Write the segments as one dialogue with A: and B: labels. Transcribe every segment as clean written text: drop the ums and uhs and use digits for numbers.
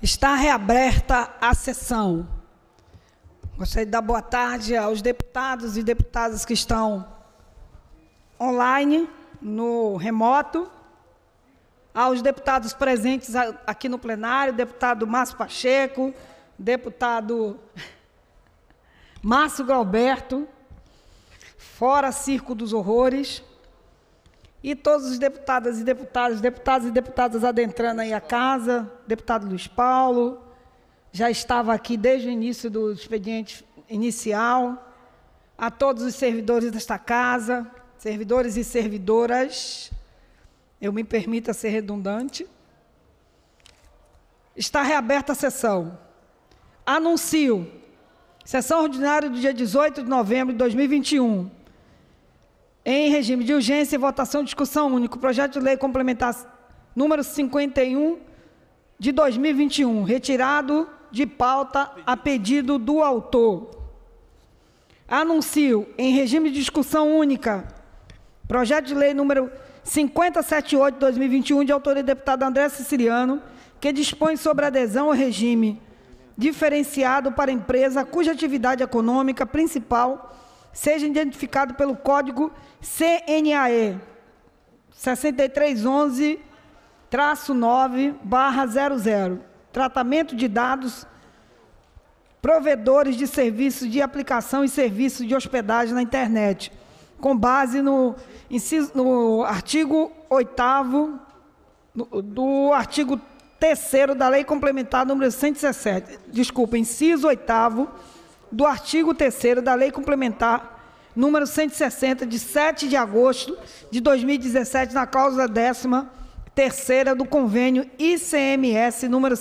A: Está reaberta a sessão. Gostaria de dar boa tarde aos deputados e deputadas que estão online, no remoto, aos deputados presentes aqui no plenário, deputado Márcio Pacheco, deputado Márcio Galberto, fora Circo dos Horrores, e todos os deputados e deputadas adentrando aí a casa, deputado Luiz Paulo, já estava aqui desde o início do expediente inicial, a todos os servidores desta casa, servidores e servidoras, eu me permita ser redundante. Está reaberta a sessão. Anuncio, sessão ordinária do dia 18 de novembro de 2021, em regime de urgência e votação de discussão única, projeto de lei complementar número 51 de 2021, retirado de pauta a pedido do autor. Anuncio, em regime de discussão única, projeto de lei número 5078 de 2021, de autoria do deputado André Siciliano, que dispõe sobre adesão ao regime diferenciado para empresa cuja atividade econômica principal seja identificado pelo código CNAE 6311-9/00, tratamento de dados, provedores de serviços de aplicação e serviços de hospedagem na internet, com base no artigo 8º do artigo 3º da Lei Complementar número 117, inciso 8º do artigo 3º da Lei Complementar número 160, de 7 de agosto de 2017, na cláusula 13ª do convênio ICMS número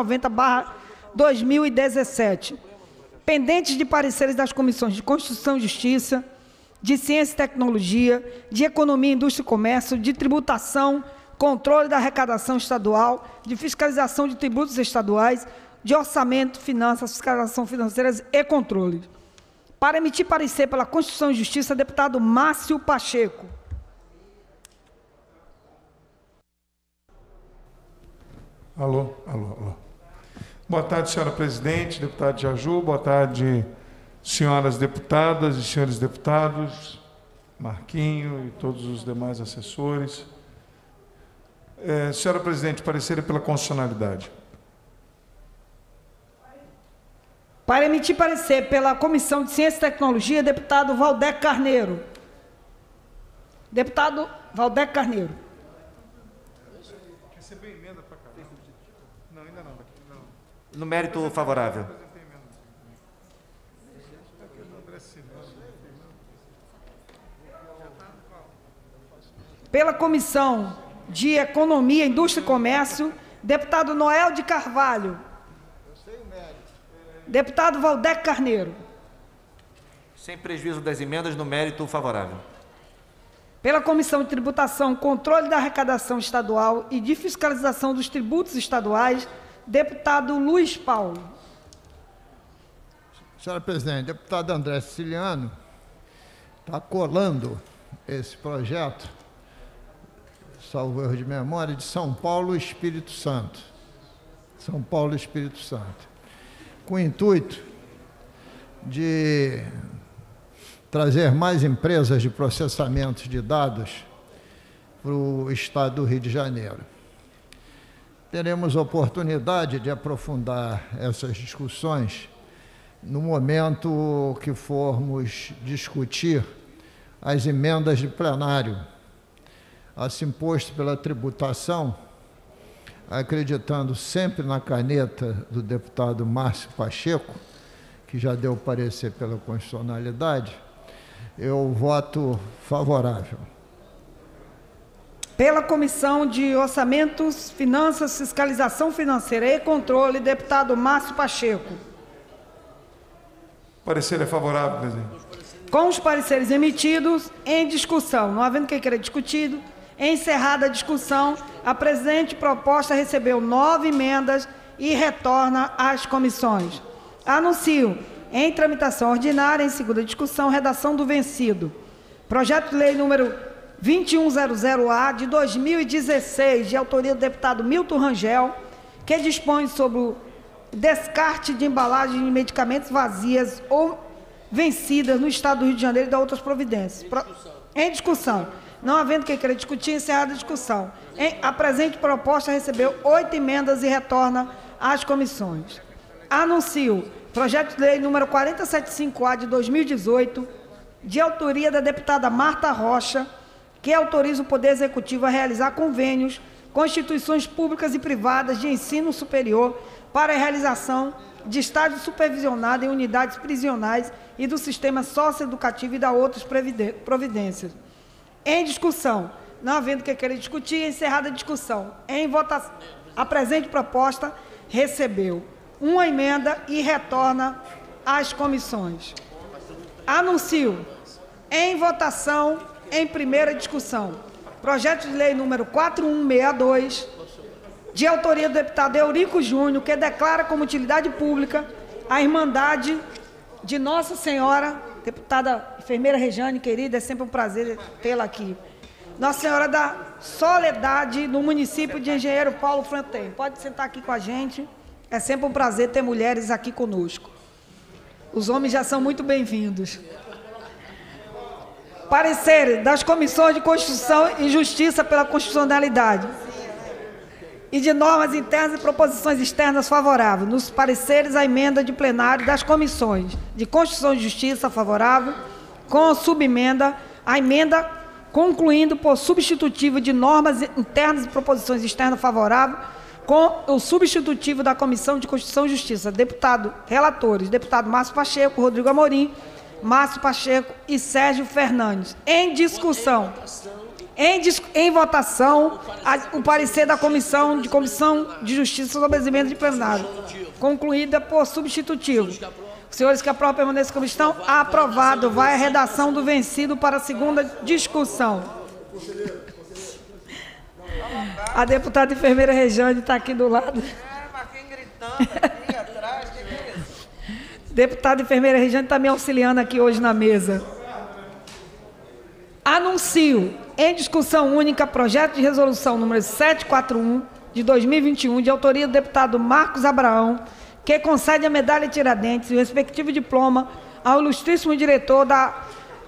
A: 190/2017, pendentes de pareceres das comissões de Constituição e Justiça, de Ciência e Tecnologia, de Economia, Indústria e Comércio, de Tributação, Controle da Arrecadação Estadual, de Fiscalização de Tributos Estaduais, de Orçamento, Finanças, Fiscalização Financeiras e Controle. Para emitir parecer pela Constituição e Justiça, deputado Márcio Pacheco.
B: Alô. Boa tarde, senhora presidente, deputado Jaju, boa tarde, senhoras deputadas e senhores deputados, Marquinho e todos os demais assessores. Senhora presidente, parecer pela constitucionalidade.
A: Para emitir parecer pela Comissão de Ciência e Tecnologia, deputado Valdec Carneiro. Deputado Valdec Carneiro.
B: Recebeu emenda para cá? Não, ainda não.
C: No mérito favorável.
A: Pela Comissão de Economia, Indústria e Comércio, deputado Noel de Carvalho. Deputado Valdec Carneiro.
C: Sem prejuízo das emendas, no mérito favorável.
A: Pela Comissão de Tributação, Controle da Arrecadação Estadual e de Fiscalização dos Tributos Estaduais, deputado Luiz Paulo.
D: Senhora presidente, deputado André Siciliano está colando esse projeto, salvo erro de memória, de São Paulo e Espírito Santo. São Paulo e Espírito Santo. Com o intuito de trazer mais empresas de processamento de dados para o estado do Rio de Janeiro. Teremos oportunidade de aprofundar essas discussões no momento que formos discutir as emendas de plenário, assim posto pela tributação, acreditando sempre na caneta do deputado Márcio Pacheco, que já deu parecer pela constitucionalidade, eu voto favorável.
A: Pela Comissão de Orçamentos, Finanças, Fiscalização Financeira e Controle, deputado Márcio Pacheco.
B: Parecer é favorável, presidente.
A: Com os pareceres emitidos, em discussão, não havendo quem queira discutido, encerrada a discussão, a presente proposta recebeu 9 emendas e retorna às comissões. Anuncio, em tramitação ordinária, em segunda discussão, redação do vencido. Projeto de lei número 2100A, de 2016, de autoria do deputado Milton Rangel, que dispõe sobre o descarte de embalagens de medicamentos vazias ou vencidas no Estado do Rio de Janeiro e da outras providências. Em discussão. Não havendo quem queira discutir, encerrada a discussão. A presente proposta recebeu 8 emendas e retorna às comissões. Anuncio projeto de lei número 475-A de 2018, de autoria da deputada Marta Rocha, que autoriza o Poder Executivo a realizar convênios com instituições públicas e privadas de ensino superior para a realização de estágio supervisionado em unidades prisionais e do sistema socioeducativo e da outras providências. Em discussão. Não havendo que querer discutir, encerrada a discussão. Em votação, a presente proposta recebeu 1 emenda e retorna às comissões. Anuncio em votação, em primeira discussão, projeto de lei número 4162, de autoria do deputado Eurico Júnior, que declara como utilidade pública a Irmandade de Nossa Senhora, deputada enfermeira Rejane, querida, é sempre um prazer tê-la aqui. Nossa Senhora da Soledade, no município de Engenheiro Paulo Fronten. Pode sentar aqui com a gente. É sempre um prazer ter mulheres aqui conosco. Os homens já são muito bem-vindos. Parecer das comissões de Constituição e Justiça pela Constitucionalidade e de normas internas e proposições externas favoráveis. Nos pareceres, a emenda de plenário das comissões de Constituição e Justiça favorável, com a subemenda, a emenda concluindo por substitutivo de normas internas e proposições externas favorável, com o substitutivo da Comissão de Constituição e Justiça. Relatores, deputado Márcio Pacheco, Rodrigo Amorim, Márcio Pacheco e Sérgio Fernandes. Em discussão. Em votação, o parecer da Comissão de Justiça sobre as emendas de plenário, concluída por substitutivo. Os senhores que aprovam permaneçam como estão, aprovado. Vai a redação do vencido para a segunda discussão. A deputada enfermeira Rejane está aqui do lado. Deputada enfermeira Rejane está me auxiliando aqui hoje na mesa. Anuncio em discussão única projeto de resolução número 741 de 2021, de autoria do deputado Marcos Abraão, que concede a medalha Tiradentes e o respectivo diploma ao ilustríssimo diretor da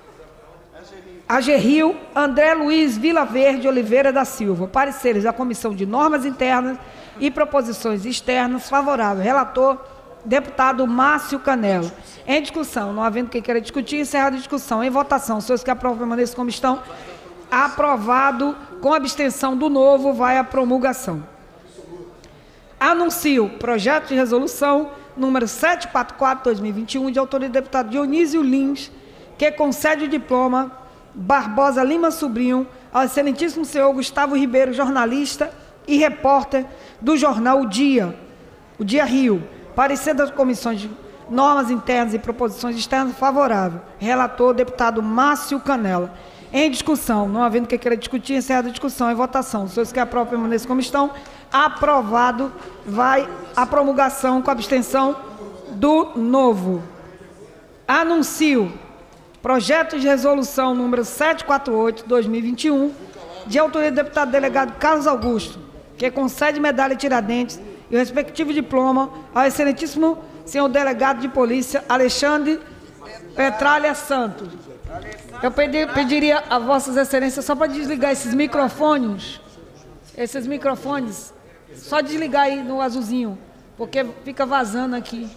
A: AGRIO, André Luiz Vilaverde Oliveira da Silva. Pareceres da Comissão de Normas Internas e Proposições Externas favorável. Relator, deputado Márcio Canela. Em discussão, não havendo quem queira discutir, encerrada a discussão. Em votação, os senhores que aprovam permaneçam como estão. Aprovado. Com abstenção do novo, vai à promulgação. Anuncio projeto de resolução número 744/2021, de autoria do deputado Dionísio Lins, que concede o diploma Barbosa Lima Sobrinho ao excelentíssimo senhor Gustavo Ribeiro, jornalista e repórter do jornal O Dia Rio. Parecer das comissões de normas internas e proposições externas favorável. Relator, deputado Márcio Canela. Em discussão, não havendo que queira discutir, encerrada a discussão. Em votação, os senhores que aprovam permaneçam como estão. Aprovado. Vai a promulgação com abstenção do novo. Anuncio projeto de resolução número 748/2021, de autoria do deputado delegado Carlos Augusto, que concede medalha Tiradentes e o respectivo diploma ao excelentíssimo senhor delegado de polícia Alexandre Petralha Santos. Eu pediria a vossas excelências só para desligar esses microfones, só desligar aí no azulzinho, porque fica vazando aqui.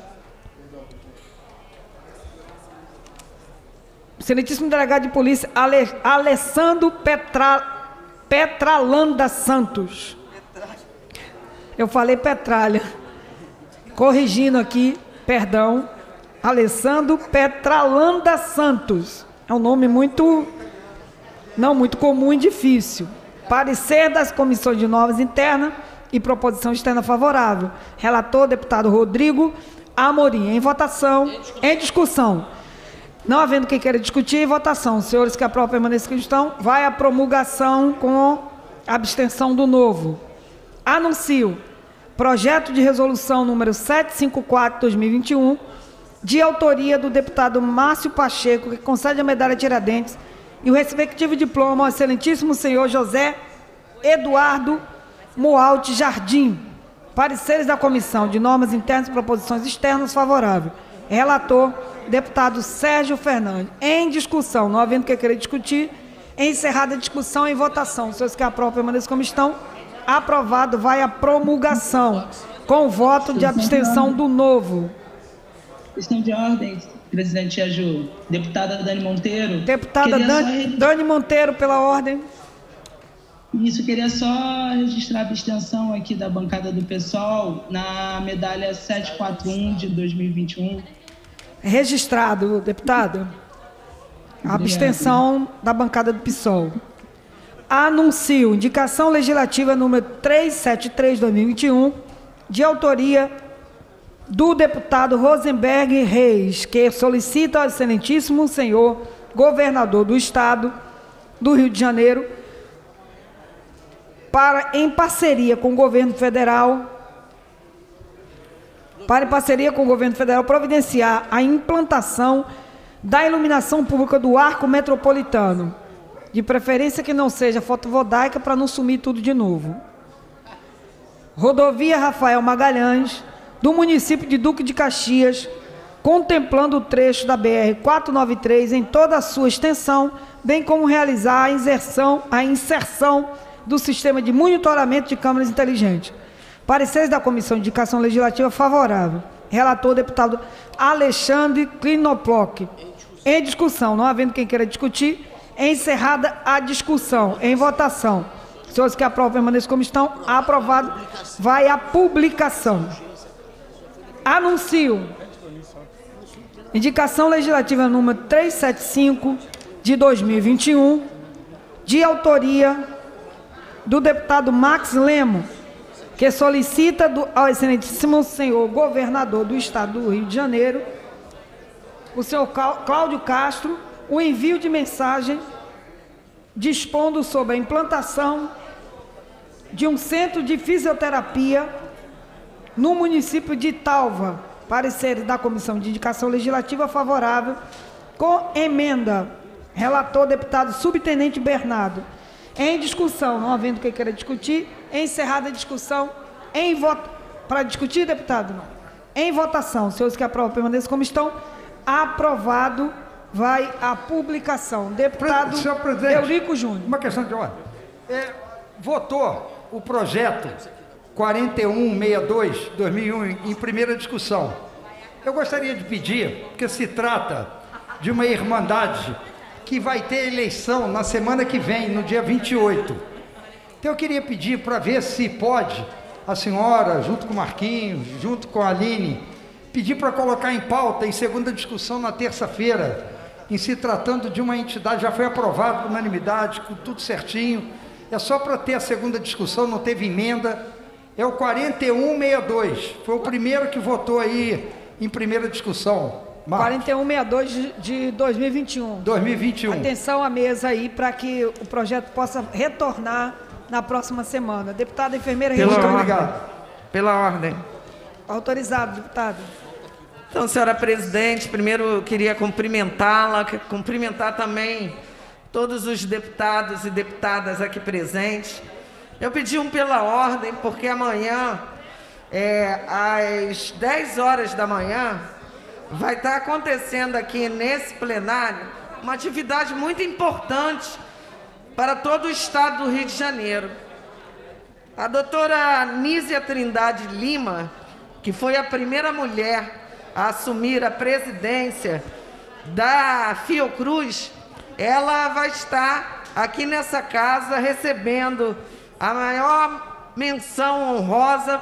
A: Excelentíssimo delegado de polícia Alessandro Petralanda Santos. Eu falei Petralha. Corrigindo aqui, perdão. Alessandro Petralanda Santos. É um nome não muito comum e difícil. Parecer das comissões de normas internas e proposição externa favorável. Relator, deputado Rodrigo Amorim. Em votação, em discussão. Não havendo quem queira discutir, em votação. Os senhores que aprovam permaneçam como estão, vai a promulgação com abstenção do novo. Anuncio projeto de resolução número 754/2021, de autoria do deputado Márcio Pacheco, que concede a medalha Tiradentes e o respectivo diploma ao excelentíssimo senhor José Eduardo Moalte Jardim. Pareceres da Comissão de Normas Internas e Proposições Externas favorável. Relator, deputado Sérgio Fernandes. Em discussão, não havendo que querer discutir, encerrada a discussão, em votação. Os senhores que aprovam permaneçam como estão. Aprovado, vai à promulgação, com voto de abstenção do Novo.
E: Questão de ordem, presidente Aju. Deputada Dani Monteiro.
A: Deputada Dani Monteiro, pela ordem.
E: Isso, queria só registrar a abstenção aqui da bancada do PSOL na medalha 741 de 2021.
A: Registrado, deputado. A abstenção da bancada do PSOL. Anuncio indicação legislativa número 373/2021, de autoria do deputado Rosenberg Reis, que solicita ao excelentíssimo senhor governador do Estado do Rio de Janeiro, para, em parceria com o governo federal, providenciar a implantação da iluminação pública do arco metropolitano, de preferência que não seja fotovoltaica, para não sumir tudo de novo. Rodovia Rafael Magalhães, do município de Duque de Caxias, contemplando o trecho da BR-493 em toda a sua extensão, bem como realizar a inserção do sistema de monitoramento de câmeras inteligentes. Pareceres da Comissão de Indicação Legislativa favorável. Relator, deputado Alexandre Klinoplock. Em discussão, não havendo quem queira discutir, encerrada a discussão. Em votação. Senhores que aprovam permaneçam como estão. Aprovado. Vai à publicação. Anuncio indicação legislativa número 375 de 2021, de autoria do deputado Max Lemo, que solicita ao excelentíssimo senhor governador do Estado do Rio de Janeiro, o senhor Cláudio Castro, o envio de mensagem dispondo sobre a implantação de um centro de fisioterapia no município de Italva. Parecer da Comissão de Indicação Legislativa favorável, com emenda. Relator, deputado Subtenente Bernardo. Em discussão, não havendo quem queira discutir, encerrada a discussão, para discutir, deputado? Não. Em votação, senhores que aprovam permaneçam como estão. Aprovado, vai à publicação. Deputado Eurico Júnior.
F: Uma questão de ordem. Votou o projeto 4162/2001 em primeira discussão. Eu gostaria de pedir, porque se trata de uma irmandade que vai ter eleição na semana que vem, no dia 28. Então eu queria pedir para ver se pode, a senhora, junto com o Marquinhos, junto com a Aline, pedir para colocar em pauta, em segunda discussão na terça-feira, em se tratando de uma entidade, já foi aprovado por unanimidade, com tudo certinho, é só para ter a segunda discussão, não teve emenda, é o 4162, foi o primeiro que votou aí em primeira discussão.
A: 4162 de 2021.
F: 2021.
A: Atenção à mesa aí para que o projeto possa retornar na próxima semana. Deputada enfermeira
F: Muito obrigado.
G: Pela ordem.
A: Autorizado, deputado.
G: Então, senhora presidente, primeiro eu queria cumprimentá-la, cumprimentar também todos os deputados e deputadas aqui presentes. Eu pedi pela ordem, porque amanhã, às 10 horas da manhã, vai estar acontecendo aqui nesse plenário uma atividade muito importante para todo o Estado do Rio de Janeiro. A doutora Nízia Trindade Lima, que foi a primeira mulher a assumir a presidência da Fiocruz, ela vai estar aqui nessa casa recebendo a maior menção honrosa,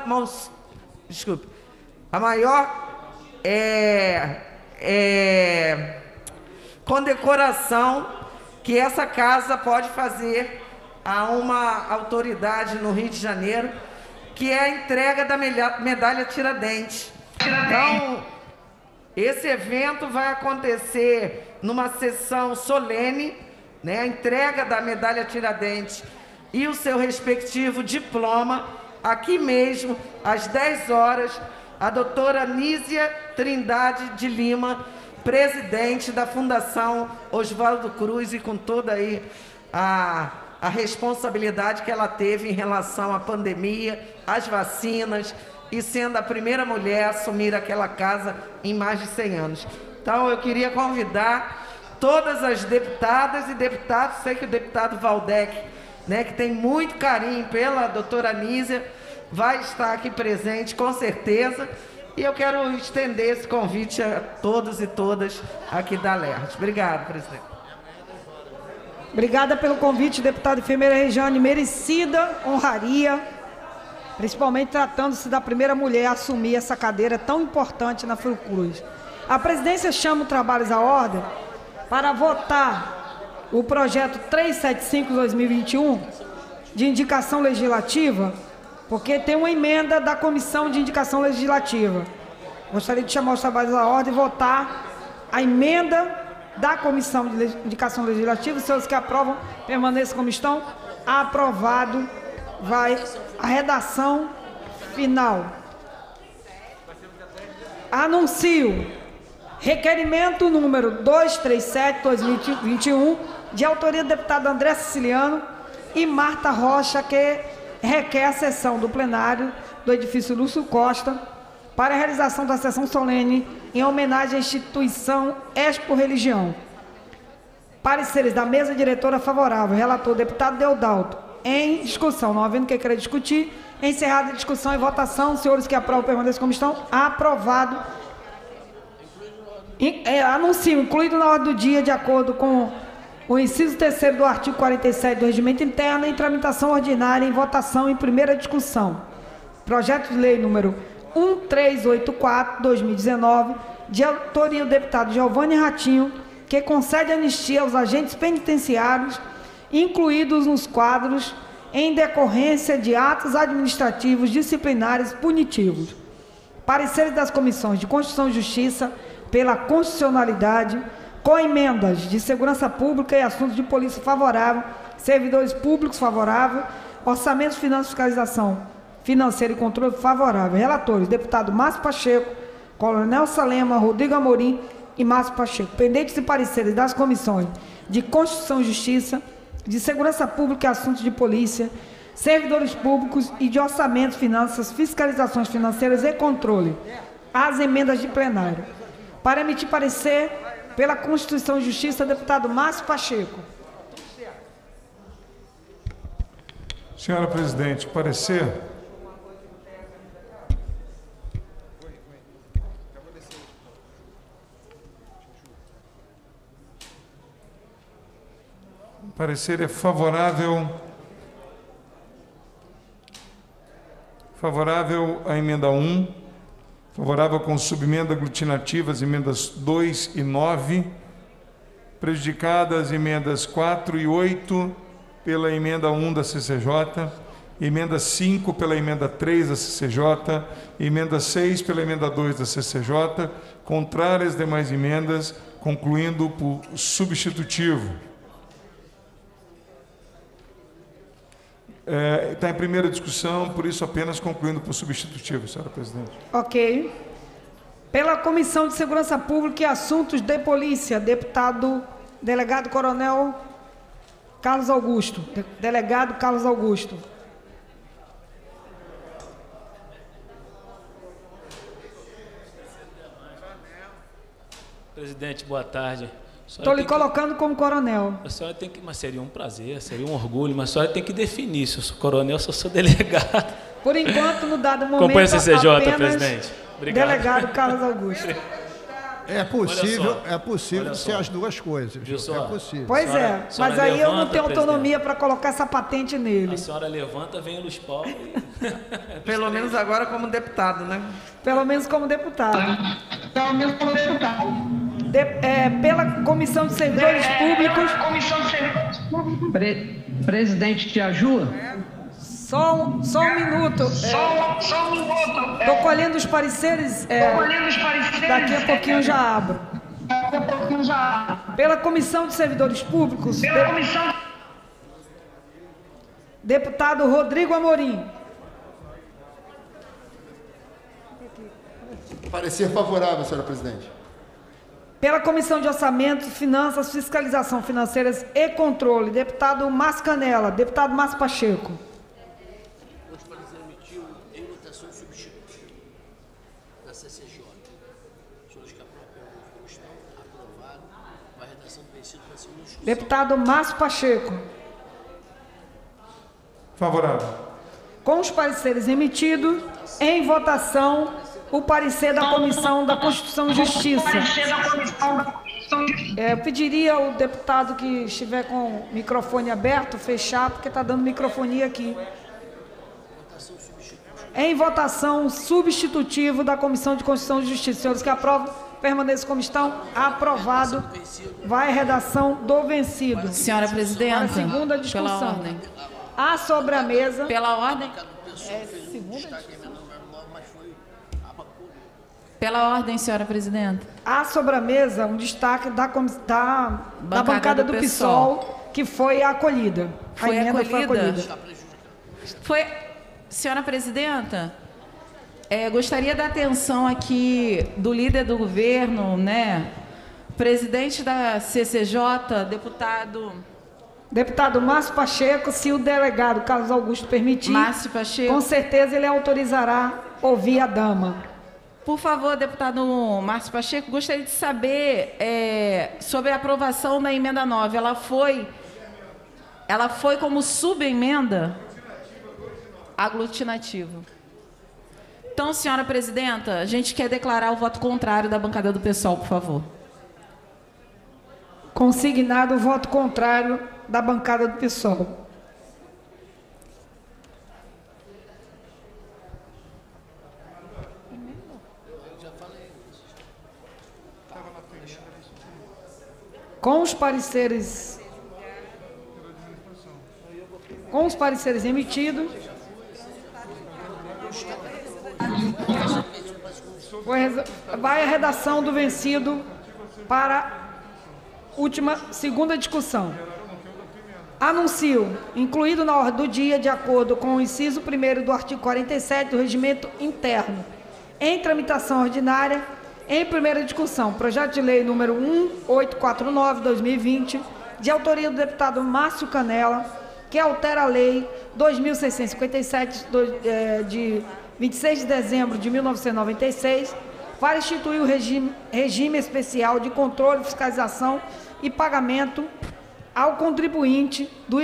G: a maior condecoração que essa casa pode fazer a uma autoridade no Rio de Janeiro, que é a entrega da medalha Tiradentes. Então, esse evento vai acontecer numa sessão solene, né, a entrega da medalha Tiradentes e o seu respectivo diploma, aqui mesmo, às 10 horas, a doutora Nízia Trindade de Lima, presidente da Fundação Oswaldo Cruz, e com toda aí a responsabilidade que ela teve em relação à pandemia, às vacinas, e sendo a primeira mulher a assumir aquela casa em mais de 100 anos. Então, eu queria convidar todas as deputadas e deputados, sei que o deputado Valdec, né, que tem muito carinho pela doutora Nízia, vai estar aqui presente, com certeza, e eu quero estender esse convite a todos e todas aqui da LERJ. Obrigado, presidente.
A: Obrigada pelo convite, deputada enfermeira Regiane, merecida honraria, principalmente tratando-se da primeira mulher a assumir essa cadeira tão importante na Fiocruz. A presidência chama o Trabalhos à ordem para votar o projeto 375/2021 de indicação legislativa, porque tem uma emenda da Comissão de Indicação Legislativa. Gostaria de chamar os Trabalhos à ordem e votar a emenda da Comissão de Indicação Legislativa. Os senhores que aprovam, permaneçam como estão. Aprovado. Vai a redação final. Anuncio requerimento número 237/2021, de autoria do deputado André Siciliano e Marta Rocha, que requer a sessão do plenário do edifício Lúcio Costa para a realização da sessão solene em homenagem à instituição Expo Religião. Pareceres da mesa diretora favorável. Relator, deputado Deodalto. Em discussão, não havendo que queira discutir, encerrada a discussão e votação, os senhores que aprovam permaneçam como estão. Aprovado. Anuncio, incluído na ordem do dia, de acordo com o inciso 3º do artigo 47 do Regimento Interno, em tramitação ordinária, em votação em primeira discussão. Projeto de lei número 1384/2019, de autoria do deputado Giovanni Ratinho, que concede anistia aos agentes penitenciários incluídos nos quadros em decorrência de atos administrativos disciplinares punitivos. Pareceres das comissões de Constituição e Justiça pela constitucionalidade, com emendas de Segurança Pública e Assuntos de Polícia favorável, Servidores Públicos favorável, Orçamentos, Finanças e Fiscalização Financeira e Controle favorável. Relatores, deputado Márcio Pacheco, Coronel Salema, Rodrigo Amorim e Márcio Pacheco. Pendentes e pareceres das comissões de Constituição e Justiça, de Segurança Pública e Assuntos de Polícia, Servidores Públicos e de Orçamentos, Finanças, Fiscalizações Financeiras e Controle. As emendas de plenário. Para emitir parecer pela Constituição e Justiça, deputado Márcio Pacheco.
B: Senhora presidente, parecer. O parecer é favorável. Favorável à emenda 1. Favorável com subemenda aglutinativa as emendas 2 e 9. Prejudicadas emendas 4 e 8 pela emenda 1 da CCJ. Emenda 5 pela emenda 3 da CCJ. Emenda 6 pela emenda 2 da CCJ. Contrárias às demais emendas, concluindo por substitutivo. Está em primeira discussão, por isso apenas concluindo por substitutivo, senhora presidente.
A: Ok. Pela Comissão de Segurança Pública e Assuntos de Polícia, deputado delegado Coronel Carlos Augusto. Delegado Carlos Augusto.
H: Presidente, boa tarde.
A: Estou lhe colocando como coronel.
H: A senhora tem que, mas seria um prazer, seria um orgulho, mas a senhora tem que definir se eu sou coronel ou se eu sou delegado.
A: Por enquanto, no dado momento,
H: acompanhe a CCJ,
A: apenas
H: presidente. Obrigado.
A: Delegado Carlos Augusto.
D: É possível ser as duas coisas. É possível.
A: Pois é, mas aí eu não tenho autonomia para colocar essa patente nele.
H: A senhora levanta, vem o Luiz Paulo.
G: Pelo menos agora como deputado, né?
A: Pelo menos como deputado.
E: Pelo menos como deputado.
A: Pela Comissão de Servidores Públicos.
E: Presidente Tia Ju?
A: Só um minuto.
E: Só um minuto.
A: Estou colhendo os pareceres. Daqui a pouquinho já abro. Pela Comissão de Servidores Públicos. Deputado Rodrigo Amorim.
I: Parecer favorável, senhora presidente.
A: Pela Comissão de Orçamento, Finanças, Fiscalização Financeiras e Controle, deputado Márcio Canela. Deputado Márcio Pacheco.
I: Os parecer emitiu em votação substitutiva da CCJ. Os senhores que aprovam pela comissão, aprovado. Com a redação do vencido para a segunda discussão.
A: Deputado Márcio Pacheco.
B: Favorável.
A: Com os pareceres emitidos, em votação, o parecer da Comissão da Constituição e Justiça. Eu pediria ao deputado que estiver com o microfone aberto, fechar, porque está dando microfonia aqui. Em votação substitutivo da Comissão de Constituição e Justiça. Senhores que aprovam, permaneçam como estão. Aprovado. Vai a redação do vencido.
J: Senhora presidenta,
A: para a segunda discussão.
J: pela ordem.
A: Há sobre a mesa...
J: Pela ordem... Pela ordem, senhora presidenta.
A: Há sobre a mesa um destaque da bancada do PSOL, que foi acolhida.
J: Foi
A: a emenda
J: acolhida? Senhora presidenta, gostaria da atenção aqui do líder do governo, né? Presidente da CCJ,
A: Deputado Márcio Pacheco, se o delegado Carlos Augusto permitir,
J: Márcio Pacheco,
A: com certeza ele autorizará ouvir a dama.
J: Por favor, deputado Márcio Pacheco, gostaria de saber sobre a aprovação da emenda 9. Ela foi como subemenda aglutinativa. Então, senhora presidenta, a gente quer declarar o voto contrário da bancada do PSOL, por favor.
A: Consignado o voto contrário da bancada do PSOL. Com os pareceres emitidos, vai a redação do vencido para segunda discussão. Anuncio, incluído na ordem do dia, de acordo com o inciso 1º do artigo 47 do Regimento Interno, em tramitação ordinária, em primeira discussão, projeto de lei número 1849/2020, de autoria do deputado Márcio Canela, que altera a lei 2.657, de 26 de dezembro de 1996, para instituir o regime especial de controle, fiscalização e pagamento ao contribuinte do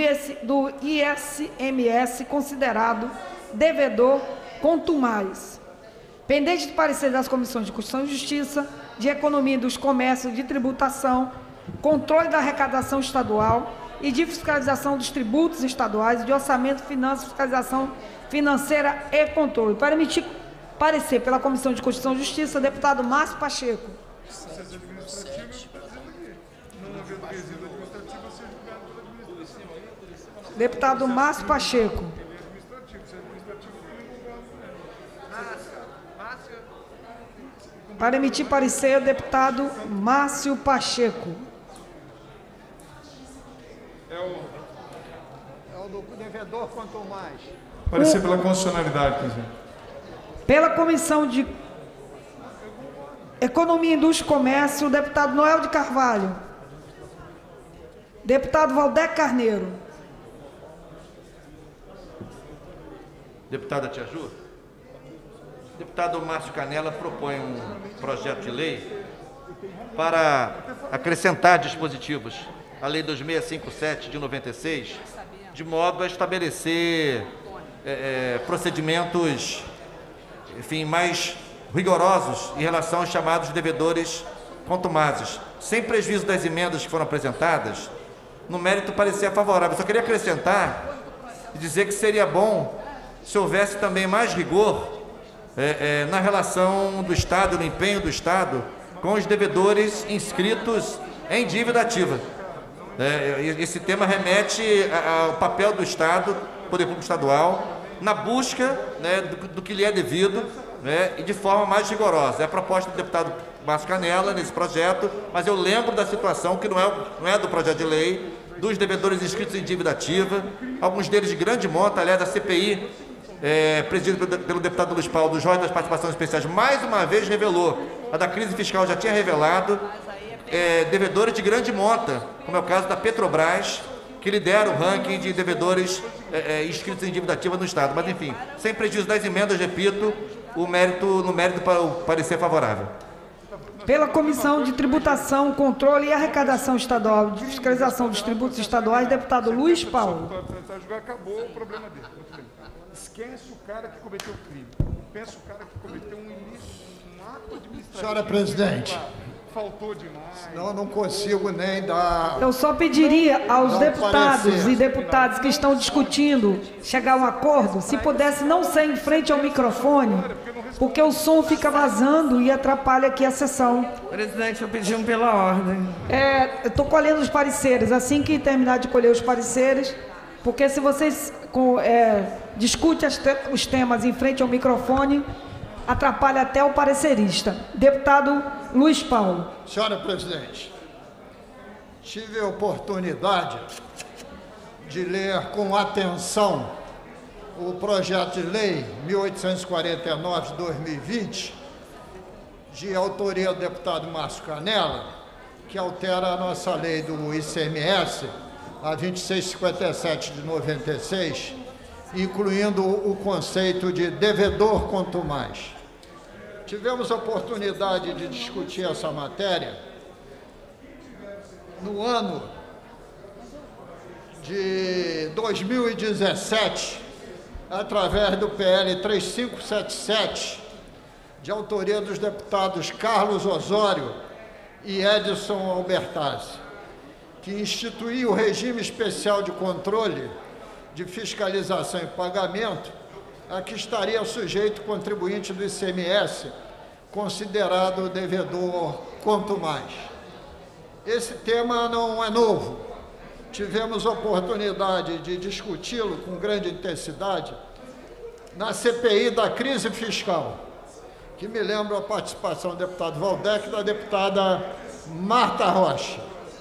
A: ICMS considerado devedor contumaz. Pendente de parecer das Comissões de Constituição e Justiça, de Economia dos Comércios, de Tributação, Controle da Arrecadação Estadual e de Fiscalização dos Tributos Estaduais, de Orçamento, Finanças, Fiscalização Financeira e Controle. Para emitir parecer pela Comissão de Constituição e Justiça, deputado Márcio Pacheco. Deputado Márcio Pacheco. Para emitir parecer, o deputado Márcio Pacheco.
D: É o do devedor quanto mais.
B: Parecer pela constitucionalidade, presidente.
A: Pela Comissão de Economia, Indústria e Comércio, o deputado Noel de Carvalho. Deputado Valdec Carneiro.
C: Deputada Tia Ju, deputado Márcio Canela propõe um projeto de lei para acrescentar dispositivos à Lei 2657 de 96, de modo a estabelecer procedimentos, enfim, mais rigorosos em relação aos chamados devedores contumazes. Sem prejuízo das emendas que foram apresentadas, no mérito parecia favorável. Só queria acrescentar e dizer que seria bom se houvesse também mais rigor na relação do Estado, no empenho do Estado, com os devedores inscritos em dívida ativa. Esse tema remete ao papel do Estado, Poder Público Estadual, na busca do que lhe é devido, e de forma mais rigorosa. É a proposta do deputado Márcio Canela nesse projeto, mas eu lembro da situação que não é do projeto de lei, dos devedores inscritos em dívida ativa, alguns deles de grande monta. Aliás, a CPI, presidido pelo deputado Luiz Paulo, dos royalties das participações especiais, mais uma vez revelou, a da crise fiscal já tinha revelado, devedores de grande monta, como é o caso da Petrobras, que lidera o ranking de devedores inscritos em dívida ativa no Estado. Mas, enfim, sem prejuízo das emendas, repito, no mérito para o parecer favorável.
A: Pela Comissão de Tributação, Controle e Arrecadação Estadual de Fiscalização dos Tributos Estaduais, deputado Luiz Paulo.
B: Acabou o problema dele. Muito bem. Esquece o cara que cometeu o crime. Pensa o cara que cometeu um ato administrativo.
D: Senhora presidente.
B: Faltou demais.
D: Senão eu não consigo nem dar...
A: Eu só pediria aos deputados e deputadas que estão discutindo chegar a um acordo, se pudesse não ser em frente ao microfone, porque o som fica vazando e atrapalha aqui a sessão.
G: Presidente, eu pedi pela ordem.
A: Eu estou colhendo os pareceres, assim que terminar de colher os pareceres, porque se vocês discutem os temas em frente ao microfone, atrapalha até o parecerista. Deputado Luiz Paulo.
D: Senhora presidente, tive a oportunidade de ler com atenção o projeto de lei 1849 de 2020, de autoria do deputado Márcio Canella, que altera a nossa lei do ICMS, a 2657 de 96, incluindo o conceito de devedor quanto mais. Tivemos a oportunidade de discutir essa matéria no ano de 2017, através do PL 3577, de autoria dos deputados Carlos Osório e Edson Albertazzi, que instituiu o regime especial de controle de fiscalização e pagamento a que estaria sujeito o contribuinte do ICMS, considerado devedor quanto mais. Esse tema não é novo. Tivemos oportunidade de discuti-lo com grande intensidade na CPI da crise fiscal, que me lembra a participação do deputado Valdec e da deputada Marta Rocha.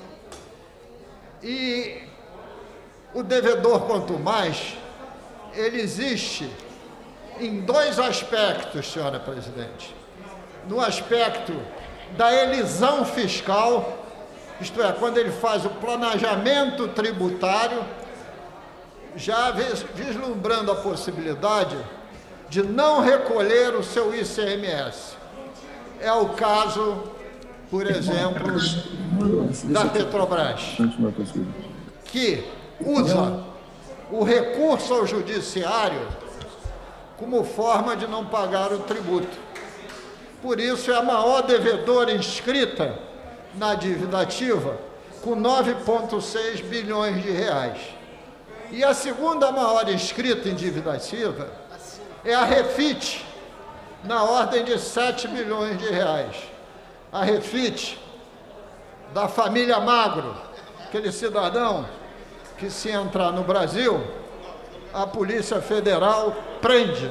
D: E o devedor quanto mais, ele existe em dois aspectos, senhora presidente. No aspecto da elisão fiscal, isto é, quando ele faz o planejamento tributário, já vislumbrando a possibilidade de não recolher o seu ICMS. É o caso, por exemplo, da Petrobras, que usa o recurso ao judiciário como forma de não pagar o tributo. Por isso, é a maior devedora inscrita na dívida ativa, com 9,6 bilhões de reais. E a segunda maior inscrita em dívida ativa é a Refit, na ordem de 7 bilhões de reais. A Refit, da família Magro, aquele cidadão que, se entrar no Brasil, a Polícia Federal prende.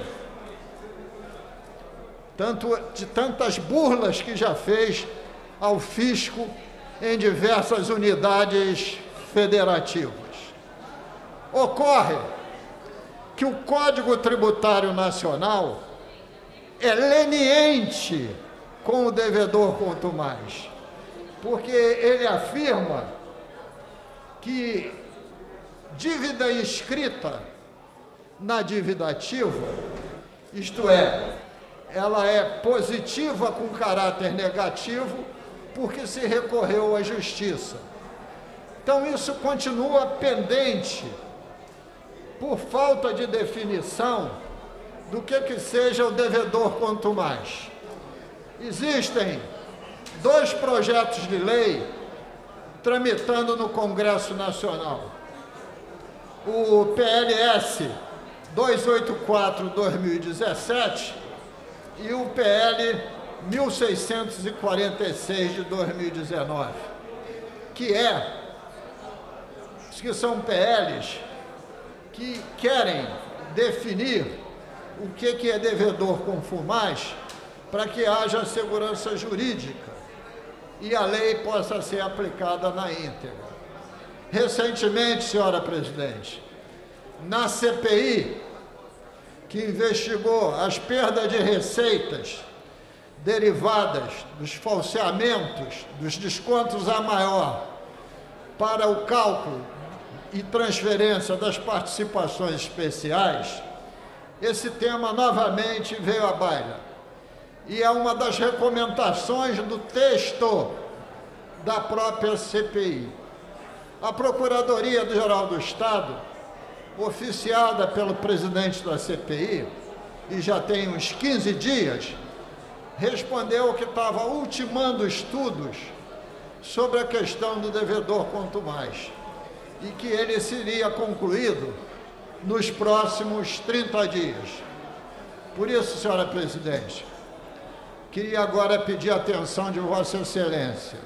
D: De tantas burlas que já fez ao fisco em diversas unidades federativas. Ocorre que o Código Tributário Nacional é leniente com o devedor quanto mais, porque ele afirma que dívida inscrita na dívida ativa, isto é, ela é positiva com caráter negativo porque se recorreu à justiça. Então, isso continua pendente por falta de definição do que seja o devedor quanto mais. Existem dois projetos de lei tramitando no Congresso Nacional. O PLS 284/2017 e o PL 1646 de 2019, que são PLs que querem definir o que é devedor quanto mais, para que haja segurança jurídica e a lei possa ser aplicada na íntegra. Recentemente, senhora presidente, na CPI, que investigou as perdas de receitas derivadas dos falseamentos, dos descontos a maior, para o cálculo e transferência das participações especiais, esse tema novamente veio à baila. E é uma das recomendações do texto da própria CPI. A Procuradoria-Geral do Estado, oficiada pelo presidente da CPI, e já tem uns 15 dias, respondeu que estava ultimando estudos sobre a questão do devedor quanto mais, e que ele seria concluído nos próximos 30 dias. Por isso, senhora presidente, queria agora pedir a atenção de Vossa Excelência.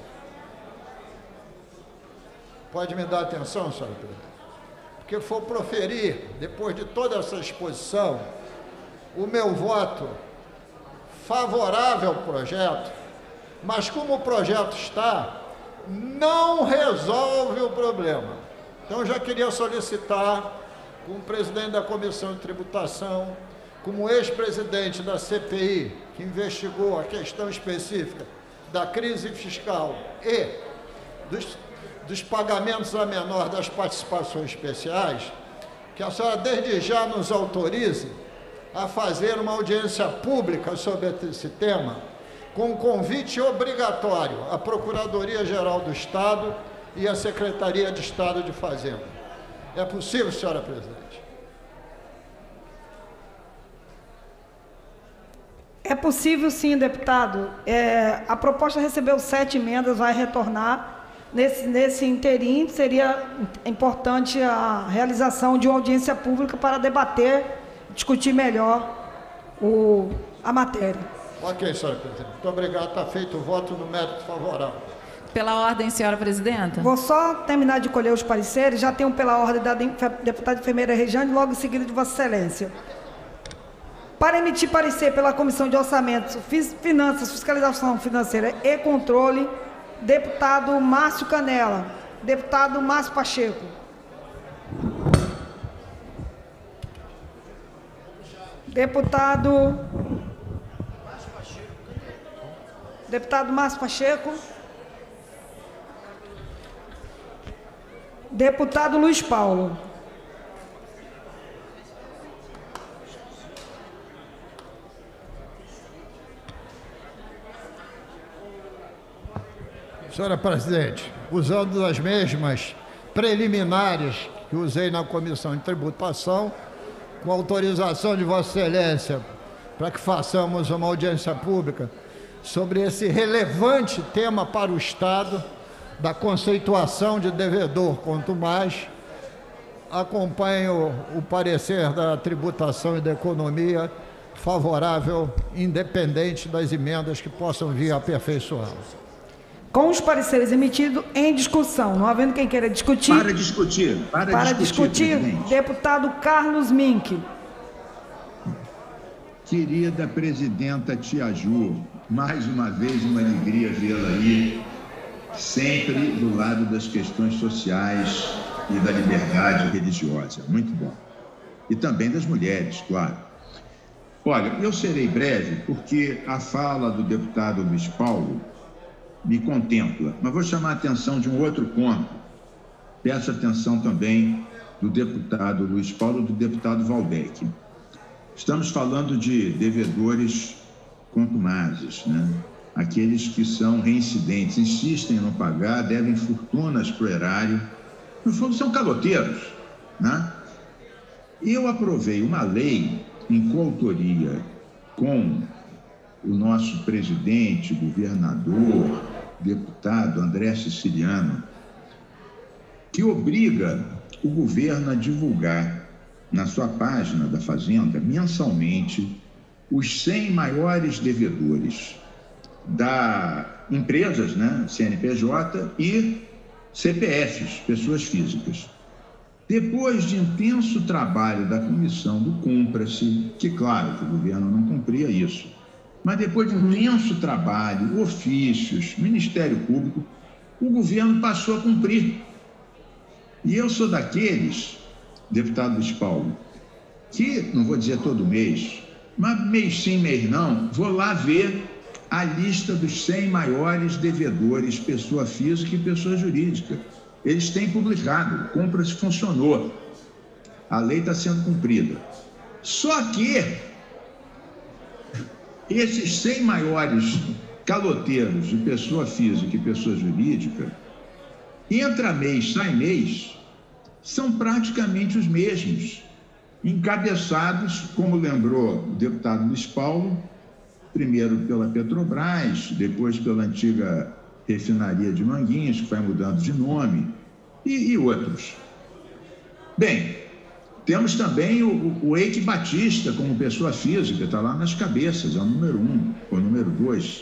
D: Pode me dar atenção, senhora presidente? Porque for proferir, depois de toda essa exposição, o meu voto favorável ao projeto, mas como o projeto está, não resolve o problema. Então, já queria solicitar, como presidente da Comissão de Tributação, como ex-presidente da CPI, que investigou a questão específica da crise fiscal e dos pagamentos a menor das participações especiais, que a senhora desde já nos autorize a fazer uma audiência pública sobre esse tema, com convite obrigatório à Procuradoria-Geral do Estado e à Secretaria de Estado de Fazenda. É possível, senhora presidente?
A: É possível, sim, deputado. A proposta recebeu 7 emendas, vai retornar. Nesse interim, seria importante a realização de uma audiência pública para debater, discutir melhor a matéria.
D: Ok, senhora presidente. Muito obrigado. Está feito o voto no mérito favorável.
J: Pela ordem, senhora presidenta.
A: Vou só terminar de colher os pareceres. Já tenho pela ordem da deputada enfermeira Regiane, logo em seguida de Vossa Excelência. Para emitir parecer pela Comissão de Orçamentos, Finanças, Fiscalização Financeira e Controle, deputado Márcio Canela, deputado Márcio Pacheco. Deputado Márcio Pacheco. Deputado Luiz Paulo.
D: Senhora presidente, usando as mesmas preliminares que usei na Comissão de Tributação, com autorização de Vossa Excelência, para que façamos uma audiência pública sobre esse relevante tema para o Estado, da conceituação de devedor quanto mais, acompanho o parecer da Tributação e da Economia favorável, independente das emendas que possam vir a aperfeiçoá-lo.
A: Com os pareceres emitidos em discussão, não havendo quem queira discutir... Para discutir, deputado Carlos Mink.
K: Querida presidenta Tia Ju, mais uma vez uma alegria vê-la aí, sempre do lado das questões sociais e da liberdade religiosa. Muito bom. E também das mulheres, claro. Olha, eu serei breve porque a fala do deputado Luiz Paulo me contempla, mas vou chamar a atenção de um outro ponto. Peço atenção também do deputado Luiz Paulo e do deputado Valbeck. Estamos falando de devedores contumazes, né? Aqueles que são reincidentes, insistem em não pagar, devem fortunas para o erário, no fundo são caloteiros, né? Eu aprovei uma lei em coautoria com o nosso presidente, governador, deputado André Siciliano, que obriga o governo a divulgar na sua página da Fazenda, mensalmente, os 100 maiores devedores da empresas, né, CNPJ e CPFs, pessoas físicas. Depois de intenso trabalho da comissão do Cumpra-se, que claro que o governo não cumpria isso, mas depois de um imenso trabalho, ofícios, Ministério Público, o governo passou a cumprir. E eu sou daqueles, deputado Luiz Paulo, que, não vou dizer todo mês, mas mês sim, mês não, vou lá ver a lista dos 100 maiores devedores, pessoa física e pessoa jurídica. Eles têm publicado, Cumpra-se funcionou. A lei está sendo cumprida. Só que esses 100 maiores caloteiros de pessoa física e pessoa jurídica, entra mês, sai mês, são praticamente os mesmos, encabeçados, como lembrou o deputado Luiz Paulo, primeiro pela Petrobras, depois pela antiga refinaria de Manguinhos, que vai mudando de nome, e outros. Bem, temos também o Eike Batista como pessoa física, está lá nas cabeças, é o número 1, ou número 2.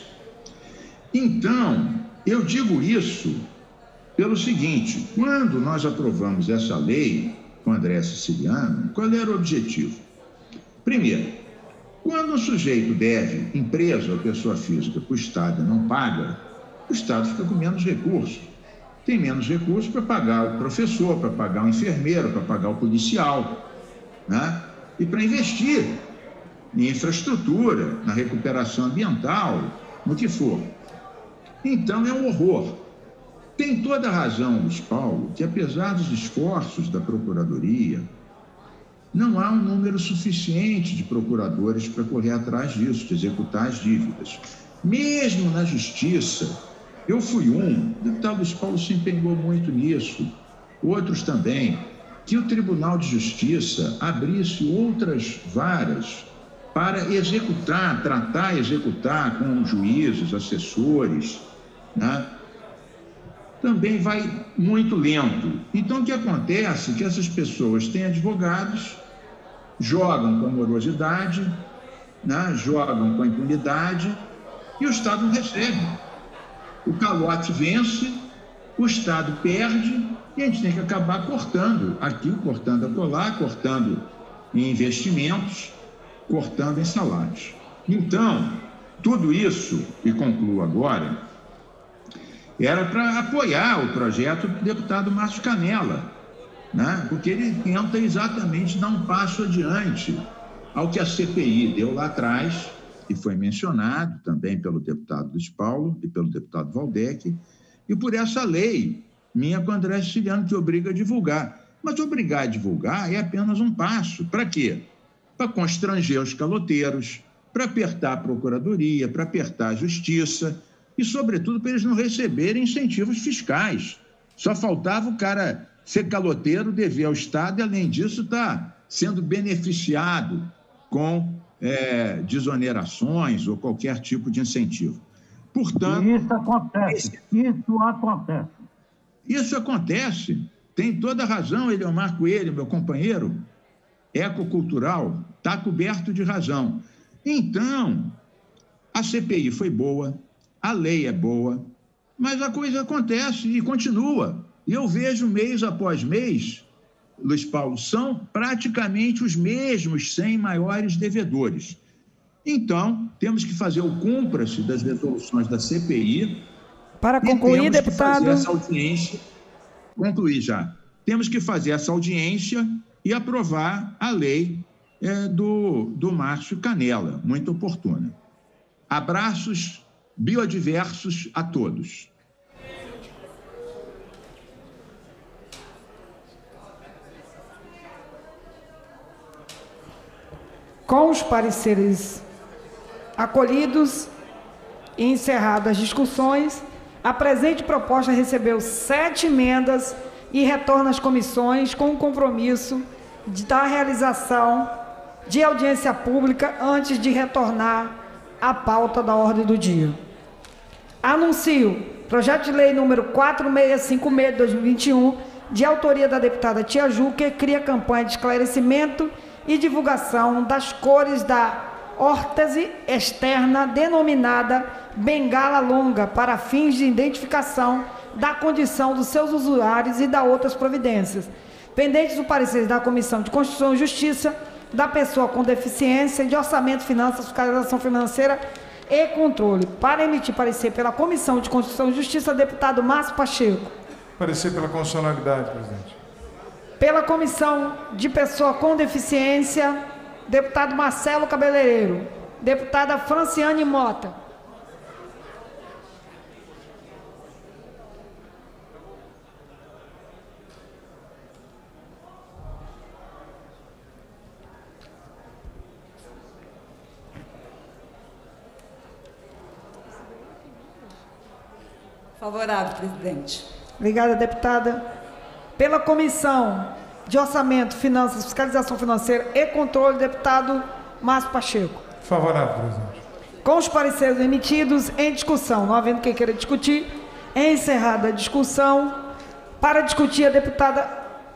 K: Então, eu digo isso pelo seguinte: quando nós aprovamos essa lei com André Siciliano, qual era o objetivo? Primeiro, quando um sujeito deve, empresa ou pessoa física, para o Estado e não paga, o Estado fica com menos recursos. Tem menos recursos para pagar o professor, para pagar o enfermeiro, para pagar o policial, né? E para investir em infraestrutura, na recuperação ambiental, no que for. Então, é um horror. Tem toda a razão, Luiz Paulo, que apesar dos esforços da Procuradoria, não há um número suficiente de procuradores para correr atrás disso, de executar as dívidas. Mesmo na Justiça, eu fui o deputado Luiz Paulo se empenhou muito nisso, outros também, que o Tribunal de Justiça abrisse outras varas para executar, tratar e executar com juízes, assessores, né? Também vai muito lento. Então, o que acontece é que essas pessoas têm advogados, jogam com a morosidade, né? Jogam com a impunidade, e o Estado não recebe. O calote vence, o Estado perde, e a gente tem que acabar cortando aqui, cortando acolá, cortando em investimentos, cortando em salários. Então, tudo isso, e concluo agora, era para apoiar o projeto do deputado Márcio Canella, né? Porque ele tenta exatamente dar um passo adiante ao que a CPI deu lá atrás, e foi mencionado também pelo deputado Luiz Paulo e pelo deputado Valdec, e por essa lei minha com André Siciliano, que obriga a divulgar. Mas obrigar a divulgar é apenas um passo. Para quê? Para constranger os caloteiros, para apertar a Procuradoria, para apertar a Justiça e, sobretudo, para eles não receberem incentivos fiscais. Só faltava o cara ser caloteiro, dever ao Estado e, além disso, está sendo beneficiado com desonerações ou qualquer tipo de incentivo. Portanto,
L: isso acontece.
K: Isso acontece. Tem toda a razão, Eliomar Coelho, meu companheiro ecocultural, está coberto de razão. Então, a CPI foi boa, a lei é boa, mas a coisa acontece e continua. E eu vejo mês após mês, Luiz Paulo, são praticamente os mesmos 100 maiores devedores. Então, temos que fazer o cumpra-se das resoluções da CPI.
A: Para concluir, deputado.
K: Fazer essa audiência. Concluir já. Temos que fazer essa audiência e aprovar a lei do Márcio Canella, muito oportuna. Abraços biodiversos a todos.
A: Com os pareceres acolhidos e encerradas as discussões, a presente proposta recebeu 7 emendas e retorna às comissões com o compromisso da realização de audiência pública antes de retornar à pauta da ordem do dia. Anuncio projeto de lei número 4656 de 2021, de autoria da deputada Tia Ju, que cria campanha de esclarecimento e divulgação das cores da órtese externa denominada bengala longa para fins de identificação da condição dos seus usuários e da outras providências, pendentes do parecer da Comissão de Constituição e Justiça, da pessoa com deficiência, de orçamento, finanças, fiscalização financeira e controle. Para emitir parecer pela Comissão de Constituição e Justiça, deputado Márcio Pacheco.
B: Parecer pela constitucionalidade, presidente.
A: Pela Comissão de Pessoa com Deficiência, deputado Marcelo Cabeleireiro. Deputada Franciane Mota.
L: Favorável, presidente.
A: Obrigada, deputada. Pela Comissão de Orçamento, Finanças, Fiscalização Financeira e Controle, deputado Márcio Pacheco.
B: Favorável, presidente.
A: Com os pareceres emitidos, em discussão, não havendo quem queira discutir, é encerrada a discussão. Para discutir, a deputada...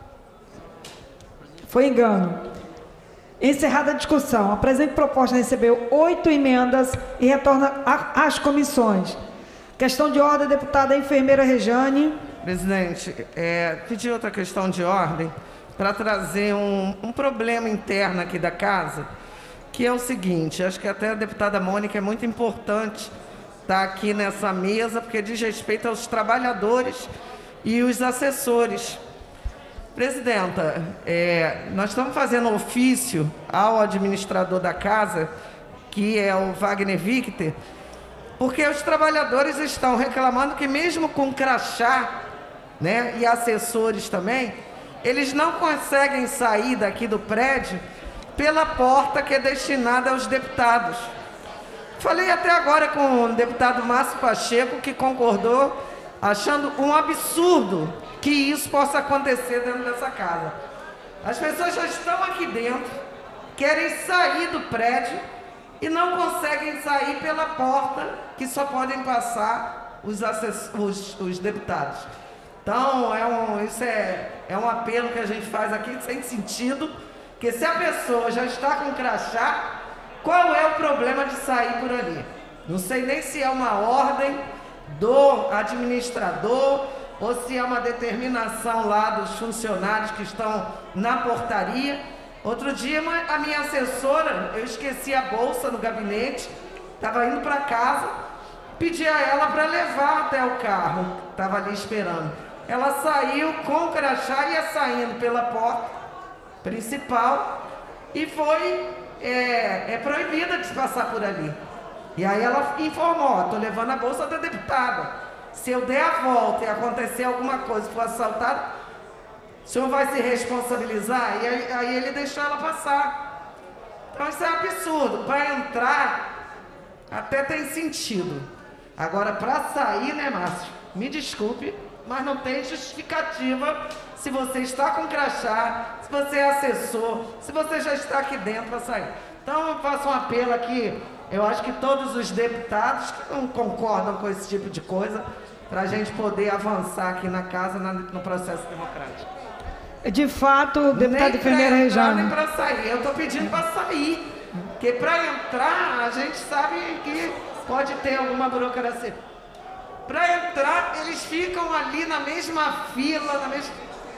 A: Foi engano. Encerrada a discussão, a presente proposta recebeu 8 emendas e retorna às comissões. Questão de ordem, deputada enfermeira Rejane.
G: Presidente, pedi outra questão de ordem para trazer um problema interno aqui da casa, que é o seguinte, acho que até a deputada Mônica é muito importante estar aqui nessa mesa, porque diz respeito aos trabalhadores e os assessores. Presidenta, nós estamos fazendo ofício ao administrador da casa, que é o Wagner Victor, porque os trabalhadores estão reclamando que mesmo com crachá, né, e assessores também, eles não conseguem sair daqui do prédio pela porta que é destinada aos deputados. Falei até agora com o deputado Márcio Pacheco, que concordou, achando um absurdo que isso possa acontecer dentro dessa casa. As pessoas já estão aqui dentro, querem sair do prédio e não conseguem sair pela porta que só podem passar os deputados. Então, isso é um apelo que a gente faz aqui sem sentido, porque se a pessoa já está com crachá, qual é o problema de sair por ali? Não sei nem se é uma ordem do administrador ou se é uma determinação lá dos funcionários que estão na portaria. Outro dia, a minha assessora, eu esqueci a bolsa no gabinete, estava indo para casa, pedi a ela para levar até o carro, estava ali esperando. Ela saiu com o crachá, ia saindo pela porta principal e foi proibida de passar por ali. E aí ela informou, estou levando a bolsa da deputada. Se eu der a volta e acontecer alguma coisa, for assaltado, o senhor vai se responsabilizar? E aí ele deixou ela passar. Então isso é um absurdo. Para entrar, até tem sentido. Agora, para sair, né, Márcio? Me desculpe, mas não tem justificativa se você está com crachá, se você é assessor, se você já está aqui dentro para sair. Então, eu faço um apelo aqui. Eu acho que todos os deputados que não concordam com esse tipo de coisa, para a gente poder avançar aqui na casa no processo democrático.
A: De fato, deputado enfermeira Rejane.
G: Nem para sair. Eu estou pedindo para sair, porque para entrar a gente sabe que pode ter alguma burocracia. Para entrar, eles ficam ali na mesma fila, na mesma...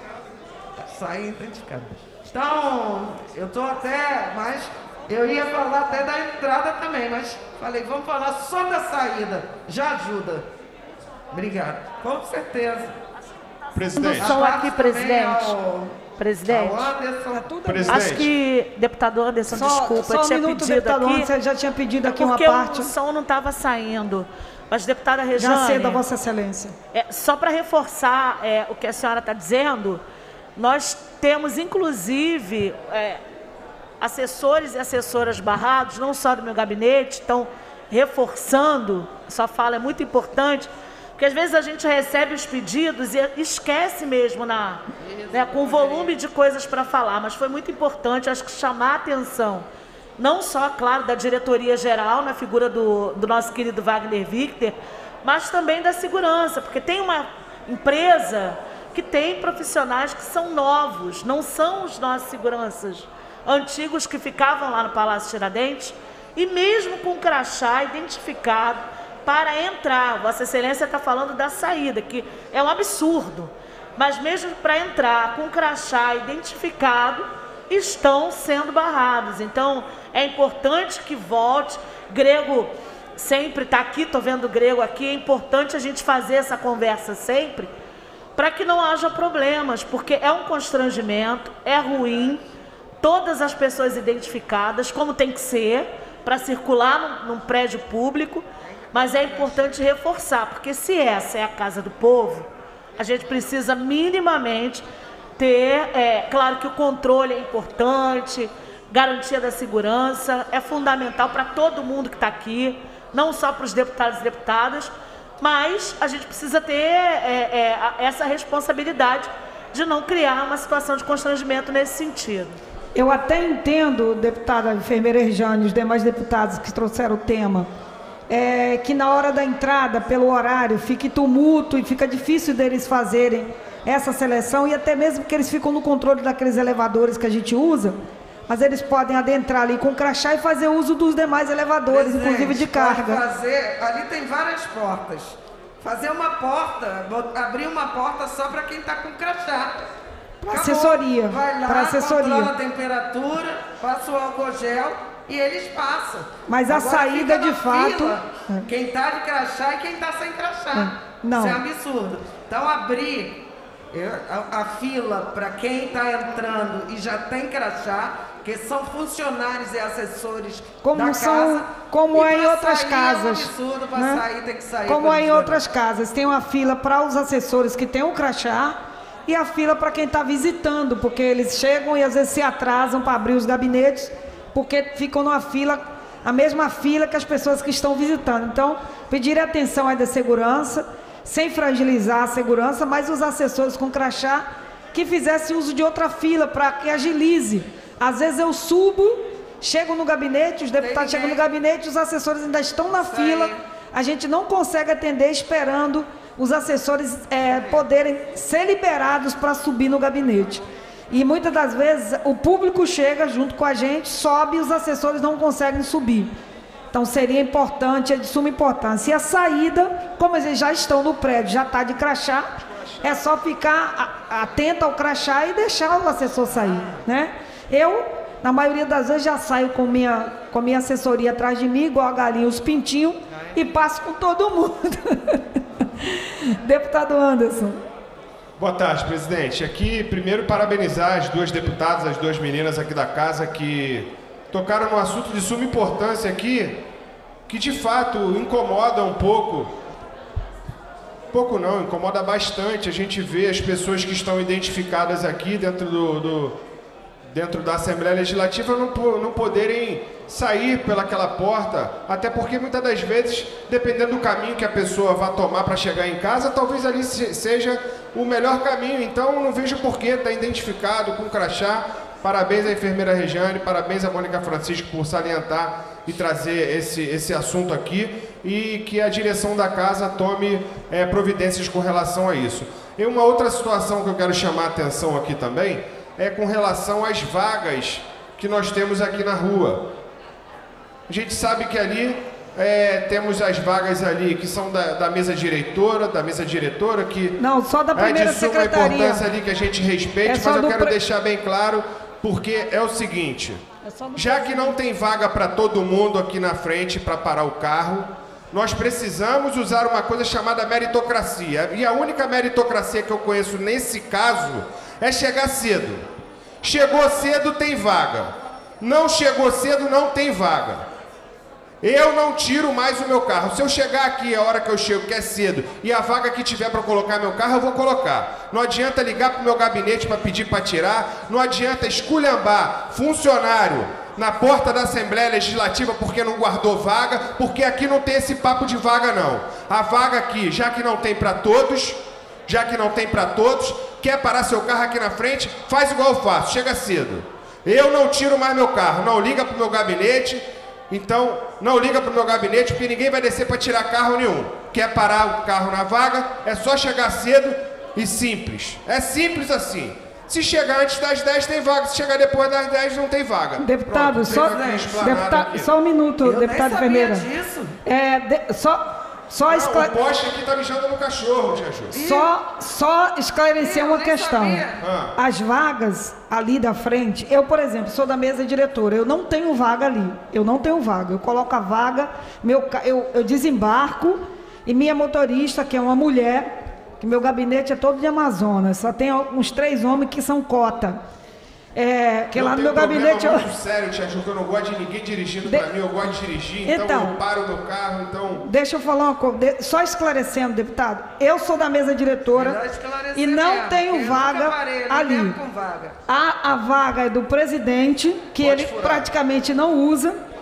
G: Sair identificado. Então, eu estou até mais... Eu ia falar até da entrada também, mas falei, vamos falar só da saída. Já ajuda. Obrigado. Com certeza.
M: Presidente. Só aqui, presidente. Presidente. Acho que, deputado Anderson, desculpa, eu tinha pedido aqui.
A: Você já tinha pedido aqui uma
M: parte.
A: Porque
M: o som não estava saindo. Mas, deputada Rejane...
A: Já cedo, Vossa Excelência.
M: Só para reforçar o que a senhora está dizendo, nós temos, inclusive... assessores e assessoras barrados, não só do meu gabinete, estão reforçando, sua fala é muito importante, porque às vezes a gente recebe os pedidos e esquece mesmo com o volume de coisas para falar, mas foi muito importante, acho que chamar a atenção, não só, claro, da diretoria geral, na figura do nosso querido Wagner Victor, mas também da segurança, porque tem uma empresa que tem profissionais que são novos, não são os nossos seguranças antigos que ficavam lá no Palácio Tiradentes, e mesmo com crachá identificado para entrar, Vossa Excelência está falando da saída, que é um absurdo, mas mesmo para entrar com crachá identificado, estão sendo barrados. Então, é importante que volte. Grego sempre está aqui, estou vendo o Grego aqui, é importante a gente fazer essa conversa sempre, para que não haja problemas, porque é um constrangimento, é ruim, todas as pessoas identificadas, como tem que ser, para circular num prédio público, mas é importante reforçar, porque se essa é a casa do povo, a gente precisa minimamente ter, claro que o controle é importante, garantia da segurança é fundamental para todo mundo que está aqui, não só para os deputados e deputadas, mas a gente precisa ter essa responsabilidade de não criar uma situação de constrangimento nesse sentido.
A: Eu até entendo, deputada enfermeira Erjane e os demais deputados que trouxeram o tema, que na hora da entrada, pelo horário, fique tumulto e fica difícil deles fazerem essa seleção, e até mesmo que eles ficam no controle daqueles elevadores que a gente usa, mas eles podem adentrar ali com crachá e fazer uso dos demais elevadores, inclusive de carga.
G: Ali tem várias portas. Fazer uma porta, abrir uma porta só para quem está com crachá.
A: Para assessoria.
G: Vai lá, controla a temperatura, passa o álcool gel e eles passam.
A: Mas a saída, de fato...
G: Fila, quem está de crachá e quem está sem crachá.
A: Não.
G: Isso é absurdo. Então, abrir a fila para quem está entrando e já tem crachá, que são funcionários e assessores da casa.
A: Como é em outras casas.
G: É um absurdo, para sair tem que sair.
A: Como é em outras casas. Tem uma fila para os assessores que têm o crachá e a fila para quem está visitando, porque eles chegam e às vezes se atrasam para abrir os gabinetes, porque ficam numa fila, a mesma fila que as pessoas que estão visitando. Então, pedir atenção aí da segurança, sem fragilizar a segurança, mas os assessores com crachá que fizessem uso de outra fila para que agilize. Às vezes eu subo, chego no gabinete, os deputados chegam no gabinete, os assessores ainda estão na fila, a gente não consegue atender esperando os assessores poderem ser liberados para subir no gabinete. E muitas das vezes o público chega junto com a gente, sobe e os assessores não conseguem subir. Então seria importante, é de suma importância. E a saída, como eles já estão no prédio, já está de crachá, é só ficar atento ao crachá e deixar o assessor sair, né? Eu, na maioria das vezes, já saio com minha assessoria atrás de mim, igual a galinha, os pintinhos, e passo com todo mundo. Deputado Anderson.
L: Boa tarde, presidente. Aqui, primeiro, parabenizar as duas deputadas, as duas meninas aqui da casa que tocaram num assunto de suma importância aqui, que de fato incomoda um pouco. Pouco não, incomoda bastante a gente ver as pessoas que estão identificadas aqui dentro da Assembleia Legislativa não poderem sair pelaquela porta, até porque muitas das vezes, dependendo do caminho que a pessoa vai tomar para chegar em casa, talvez ali seja o melhor caminho. Então não vejo por que estar identificado com crachá. Parabéns à enfermeira Rejane, parabéns à Mônica Francisco por salientar e trazer esse assunto aqui, e que a direção da casa tome providências com relação a isso. E uma outra situação que eu quero chamar a atenção aqui também é com relação às vagas que nós temos aqui na rua. A gente sabe que ali temos as vagas ali que são da mesa diretora, que
A: não, só da primeira
L: de suma
A: secretaria.
L: Importância ali que a gente respeite, mas eu quero deixar bem claro, porque é o seguinte, já que não tem vaga para todo mundo aqui na frente para parar o carro, nós precisamos usar uma coisa chamada meritocracia. E a única meritocracia que eu conheço nesse caso é chegar cedo. Chegou cedo, tem vaga. Não chegou cedo, não tem vaga. Eu não tiro mais o meu carro. Se eu chegar aqui a hora que eu chego, que é cedo, e a vaga que tiver para colocar meu carro, eu vou colocar. Não adianta ligar para o meu gabinete para pedir para tirar. Não adianta esculhambar funcionário na porta da Assembleia Legislativa porque não guardou vaga, porque aqui não tem esse papo de vaga, não. A vaga aqui, já que não tem para todos, quer parar seu carro aqui na frente, faz igual eu faço, chega cedo. Eu não tiro mais meu carro, não liga para o meu gabinete. Então, não liga para o meu gabinete, porque ninguém vai descer para tirar carro nenhum. Quer parar o carro na vaga, é só chegar cedo e simples. É simples assim. Se chegar antes das 10 tem vaga, se chegar depois das 10 não tem vaga.
A: Deputado,
L: Pronto,
A: só um minuto, deputado enfermeira.
G: Disso.
A: Só
L: o poste aqui tá mijando no cachorro, tia Ju.
A: Só esclarecer uma questão. As vagas ali da frente, eu, por exemplo, sou da mesa diretora, eu não tenho vaga ali. Eu não tenho vaga. Eu coloco a vaga, eu desembarco, e minha motorista, que é uma mulher, que meu gabinete é todo de Amazonas, só tem uns 3 homens que são cota. Que lá no meu gabinete...
L: muito sério, tia Ju, que eu não gosto de ninguém dirigindo para mim, eu gosto de dirigir, então eu paro o meu carro, então...
A: Deixa eu falar uma coisa, só esclarecendo, deputado, eu sou da mesa diretora e não tenho vaga ali. A vaga é do presidente, que ele praticamente não usa,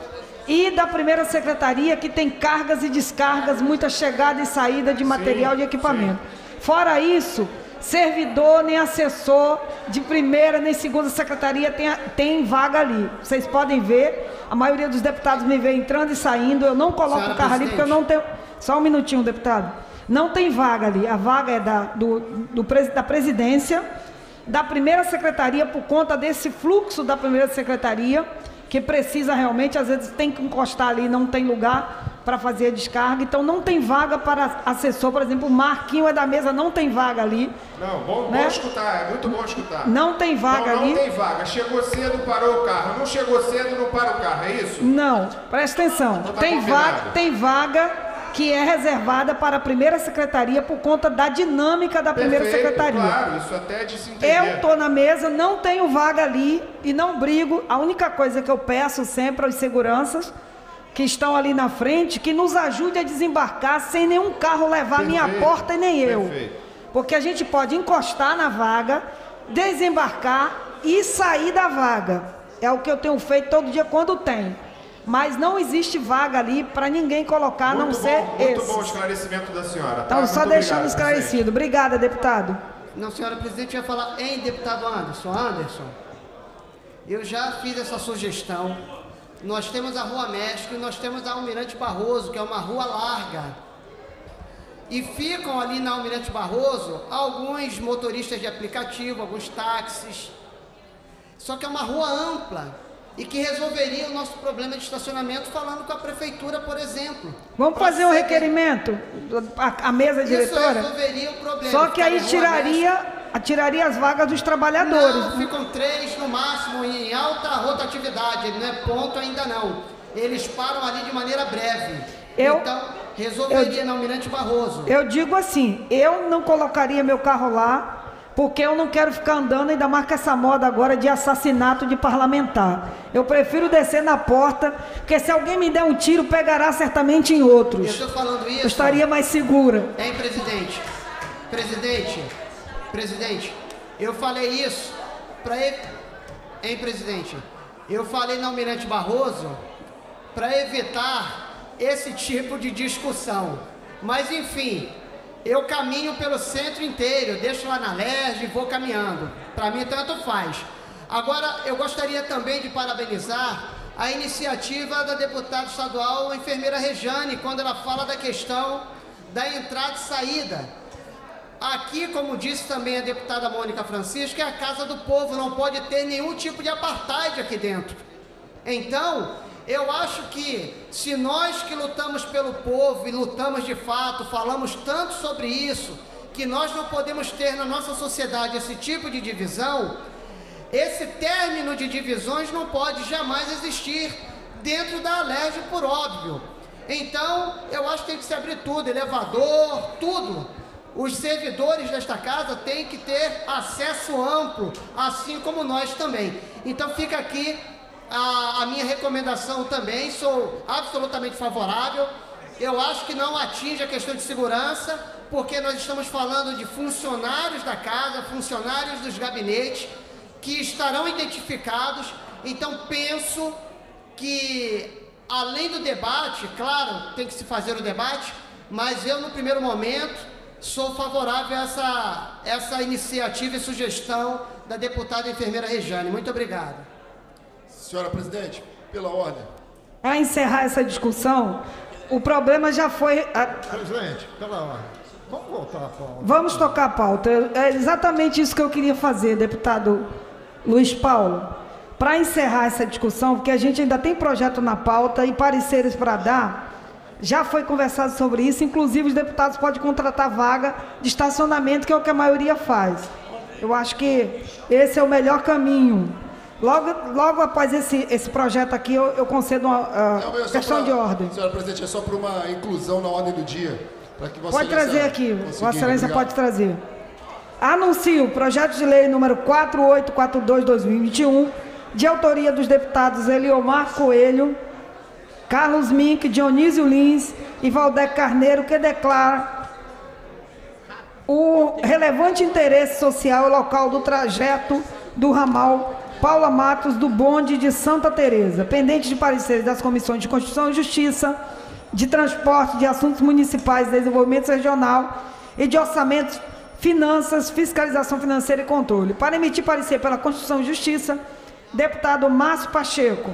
A: e da primeira secretaria, que tem cargas e descargas, muita chegada e saída de material e equipamento. Fora isso, servidor nem assessor de primeira nem segunda secretaria tem vaga ali. Vocês podem ver, a maioria dos deputados me vê entrando e saindo, eu não coloco o carro ali porque eu não tenho... Só um minutinho, deputado. Não tem vaga ali, a vaga é da presidência, da primeira secretaria, por conta desse fluxo da primeira secretaria, que precisa realmente, às vezes tem que encostar ali, não tem lugar para fazer a descarga, então não tem vaga para assessor, por exemplo, o Marquinho é da mesa, não tem vaga ali.
L: Não, bom escutar, é muito bom escutar.
A: Não tem vaga ali.
L: Não tem vaga, chegou cedo, parou o carro, não chegou cedo, não para o carro, é isso?
A: Não, presta atenção, tem vaga que é reservada para a primeira secretaria por conta da dinâmica da primeira secretaria.
L: Claro, isso até é de se entender.
A: Eu estou na mesa, não tenho vaga ali e não brigo. A única coisa que eu peço sempre aos seguranças que estão ali na frente, que nos ajude a desembarcar sem nenhum carro levar a minha porta e nem eu. Porque a gente pode encostar na vaga, desembarcar e sair da vaga. É o que eu tenho feito todo dia quando tem. Mas não existe vaga ali para ninguém colocar, a não ser esse.
L: Muito bom o esclarecimento da senhora.
A: Então, só deixando esclarecido. Obrigada, deputado.
N: Não, senhora presidente, eu ia falar em deputado Anderson. Anderson, eu já fiz essa sugestão. Nós temos a Rua Mestre e nós temos a Almirante Barroso, que é uma rua larga. E ficam ali na Almirante Barroso alguns motoristas de aplicativo, alguns táxis. Só que é uma rua ampla. E que resolveria o nosso problema de estacionamento falando com a prefeitura, por exemplo.
A: Vamos fazer um requerimento, a mesa diretora?
N: Isso resolveria o problema.
A: Só que aí tiraria as vagas dos trabalhadores.
N: Não, ficam 3 no máximo em alta rotatividade, não é ponto ainda não. Eles param ali de maneira breve. Então, resolveria na Almirante Barroso.
A: Eu digo assim, eu não colocaria meu carro lá, porque eu não quero ficar andando, ainda mais com essa moda agora de assassinato de parlamentar. Eu prefiro descer na porta, porque se alguém me der um tiro, pegará certamente em outros.
N: Eu estou falando isso...
A: Eu estaria mais segura.
N: Hein, presidente? Presidente, eu falei isso para ele... Hein, presidente? Eu falei na Almirante Barroso para evitar esse tipo de discussão. Mas, enfim... Eu caminho pelo centro inteiro, deixo lá na LERJ e vou caminhando. Para mim, tanto faz. Agora, eu gostaria também de parabenizar a iniciativa da deputada estadual, a enfermeira Rejane, quando ela fala da questão da entrada e saída. Aqui, como disse também a deputada Mônica Francisco, é a casa do povo, não pode ter nenhum tipo de apartheid aqui dentro. Então... eu acho que se nós que lutamos pelo povo e lutamos de fato, falamos tanto sobre isso, que nós não podemos ter na nossa sociedade esse tipo de divisão, esse término de divisões não pode jamais existir dentro da LERJ, por óbvio. Então, eu acho que tem que se abrir tudo, elevador, tudo. Os servidores desta casa têm que ter acesso amplo, assim como nós também. Então, fica aqui a minha recomendação também, sou absolutamente favorável. Eu acho que não atinge a questão de segurança, porque nós estamos falando de funcionários da casa, funcionários dos gabinetes, que estarão identificados. Então, penso que, além do debate, claro, tem que se fazer o debate, mas eu, no primeiro momento, sou favorável a essa iniciativa e sugestão da deputada enfermeira Rejane. Muito obrigado.
O: Senhora presidente, pela ordem.
A: Para encerrar essa discussão, o problema já foi...
D: Presidente, pela ordem. Vamos voltar à pauta.
A: Vamos tocar a pauta. É exatamente isso que eu queria fazer, deputado Luiz Paulo. Para encerrar essa discussão, porque a gente ainda tem projeto na pauta e pareceres para dar, já foi conversado sobre isso, inclusive os deputados podem contratar vaga de estacionamento, que é o que a maioria faz. Eu acho que esse é o melhor caminho. Logo após esse projeto aqui, eu concedo uma questão de ordem.
O: Senhora presidente, é só para uma inclusão na ordem do dia. Para que Vossa
A: pode trazer aqui, Vossa Excelência pode trazer. Anuncio o projeto de lei número 4842/2021, de autoria dos deputados Eliomar Coelho, Carlos Mink, Dionísio Lins e Valdec Carneiro, que declara o relevante interesse social e local do trajeto do ramal Paula Matos, do bonde de Santa Teresa, pendente de pareceres das comissões de Constituição e Justiça, de Transporte, de Assuntos Municipais, Desenvolvimento Regional e de Orçamentos, Finanças, Fiscalização Financeira e Controle. Para emitir parecer pela Constituição e Justiça, deputado Márcio Pacheco.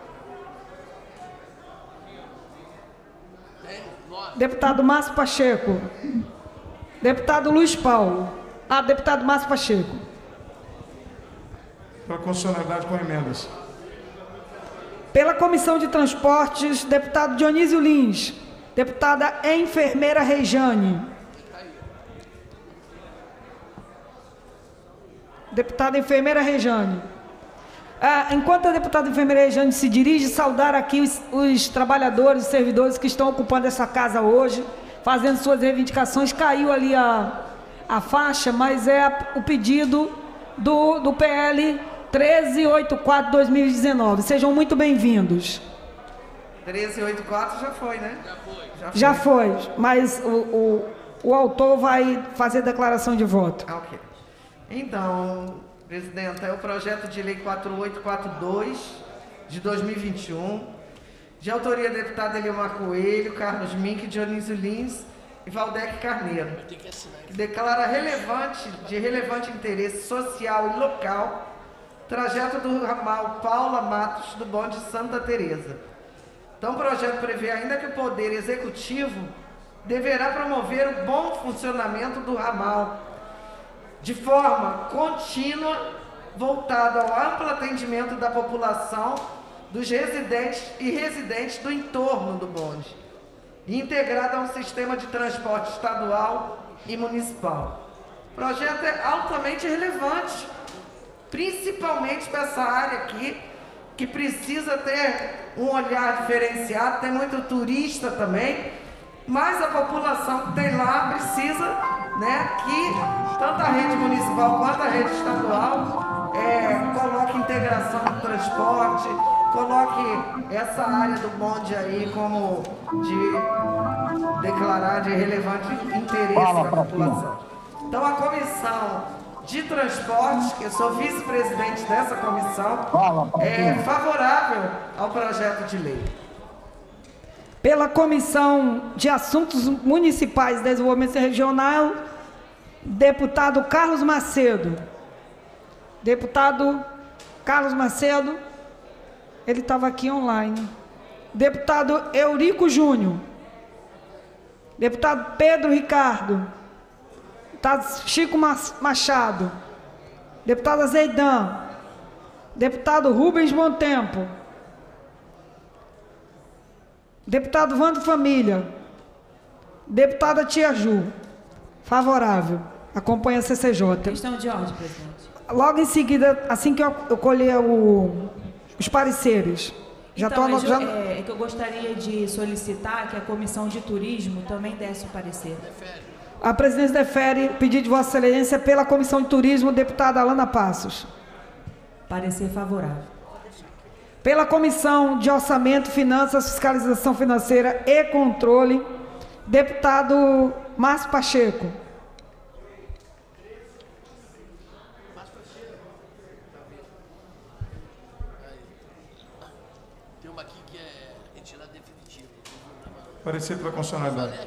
A: Deputado Márcio Pacheco. Deputado Luiz Paulo. Deputado Márcio Pacheco.
B: Para constitucionalidade com emendas.
A: Pela Comissão de Transportes, deputado Dionísio Lins. Deputada Enfermeira Rejane. Deputada Enfermeira Rejane. Enquanto a deputada Enfermeira Rejane se dirige, saudar aqui os trabalhadores, os servidores que estão ocupando essa casa hoje, fazendo suas reivindicações. Caiu ali a faixa, mas é o pedido do PL 1384/2019. Sejam muito bem-vindos.
G: 1384 já foi, né?
A: Já foi, mas o autor vai fazer declaração de voto.
G: Ok. Então, presidenta, é o projeto de lei 4842 de 2021, de autoria da deputada Eliomar Coelho, Carlos Mink, Dionísio Lins e Valdec Carneiro, que declara de relevante interesse social e local trajeto do ramal Paula Matos do bonde Santa Teresa. Então, o projeto prevê ainda que o Poder Executivo deverá promover o bom funcionamento do ramal de forma contínua, voltado ao amplo atendimento da população, dos residentes e residentes do entorno do bonde, e integrado a um sistema de transporte estadual e municipal. O projeto é altamente relevante, principalmente para essa área aqui, que precisa ter um olhar diferenciado, tem muito turista também, mas a população que tem lá precisa, né, que tanto a rede municipal quanto a rede estadual coloque integração no transporte, coloque essa área do bonde aí como de declarar de relevante interesse da população. Então, a comissão de transportes, que eu sou vice-presidente dessa comissão, é favorável ao projeto de lei.
A: Pela Comissão de Assuntos Municipais e Desenvolvimento Regional, deputado Carlos Macedo. Deputado Carlos Macedo, ele estava aqui online. Deputado Eurico Júnior. Deputado Pedro Ricardo. Deputado Chico Machado. Deputada Zeidan. Deputado Rubens Montempo. Deputado Vando Família. Deputada Tia Ju. Favorável. Acompanha a CCJ.
J: Questão de ordem, presidente.
A: Logo em seguida, assim que eu colher os pareceres. Já
J: então,
A: estou anotando.
J: É que eu gostaria de solicitar que a Comissão de Turismo também desse o parecer.
A: A presidência defere pedido de Vossa Excelência pela Comissão de Turismo, deputada Alana Passos.
J: Parecer favorável.
A: Pela Comissão de Orçamento, Finanças, Fiscalização Financeira e Controle, deputado Márcio Pacheco.
I: Tem uma aqui que é retirada definitiva.
B: Parecer pela constitucionalidade.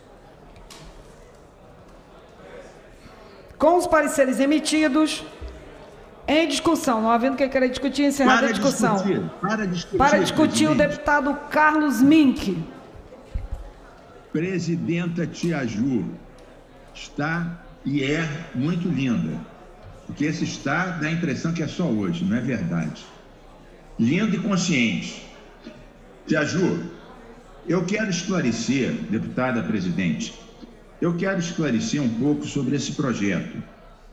A: Com os pareceres emitidos, em discussão, não havendo quem queira discutir, encerrada a discussão. Para discutir o deputado Carlos Mink.
K: Presidenta Tia Ju, está e é muito linda. Porque esse está dá a impressão que é só hoje, não é verdade. Linda e consciente. Tia Ju, eu quero esclarecer, deputada presidente, eu quero esclarecer um pouco sobre esse projeto.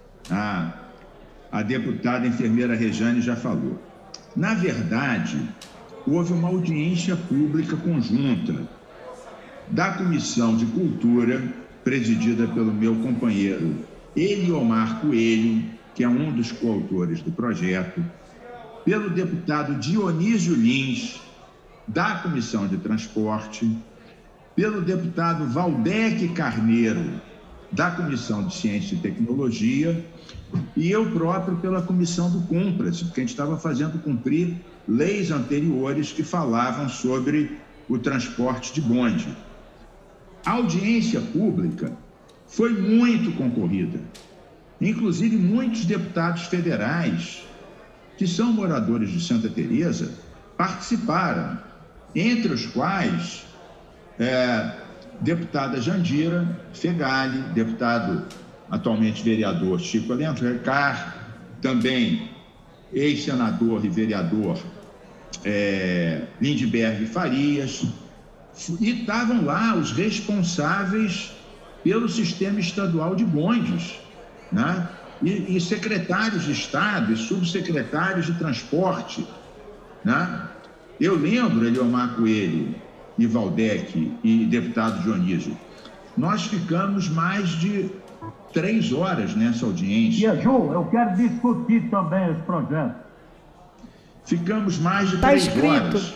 K: A deputada enfermeira Rejane já falou. Na verdade, houve uma audiência pública conjunta da Comissão de Cultura, presidida pelo meu companheiro Eliomar Coelho, que é um dos coautores do projeto, pelo deputado Dionísio Lins, da Comissão de Transporte, pelo deputado Valdec Carneiro, da Comissão de Ciência e Tecnologia, e eu próprio pela Comissão do Cumpra-se, porque a gente estava fazendo cumprir leis anteriores que falavam sobre o transporte de bonde. A audiência pública foi muito concorrida. Inclusive, muitos deputados federais, que são moradores de Santa Teresa, participaram, entre os quais deputada Jandira Fegali, deputado atualmente vereador Chico Alencar, também ex-senador e vereador Lindbergh Farias, e estavam lá os responsáveis pelo sistema estadual de bondes, né? E secretários de Estado e subsecretários de transporte, né? Eu lembro, Eliomar Coelho e Valdec e deputado Dionísio, nós ficamos mais de 3 horas nessa audiência.
P: E, Ju, eu quero discutir também esse projeto.
K: Ficamos mais de 3 horas.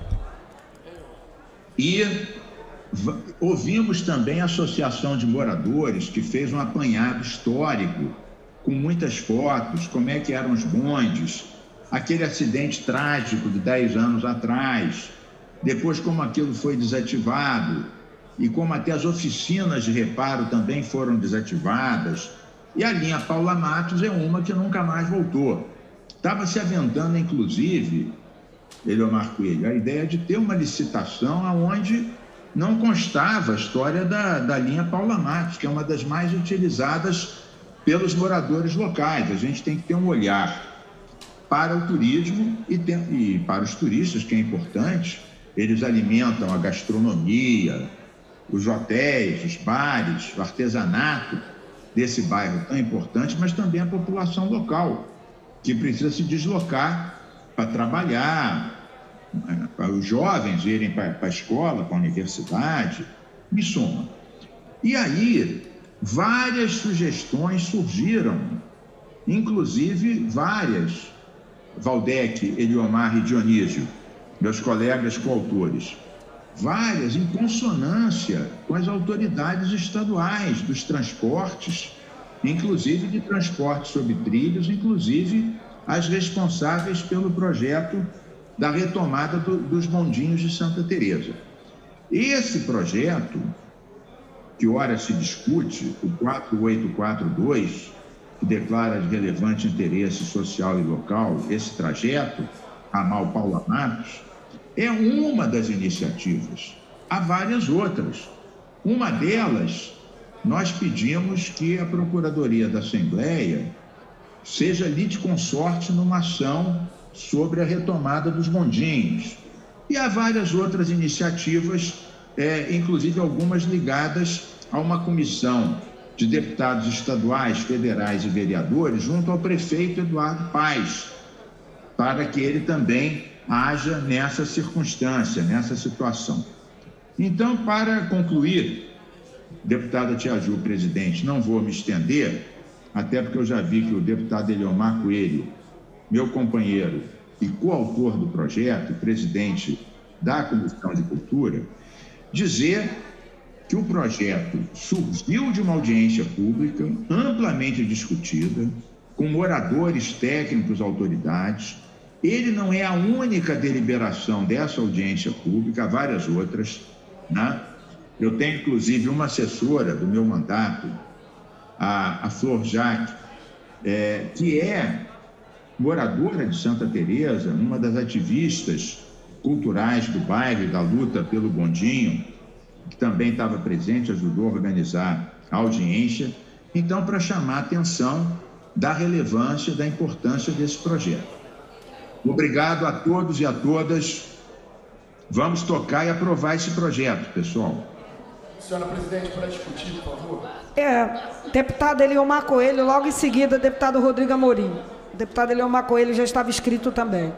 K: E ouvimos também a Associação de Moradores, que fez um apanhado histórico, com muitas fotos, como é que eram os bondes, aquele acidente trágico de 10 anos atrás, depois como aquilo foi desativado, e como até as oficinas de reparo também foram desativadas. E a linha Paula Matos é uma que nunca mais voltou. Estava se aventando, inclusive, Eliomar Coelho, a ideia de ter uma licitação onde não constava a história da linha Paula Matos, que é uma das mais utilizadas pelos moradores locais. A gente tem que ter um olhar para o turismo e para os turistas, que é importante. Eles alimentam a gastronomia, os hotéis, os bares, o artesanato desse bairro tão importante, mas também a população local, que precisa se deslocar para trabalhar, para os jovens irem para a escola, para a universidade, em suma. E aí, várias sugestões surgiram, inclusive várias, Valdec, Eliomar e Dionísio, meus colegas coautores, várias em consonância com as autoridades estaduais dos transportes, inclusive de transporte sobre trilhos, inclusive as responsáveis pelo projeto da retomada dos bondinhos de Santa Teresa. Esse projeto, que ora se discute, o 4842, que declara de relevante interesse social e local esse trajeto, ramal Paula Matos, é uma das iniciativas. Há várias outras. Uma delas, nós pedimos que a Procuradoria da Assembleia seja litisconsorte numa ação sobre a retomada dos bondinhos. E há várias outras iniciativas, inclusive algumas ligadas a uma comissão de deputados estaduais, federais e vereadores, junto ao prefeito Eduardo Paes, para que ele também haja nessa circunstância, nessa situação. Então, para concluir, deputada Tia Ju, presidente, não vou me estender, até porque eu já vi que o deputado Eliomar Coelho, meu companheiro e coautor do projeto, presidente da Comissão de Cultura, dizer que o projeto surgiu de uma audiência pública amplamente discutida, com moradores, técnicos, autoridades. Ele não é a única deliberação dessa audiência pública, há várias outras, né? Eu tenho, inclusive, uma assessora do meu mandato, a Flor Jaque, que é moradora de Santa Teresa, uma das ativistas culturais do bairro e da luta pelo bondinho, que também estava presente, ajudou a organizar a audiência. Então, para chamar a atenção da relevância, da importância desse projeto. Obrigado a todos e a todas. Vamos tocar e aprovar esse projeto, pessoal.
O: Senhora presidente, para discutir, por favor.
A: Deputado Eliomar Coelho, logo em seguida, deputado Rodrigo Amorim. O deputado Eliomar Coelho já estava inscrito também.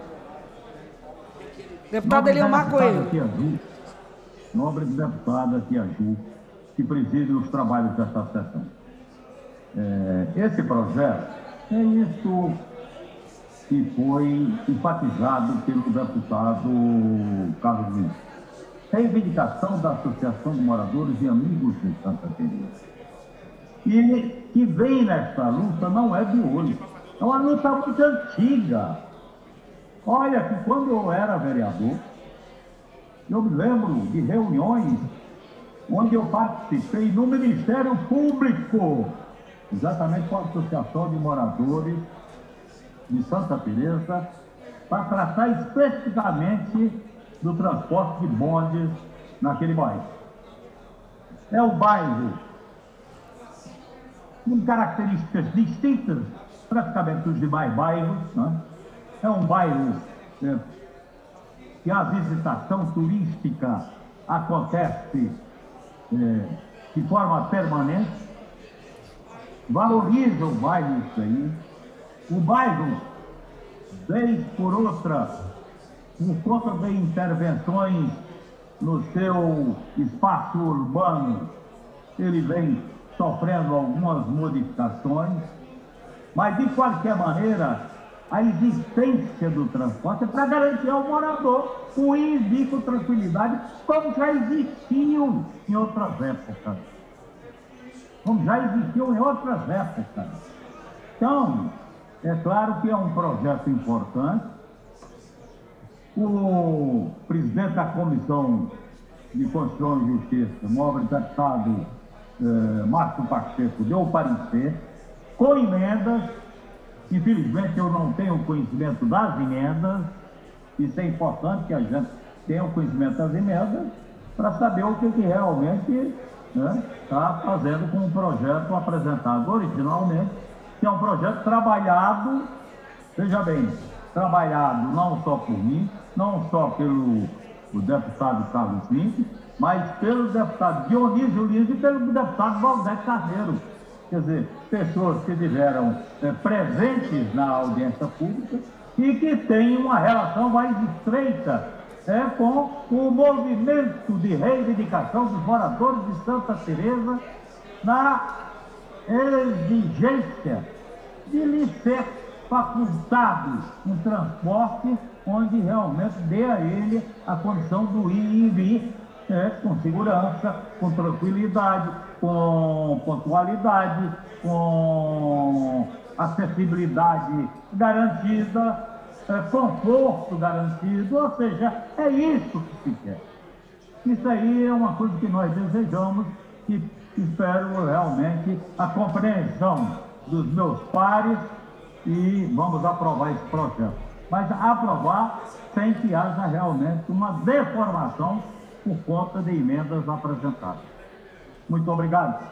A: Deputado Eliomar Coelho.
P: Nobre deputada Tia Ju, que preside os trabalhos desta sessão. Esse projeto é isso que foi enfatizado pelo deputado Carlos Lins. Reivindicação da Associação de Moradores e Amigos de Santa Teresa. e que vem nesta luta não é de hoje. É uma luta muito antiga. Olha que quando eu era vereador, eu me lembro de reuniões onde eu participei no Ministério Público, exatamente com a Associação de Moradores de Santa Teresa, para tratar especificamente do transporte de bondes naquele bairro. É um bairro com características distintas, praticamente dos demais bairros, né? É um bairro que a visitação turística acontece de forma permanente, valoriza o bairro isso aí. O bairro, vez por outra, por conta de intervenções no seu espaço urbano, ele vem sofrendo algumas modificações, mas de qualquer maneira, a existência do transporte é para garantir ao morador com e com tranquilidade, como já existiu em outras épocas. Então, é claro que é um projeto importante. O presidente da Comissão de Constituição e Justiça, o nobre deputado Márcio Pacheco, deu o parecer com emendas. Infelizmente, eu não tenho conhecimento das emendas. Isso é importante que a gente tenha o conhecimento das emendas para saber o que realmente está fazendo com o projeto apresentado originalmente, que é um projeto trabalhado, veja bem, trabalhado não só por mim, não só pelo deputado Carlos Lins, mas pelo deputado Dionísio Lins e pelo deputado Valdete Carneiro. Quer dizer, pessoas que estiveram presentes na audiência pública e que têm uma relação mais estreita com o movimento de reivindicação dos moradores de Santa Teresa na exigência de lhe ser facultado um transporte onde realmente dê a ele a condição do ir e vir com segurança, com tranquilidade, com pontualidade, com acessibilidade garantida, conforto garantido, ou seja, é isso que se quer. Isso aí é uma coisa que nós desejamos e espero realmente a compreensão dos meus pares e vamos aprovar esse projeto. Mas aprovar sem que haja realmente uma deformação por conta de emendas apresentadas. Muito obrigado.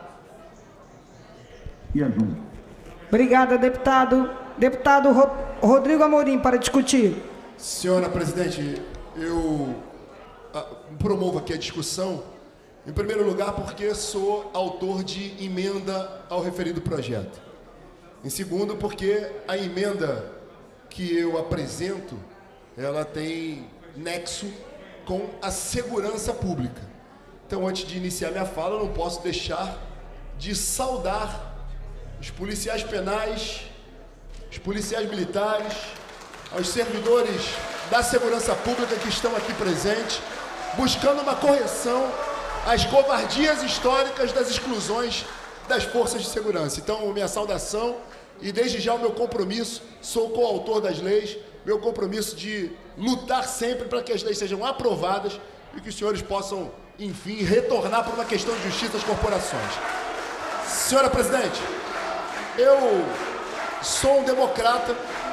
P: E ajuda.
A: Obrigada, deputado. Deputado Rodrigo Amorim, para discutir.
O: Senhora presidente, eu promovo aqui a discussão, em primeiro lugar, porque sou autor de emenda ao referido projeto. Em segundo, porque a emenda que eu apresento, ela tem nexo com a segurança pública. Então, antes de iniciar minha fala, eu não posso deixar de saudar os policiais penais, os policiais militares, aos servidores da segurança pública que estão aqui presentes, buscando uma correção às covardias históricas das exclusões das forças de segurança. Então, minha saudação e, desde já, o meu compromisso, sou coautor das leis, meu compromisso de lutar sempre para que as leis sejam aprovadas e que os senhores possam, enfim, retornar para uma questão de justiça às corporações. Senhora presidente, eu sou um democrata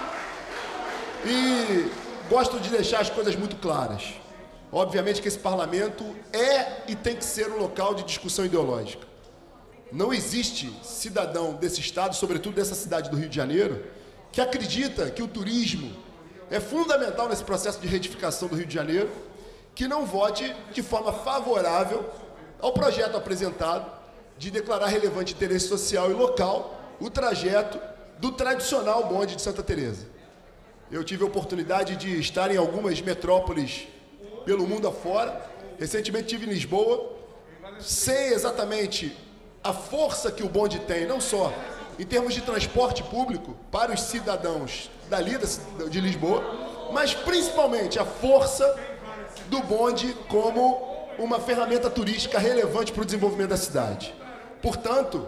O: e gosto de deixar as coisas muito claras. Obviamente que esse parlamento é e tem que ser um local de discussão ideológica. Não existe cidadão desse estado, sobretudo dessa cidade do Rio de Janeiro, que acredita que o turismo é fundamental nesse processo de retificação do Rio de Janeiro, que não vote de forma favorável ao projeto apresentado de declarar relevante interesse social e local o trajeto do tradicional bonde de Santa Teresa. Eu tive a oportunidade de estar em algumas metrópoles pelo mundo afora. Recentemente estive em Lisboa. Sei exatamente a força que o bonde tem, não só em termos de transporte público para os cidadãos dali de Lisboa, mas principalmente a força do bonde como uma ferramenta turística relevante para o desenvolvimento da cidade. Portanto,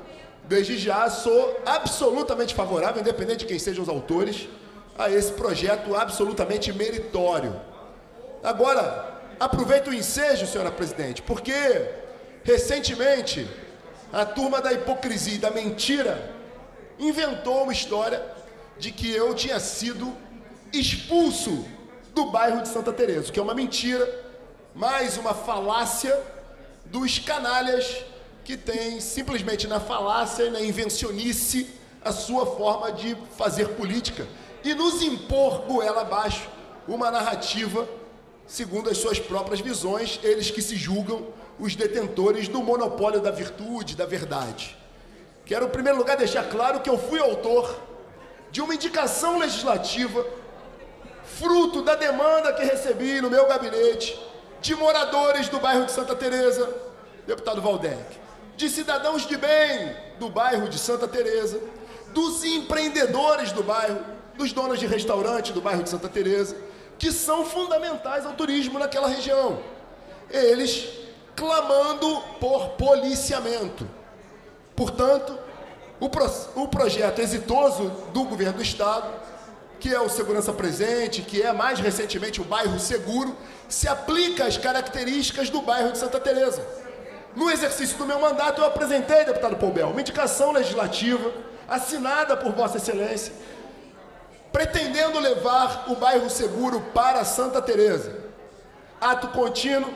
O: desde já, sou absolutamente favorável, independente de quem sejam os autores, a esse projeto absolutamente meritório. Agora, aproveito o ensejo, senhora presidente, porque, recentemente, a turma da hipocrisia e da mentira inventou uma história de que eu tinha sido expulso do bairro de Santa Teresa, que é uma mentira, mais uma falácia dos canalhas que têm simplesmente na falácia e na invencionice a sua forma de fazer política e nos impor goela abaixo uma narrativa segundo as suas próprias visões, eles que se julgam os detentores do monopólio da virtude, da verdade. Quero, em primeiro lugar, deixar claro que eu fui autor de uma indicação legislativa, fruto da demanda que recebi no meu gabinete, de moradores do bairro de Santa Teresa, deputado Valdec, de cidadãos de bem do bairro de Santa Teresa, dos empreendedores do bairro, dos donos de restaurante do bairro de Santa Teresa, que são fundamentais ao turismo naquela região. Eles clamando por policiamento. Portanto, o projeto exitoso do governo do Estado, que é o Segurança Presente, que é mais recentemente o Bairro Seguro, se aplica às características do bairro de Santa Teresa. No exercício do meu mandato, eu apresentei, deputado Poubel, uma indicação legislativa assinada por Vossa Excelência, pretendendo levar o bairro seguro para Santa Teresa. Ato contínuo,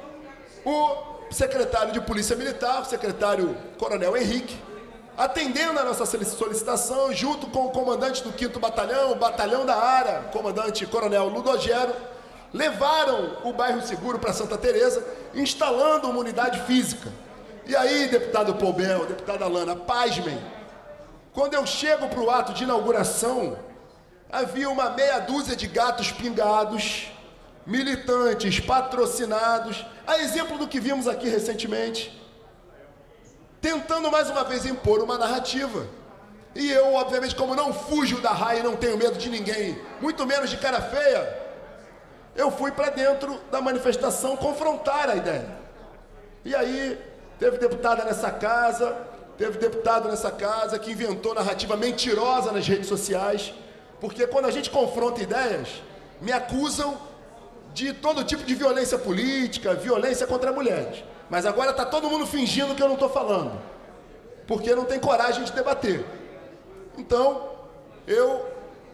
O: o secretário de Polícia Militar, o secretário Coronel Henrique, atendendo a nossa solicitação, junto com o comandante do 5º Batalhão, o Batalhão da Área, comandante Coronel Ludogero, levaram o bairro seguro para Santa Teresa, instalando uma unidade física. E aí, deputado Poubel, deputada Alana, pasmem, quando eu chego para o ato de inauguração, havia uma meia dúzia de gatos pingados, militantes, patrocinados, a exemplo do que vimos aqui recentemente, tentando mais uma vez impor uma narrativa. E eu, obviamente, como não fujo da raia e não tenho medo de ninguém, muito menos de cara feia, eu fui para dentro da manifestação confrontar a ideia. E aí, teve deputada nessa casa, teve deputado nessa casa que inventou narrativa mentirosa nas redes sociais, porque quando a gente confronta ideias, me acusam de todo tipo de violência política, violência contra mulheres. Mas agora está todo mundo fingindo que eu não estou falando, porque não tem coragem de debater. Então, eu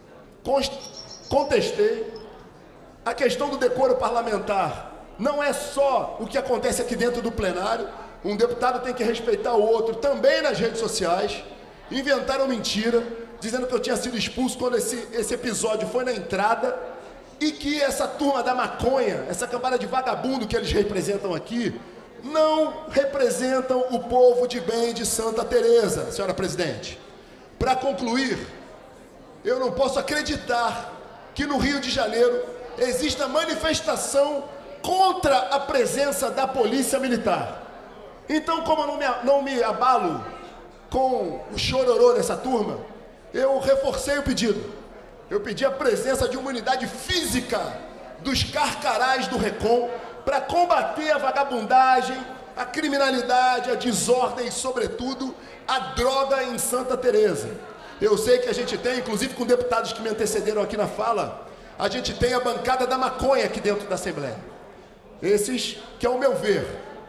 O: contestei a questão do decoro parlamentar. Não é só o que acontece aqui dentro do plenário, um deputado tem que respeitar o outro, também nas redes sociais. Inventaram mentira, dizendo que eu tinha sido expulso quando esse episódio foi na entrada, e que essa turma da maconha, essa cambada de vagabundo que eles representam aqui, não representam o povo de bem de Santa Teresa, senhora presidente. Para concluir, eu não posso acreditar que no Rio de Janeiro exista manifestação contra a presença da polícia militar. Então, como eu não me abalo com o chororô dessa turma, eu reforcei o pedido. Eu pedi a presença de uma unidade física dos carcarás do Recon para combater a vagabundagem, a criminalidade, a desordem e, sobretudo, a droga em Santa Teresa. Eu sei que a gente tem, inclusive com deputados que me antecederam aqui na fala, a gente tem a bancada da maconha aqui dentro da Assembleia. Esses que, ao meu ver,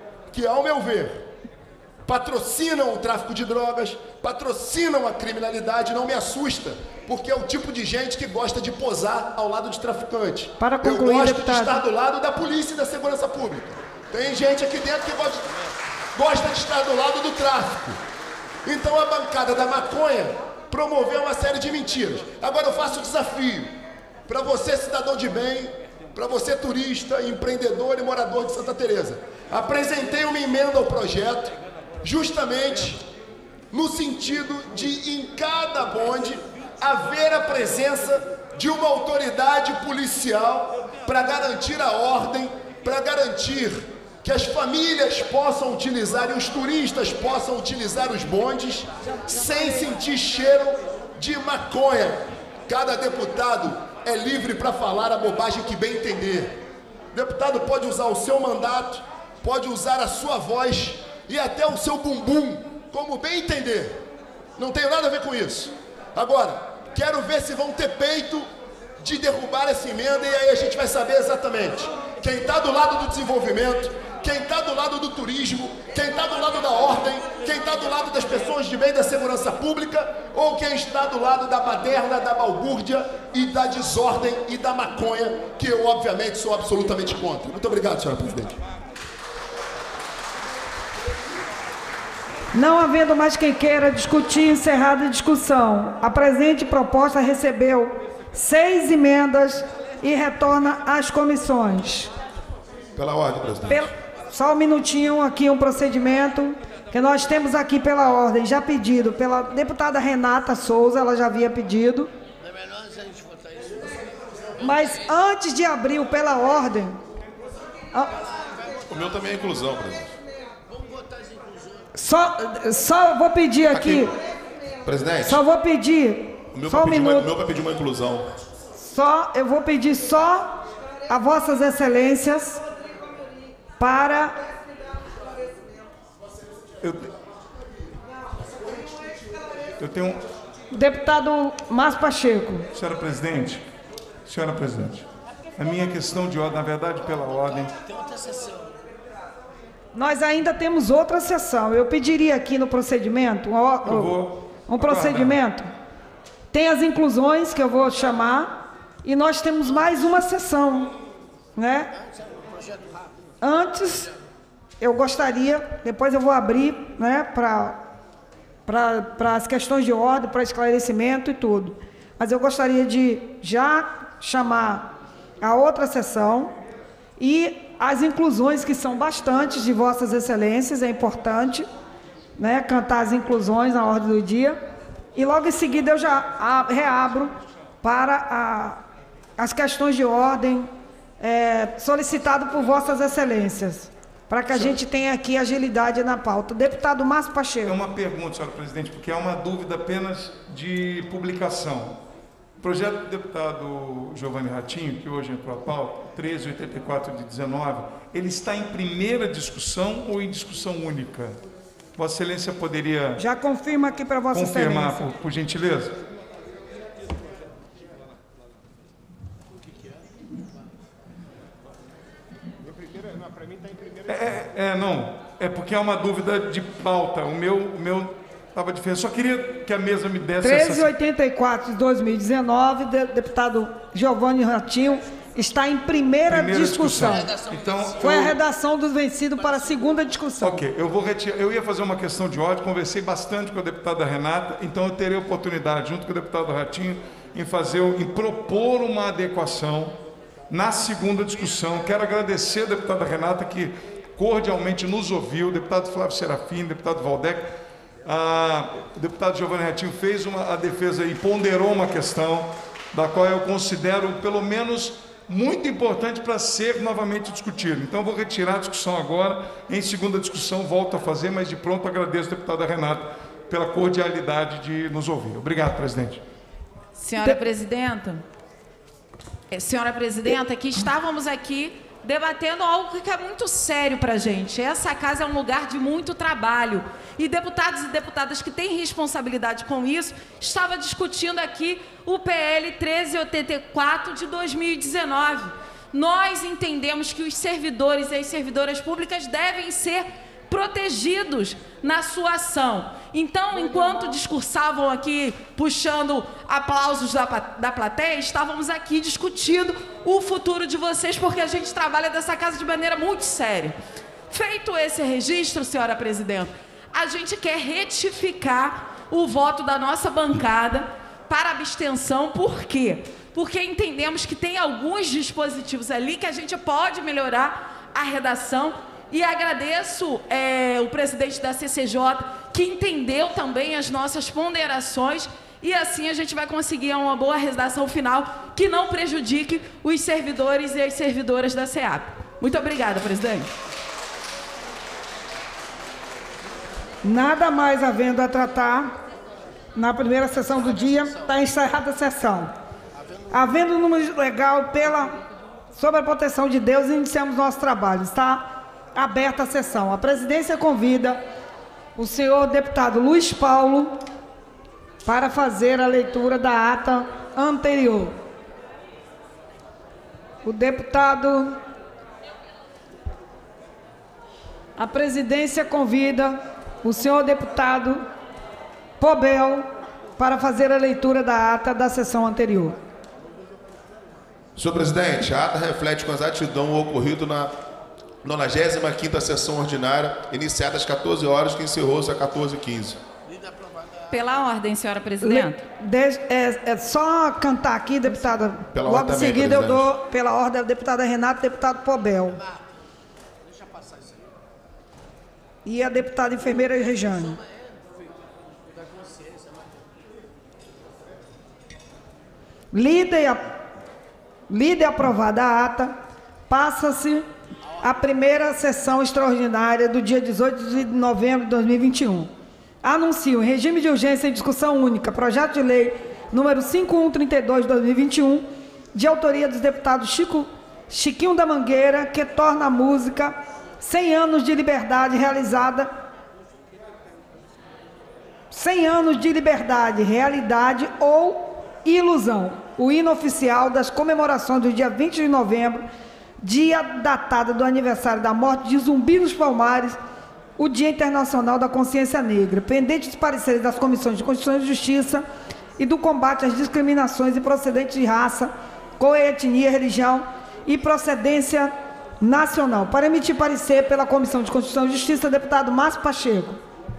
O: patrocinam o tráfico de drogas, patrocinam a criminalidade, não me assusta, porque é o tipo de gente que gosta de posar ao lado de traficante.
A: Para concluir,
O: eu gosto
A: deputado,
O: de estar do lado da polícia e da segurança pública. Tem gente aqui dentro que gosta de estar do lado do tráfico. Então a bancada da maconha promoveu uma série de mentiras. Agora eu faço o desafio para você, cidadão de bem, para você, turista, empreendedor e morador de Santa Teresa. Apresentei uma emenda ao projeto, justamente no sentido de, em cada bonde, haver a presença de uma autoridade policial para garantir a ordem, para garantir que as famílias possam utilizar e os turistas possam utilizar os bondes sem sentir cheiro de maconha. Cada deputado é livre para falar a bobagem que bem entender. O deputado pode usar o seu mandato, pode usar a sua voz e até o seu bumbum, como bem entender. Não tenho nada a ver com isso. Agora, quero ver se vão ter peito de derrubar essa emenda e aí a gente vai saber exatamente quem está do lado do desenvolvimento, quem está do lado do turismo, quem está do lado da ordem, quem está do lado das pessoas de bem da segurança pública ou quem está do lado da baderna, da balbúrdia e da desordem e da maconha, que eu obviamente sou absolutamente contra. Muito obrigado, senhora presidente.
A: Não havendo mais quem queira discutir, encerrada a discussão. A presente proposta recebeu 6 emendas e retorna às comissões.
O: Pela ordem, presidente.
A: Só um minutinho aqui, um procedimento que nós temos aqui pela ordem, já pedido pela deputada Renata Souza, ela já havia pedido.
I: Não é melhor a gente votar isso?
A: Mas antes de abrir o pela ordem...
Q: O meu também é inclusão, presidente.
A: Só vou pedir aqui.
Q: Presidente.
A: Só vou pedir. Só um minuto.
Q: O meu para pedir uma inclusão.
A: Eu vou pedir só a Vossas Excelências para.
B: Eu tenho.
A: Deputado Márcio Pacheco.
B: Senhora presidente, a minha questão de ordem, na verdade, pela ordem.
I: Tem outra sessão.
A: Nós ainda temos outra sessão. Eu pediria aqui no procedimento, um procedimento. Tem as inclusões que eu vou chamar e nós temos mais uma sessão, né? Antes, eu gostaria, depois eu vou abrir, né, para as questões de ordem, para esclarecimento e tudo. Mas eu gostaria de já chamar a outra sessão e as inclusões, que são bastantes, de Vossas Excelências, é importante, né, cantar as inclusões na ordem do dia. E logo em seguida eu já reabro para as questões de ordem solicitado por Vossas Excelências, para que a gente tenha aqui agilidade na pauta. Deputado Márcio Pacheco.
B: É uma pergunta, senhora presidente, porque é uma dúvida apenas de publicação. O projeto do deputado Giovanni Ratinho, que hoje entrou à pauta, 1384 de 19, ele está em primeira discussão ou em discussão única? Vossa Excelência poderia...
A: Já confirma aqui para Vossa Excelência.
B: Confirmar, por gentileza? Não, é porque é uma dúvida de pauta. O meu estava diferente. Só queria que a mesa me desse
A: 1384 de 2019, deputado Giovanni Ratinho, está em primeira discussão.
B: Então,
A: foi a redação do vencido para a segunda discussão.
B: Ok, eu vou retirar. Eu ia fazer uma questão de ordem, conversei bastante com a deputada Renata, então eu terei oportunidade, junto com o deputado Ratinho, em propor uma adequação na segunda discussão. Quero agradecer a deputada Renata, que cordialmente nos ouviu, o deputado Flávio Serafim, o deputado Valdec, o deputado Giovanni Ratinho fez a defesa e ponderou uma questão da qual eu considero, pelo menos, muito importante para ser novamente discutido. Então, eu vou retirar a discussão agora, em segunda discussão volto a fazer, mas de pronto agradeço a deputada Renata pela cordialidade de nos ouvir. Obrigado, presidente.
J: Senhora Presidenta, que estávamos aqui debatendo algo que é muito sério para a gente. Essa casa é um lugar de muito trabalho. E deputados e deputadas que têm responsabilidade com isso, estava discutindo aqui o PL 1384 de 2019. Nós entendemos que os servidores e as servidoras públicas devem ser protegidos na sua ação. Então, enquanto discursavam aqui, puxando aplausos da plateia, estávamos aqui discutindo o futuro de vocês, porque a gente trabalha dessa casa de maneira muito séria. Feito esse registro, senhora presidenta, a gente quer retificar o voto da nossa bancada para abstenção. Por quê? Porque entendemos que tem alguns dispositivos ali que a gente pode melhorar a redação. E agradeço o presidente da CCJ, que entendeu também as nossas ponderações, e assim a gente vai conseguir uma boa redação final que não prejudique os servidores e as servidoras da SEAP. Muito obrigada, presidente.
A: Nada mais havendo a tratar, na primeira sessão do dia, está encerrada a sessão. Havendo número legal sobre a proteção de Deus, iniciamos nosso trabalho. Está aberta a sessão. A presidência convida o senhor deputado Luiz Paulo para fazer a leitura da ata anterior. O deputado... A presidência convida o senhor deputado Pobel para fazer a leitura da ata da sessão anterior.
Q: Senhor presidente, a ata reflete com exatidão o ocorrido na 95ª sessão ordinária, iniciada às 14 horas, que encerrou-se às 14h15.
J: Pela ordem, senhora presidenta.
A: É só cantar aqui, deputada.
Q: Pela
A: Logo
Q: ordem
A: em seguida
Q: também,
A: eu dou, pela ordem, a deputada Renata e deputado Pobel. E a deputada enfermeira Rejane. Lida e aprovada a ata, passa-se a primeira sessão extraordinária do dia 18 de novembro de 2021. Anuncio em regime de urgência em discussão única, projeto de lei número 5132 de 2021, de autoria dos deputados Chiquinho da Mangueira, que torna a música 100 anos de liberdade realizada, 100 anos de liberdade, realidade ou ilusão. O hino oficial das comemorações do dia 20 de novembro, dia datado do aniversário da morte de Zumbi dos Palmares, o Dia Internacional da Consciência Negra, pendente dos pareceres das Comissões de Constituição e Justiça e do combate às discriminações e procedentes de raça, cor, etnia, religião e procedência nacional. Para emitir parecer pela Comissão de Constituição e Justiça, deputado Márcio Pacheco.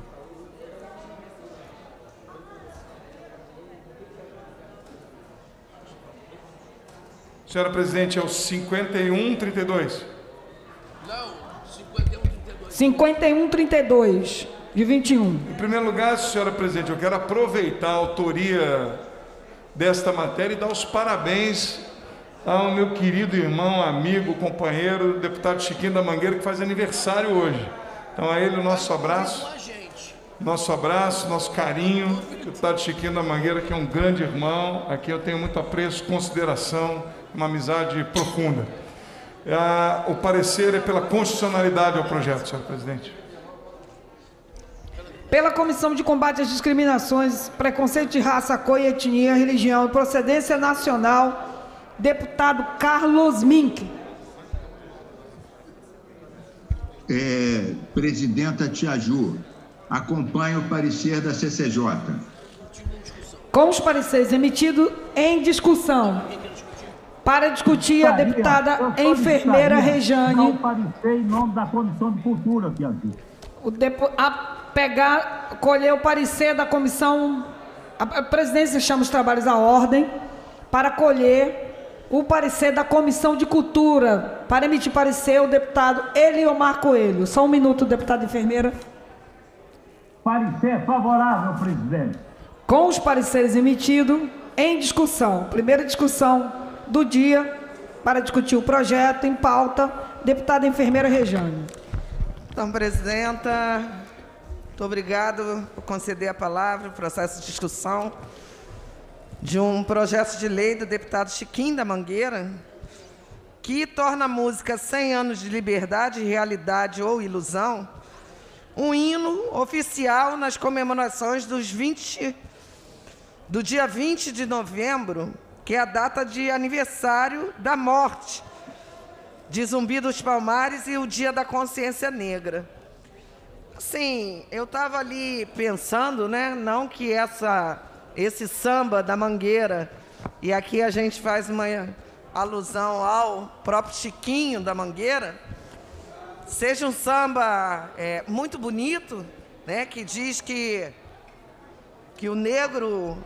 B: Senhora presidente, é o 5132.
I: Não, 5132.
A: 5132, de 21.
B: Em primeiro lugar, senhora presidente, eu quero aproveitar a autoria desta matéria e dar os parabéns ao meu querido irmão, amigo, companheiro, deputado Chiquinho da Mangueira, que faz aniversário hoje. Então a ele o nosso abraço, nosso carinho, deputado Chiquinho da Mangueira, que é um grande irmão, a quem eu tenho muito apreço, consideração, uma amizade profunda. O parecer é pela constitucionalidade ao projeto, senhor presidente.
A: Pela Comissão de Combate às Discriminações, Preconceito de Raça, Cor, Etnia, Religião e Procedência Nacional, deputado Carlos Mink.
K: Presidenta Tiaju, acompanha o parecer da CCJ.
A: Com os pareceres emitidos em discussão, para discutir a deputada enfermeira Rejane.
P: Não parecer em nome da Comissão de Cultura, Tiaju.
A: Colher o parecer da comissão, a presidência chama os trabalhos à ordem, para colher o parecer da Comissão de Cultura, para emitir parecer o deputado Eliomar Coelho. Só um minuto, deputada enfermeira.
P: Parecer favorável, presidente.
A: Com os pareceres emitidos em discussão, primeira discussão do dia, para discutir o projeto em pauta, deputada enfermeira Rejane.
G: Então, presidenta, muito obrigado por conceder a palavra, o processo de discussão de um projeto de lei do deputado Chiquinho da Mangueira, que torna a música 100 anos de liberdade, realidade ou ilusão, um hino oficial nas comemorações do dia 20 de novembro, que é a data de aniversário da morte de Zumbi dos Palmares e o Dia da Consciência Negra. Assim, eu estava ali pensando, né, não que esse samba da Mangueira, e aqui a gente faz uma alusão ao próprio Chiquinho da Mangueira, seja um samba muito bonito, né, que diz que o negro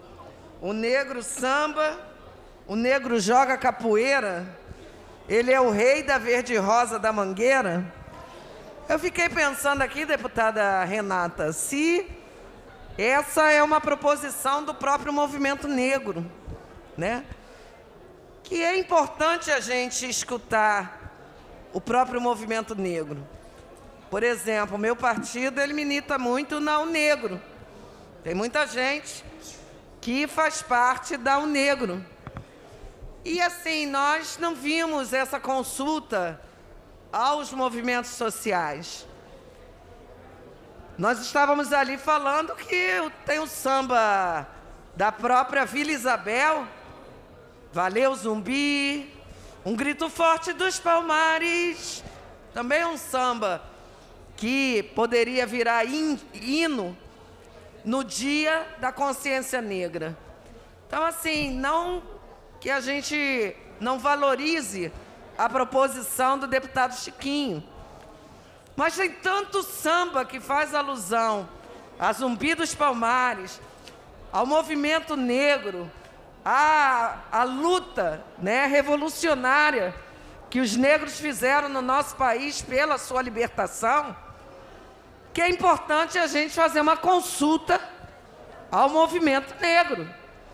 G: samba, o negro joga capoeira, ele é o rei da verde rosa da Mangueira. Eu fiquei pensando aqui, deputada Renata, se essa é uma proposição do próprio movimento negro, né? Que é importante a gente escutar o próprio movimento negro. Por exemplo, o meu partido, ele milita muito na UNegro. Tem muita gente que faz parte da UNegro. E assim, nós não vimos essa consulta aos movimentos sociais. Nós estávamos ali falando que tem o samba da própria Vila Isabel, Valeu Zumbi, Um Grito Forte dos Palmares, também um samba que poderia virar hino no Dia da Consciência Negra. Então, assim, não que a gente não valorize a proposição do deputado Chiquinho, mas tem tanto samba que faz alusão a Zumbi dos Palmares, ao movimento negro, à luta, né, revolucionária que os negros fizeram no nosso país pela sua libertação, que é importante a gente fazer uma consulta ao movimento negro.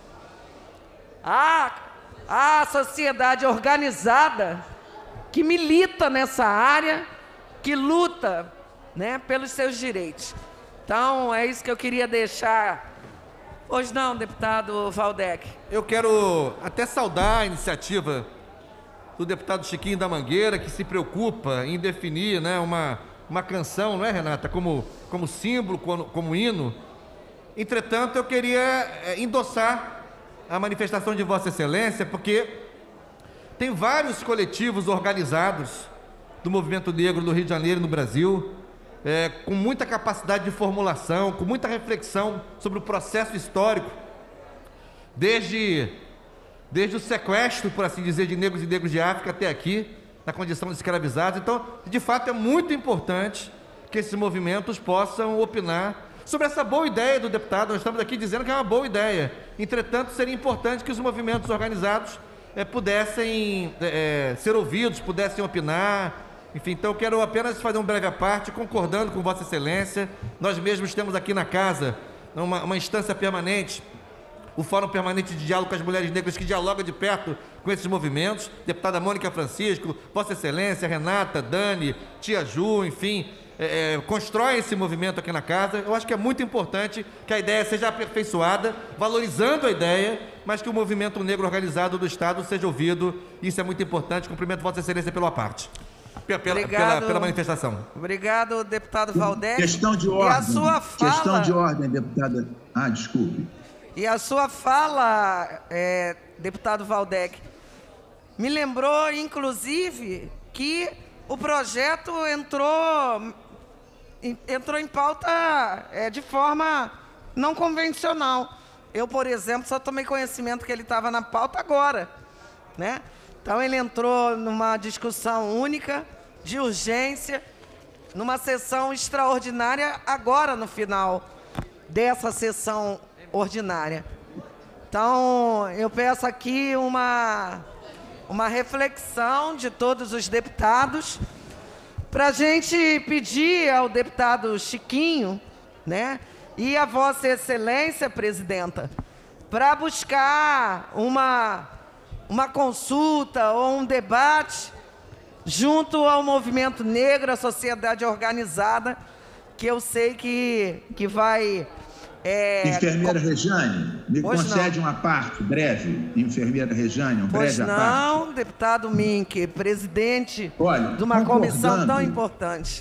G: A sociedade organizada que milita nessa área, que luta, né, pelos seus direitos. Então, é isso que eu queria deixar. Pois não, deputado Valdec.
C: Eu quero até saudar a iniciativa do deputado Chiquinho da Mangueira, que se preocupa em definir, né, uma canção, não é, Renata, como símbolo, como hino. Entretanto, eu queria endossar a manifestação de Vossa Excelência, porque tem vários coletivos organizados do movimento negro do Rio de Janeiro e no Brasil, com muita capacidade de formulação, com muita reflexão sobre o processo histórico, desde o sequestro, por assim dizer, de negros e negros de África até aqui, na condição de escravizados. Então, de fato, é muito importante que esses movimentos possam opinar sobre essa boa ideia do deputado. Nós estamos aqui dizendo que é uma boa ideia. Entretanto, seria importante que os movimentos organizados pudessem ser ouvidos, pudessem opinar. Enfim, então eu quero apenas fazer um breve à parte, concordando com Vossa Excelência. Nós mesmos temos aqui na casa uma instância permanente, o Fórum Permanente de Diálogo com as Mulheres Negras, que dialoga de perto com esses movimentos. Deputada Mônica Francisco, Vossa Excelência, Renata, Dani, Tia Ju, enfim, constroem esse movimento aqui na casa. Eu acho que é muito importante que a ideia seja aperfeiçoada, valorizando a ideia, mas que o movimento negro organizado do Estado seja ouvido. Isso é muito importante. Cumprimento Vossa Excelência pela parte. Pela manifestação.
G: Obrigado, deputado Valdec.
K: Questão de ordem.
G: E a sua fala...
K: Questão de ordem, deputada. Desculpe.
G: E a sua fala, deputado Valdec, me lembrou, inclusive, que o projeto entrou em pauta de forma não convencional. Eu, por exemplo, só tomei conhecimento que ele estava na pauta agora, né? Então, ele entrou numa discussão única, de urgência, numa sessão extraordinária, agora no final dessa sessão ordinária. Então, eu peço aqui uma reflexão de todos os deputados, para a gente pedir ao deputado Chiquinho, né, e a Vossa Excelência, Presidenta, para buscar uma consulta ou um debate junto ao movimento negro, a sociedade organizada, que eu sei que vai...
K: Enfermeira Rejane, me concede uma parte breve, enfermeira Rejane, breve à parte.
G: Não, deputado Mink, presidente de uma comissão tão importante.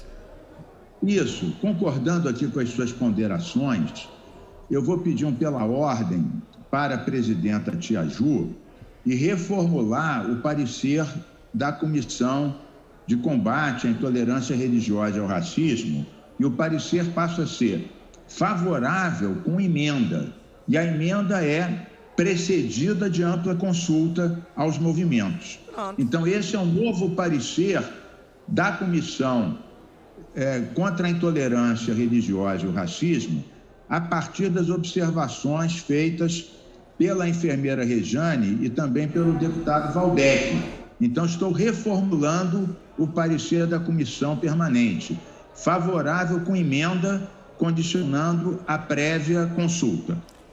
K: Isso, concordando aqui com as suas ponderações, eu vou pedir pela ordem para a presidenta Tia Ju e reformular o parecer da Comissão de Combate à Intolerância Religiosa e ao Racismo, e o parecer passa a ser favorável com emenda, e a emenda é precedida de ampla consulta aos movimentos. Então, esse é um novo parecer da Comissão contra a Intolerância Religiosa e o Racismo, a partir das observações feitas pela enfermeira Rejane e também pelo deputado Valdec. Então, estou reformulando o parecer da Comissão Permanente, favorável com emenda, condicionando a prévia consulta.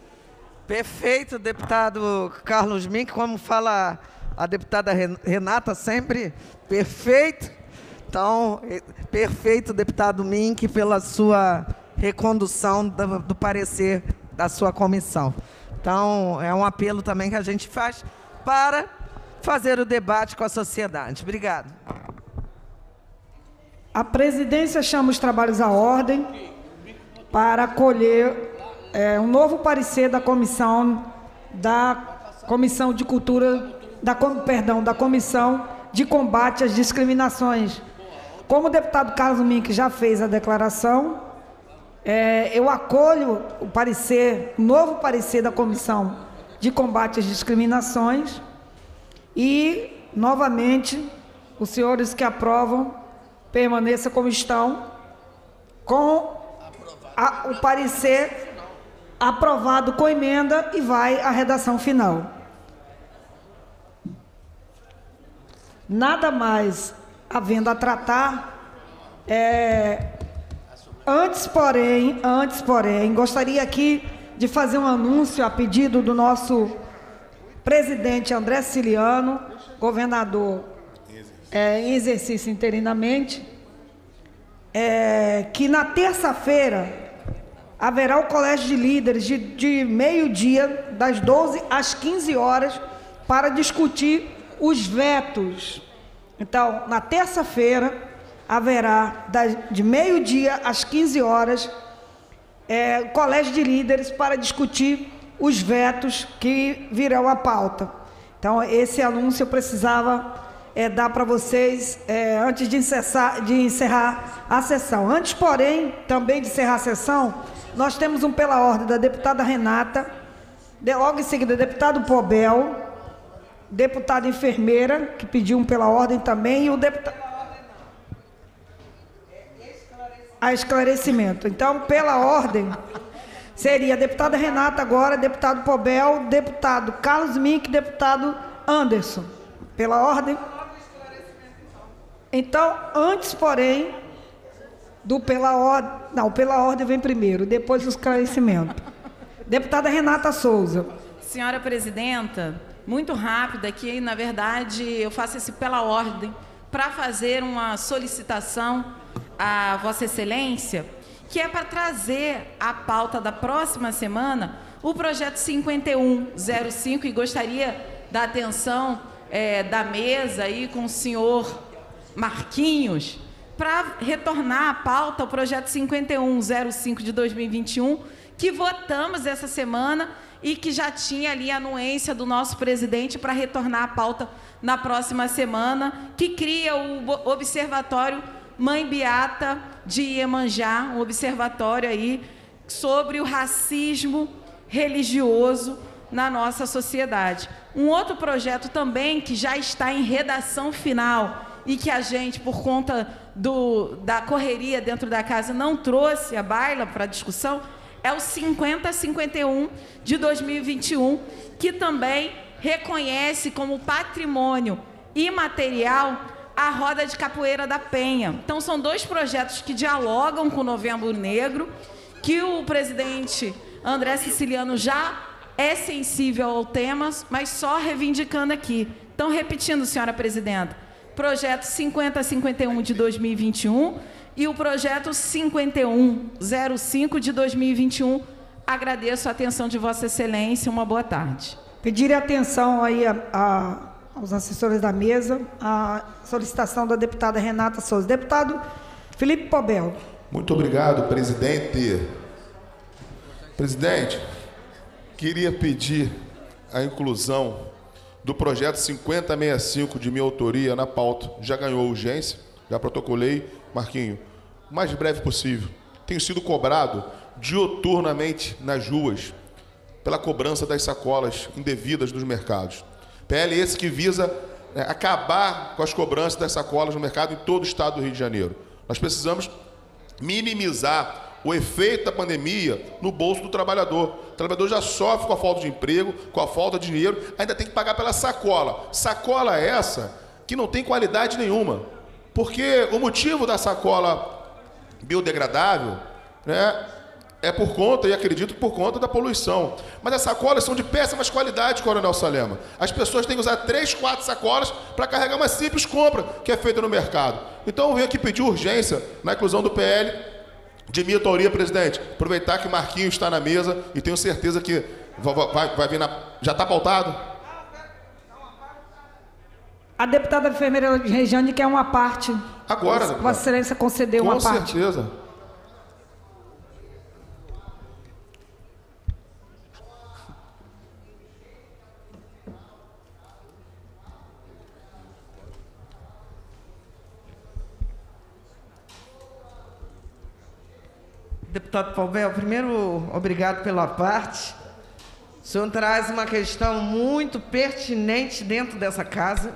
G: Perfeito, deputado Carlos Mink, como fala a deputada Renata sempre, perfeito. Então, perfeito, deputado Mink, pela sua recondução do parecer da sua comissão. Então, é um apelo também que a gente faz para fazer o debate com a sociedade. Obrigado.
A: A presidência chama os trabalhos à ordem. para acolher um novo parecer da Comissão de Cultura, da Comissão de Combate às Discriminações. Como o deputado Carlos Mink já fez a declaração, eu acolho o novo parecer da Comissão de Combate às Discriminações e, novamente, os senhores que aprovam permaneçam como estão, com o parecer aprovado com emenda e vai à redação final. Nada mais havendo a tratar, antes, porém, gostaria aqui de fazer um anúncio a pedido do nosso presidente André Siciliano, governador em exercício interinamente, que na terça-feira haverá o colégio de líderes de meio-dia, das 12 às 15 horas, para discutir os vetos. Então, na terça-feira, haverá de meio-dia às 15 horas o colégio de líderes para discutir os vetos que virão à pauta. Então, esse anúncio eu precisava dar para vocês antes de encerrar a sessão. Antes, porém, também de encerrar a sessão, nós temos um pela ordem da deputada Renata, logo em seguida, deputado Pobel, deputada enfermeira, que pediu um pela ordem também, e o deputado... esclarecimento. Então, pela ordem, seria a deputada Renata agora, deputado Pobel, deputado Carlos Mink, deputado Anderson. Pela ordem. Então, antes, porém, pela ordem vem primeiro, depois o esclarecimento. Deputada Renata Souza.
J: Senhora presidenta, muito rápido aqui, na verdade, eu faço esse pela ordem para fazer uma solicitação à Vossa Excelência, que é para trazer à pauta da próxima semana o projeto 5105, e gostaria da atenção da mesa aí com o senhor Marquinhos, para retornar à pauta o projeto 5105 de 2021, que votamos essa semana e que já tinha ali a anuência do nosso presidente para retornar à pauta na próxima semana, que cria o Observatório Mãe Beata de Iemanjá, um observatório aí sobre o racismo religioso na nossa sociedade. Um outro projeto também que já está em redação final e que a gente, por conta da correria dentro da casa, não trouxe a baila para discussão, é o 5051 de 2021, que também reconhece como patrimônio imaterial a Roda de Capoeira da Penha. Então, são dois projetos que dialogam com o Novembro Negro, que o presidente André Siciliano já é sensível ao tema, mas só reivindicando aqui. Então, repetindo, senhora presidenta, projeto 5051 de 2021 e o projeto 5105 de 2021. Agradeço a atenção de Vossa Excelência. Uma boa tarde.
A: Pedir atenção aí aos assessores da mesa, a solicitação da deputada Renata Souza. Deputado Felipe Pobel.
Q: Muito obrigado, presidente. Presidente, queria pedir a inclusão do projeto 5065 de minha autoria na pauta. Já ganhou urgência, já protocolei, Marquinho, o mais breve possível. Tenho sido cobrado diuturnamente nas ruas pela cobrança das sacolas indevidas dos mercados. PL esse que visa acabar com as cobranças das sacolas no mercado em todo o estado do Rio de Janeiro. Nós precisamos minimizar o efeito da pandemia no bolso do trabalhador. O trabalhador já sofre com a falta de emprego, com a falta de dinheiro, ainda tem que pagar pela sacola. Sacola essa que não tem qualidade nenhuma. Porque o motivo da sacola biodegradável, né, é por conta, e acredito por conta da poluição. Mas as sacolas são de péssimas qualidades, Coronel Salema. As pessoas têm que usar 3, 4 sacolas para carregar uma simples compra que é feita no mercado. Então eu venho aqui pedir urgência na inclusão do PL de minha autoria, presidente. Aproveitar que o Marquinhos está na mesa e tenho certeza que vai vir na... Já está pautado?
A: A deputada enfermeira Regiane quer uma parte.
Q: Agora,
A: Vossa Excelência concedeu uma parte.
Q: Com certeza.
G: Deputado Paubel, primeiro, obrigado pela parte. O senhor traz uma questão muito pertinente dentro dessa casa.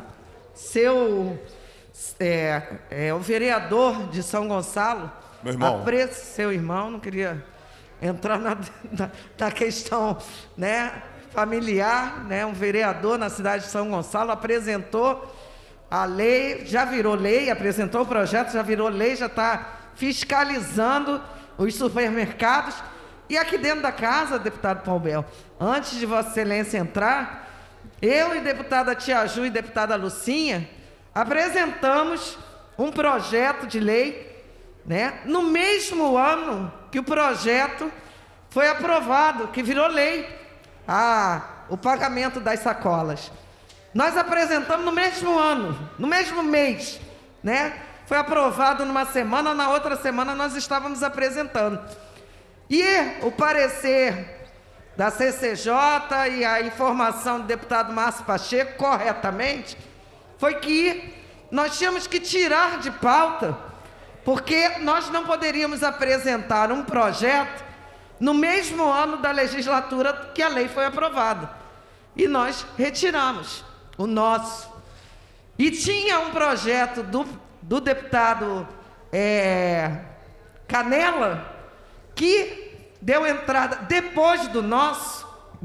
G: O vereador de São Gonçalo...
Q: Meu irmão.
G: Seu irmão, não queria entrar na questão, né, familiar, né? Um vereador na cidade de São Gonçalo apresentou a lei, já virou lei, apresentou o projeto, já virou lei, já está fiscalizando os supermercados. E aqui dentro da casa, deputado Paubel, antes de Vossa Excelência entrar, eu e deputada Tia Ju e deputada Lucinha apresentamos um projeto de lei, né, no mesmo ano que o projeto foi aprovado, que virou lei, o pagamento das sacolas. Nós apresentamos no mesmo ano, no mesmo mês, né? Foi aprovado numa semana, na outra semana nós estávamos apresentando. E o parecer da CCJ e a informação do deputado Márcio Pacheco, corretamente, foi que nós tínhamos que tirar de pauta, porque nós não poderíamos apresentar um projeto no mesmo ano da legislatura que a lei foi aprovada. E nós retiramos o nosso. E tinha um projeto do deputado Canela, que deu entrada depois do nosso.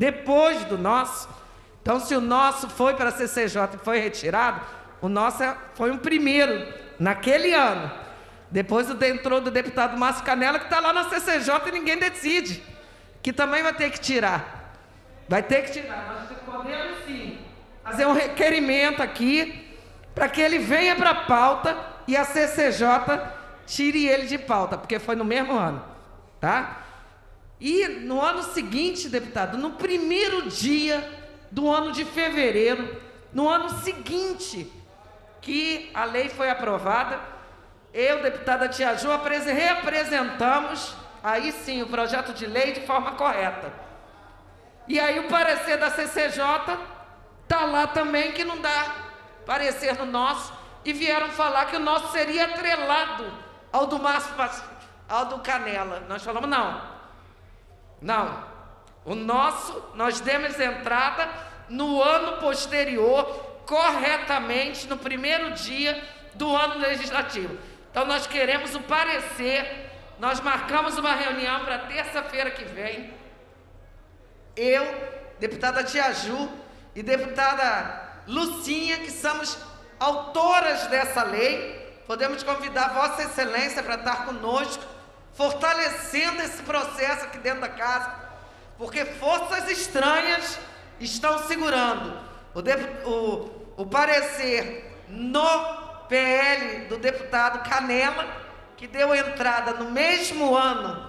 G: Então, se o nosso foi para a CCJ e foi retirado, o nosso foi um primeiro, naquele ano. Depois entrou do deputado Márcio Canela, que está lá na CCJ e ninguém decide, que também vai ter que tirar. Vai ter que tirar. Nós podemos sim fazer um requerimento aqui para que ele venha para a pauta e a CCJ tire ele de pauta, porque foi no mesmo ano, tá? E no ano seguinte, deputado, no primeiro dia do ano de fevereiro, no ano seguinte que a lei foi aprovada, eu, deputada Tia Ju, reapresentamos, aí sim, o projeto de lei de forma correta. E aí o parecer da CCJ está lá também, que não dá parecer no nosso, e vieram falar que o nosso seria atrelado ao do Márcio, ao do Canela. Nós falamos, não. O nosso, nós demos entrada no ano posterior, corretamente, no primeiro dia do ano legislativo. Então, nós queremos o parecer. Nós marcamos uma reunião para terça-feira que vem. Eu, deputada Tia Ju e deputada Lucinha, que somos autoras dessa lei, podemos convidar Vossa Excelência para estar conosco, fortalecendo esse processo aqui dentro da casa, porque forças estranhas estão segurando o parecer no PL do deputado Canela, que deu entrada no mesmo ano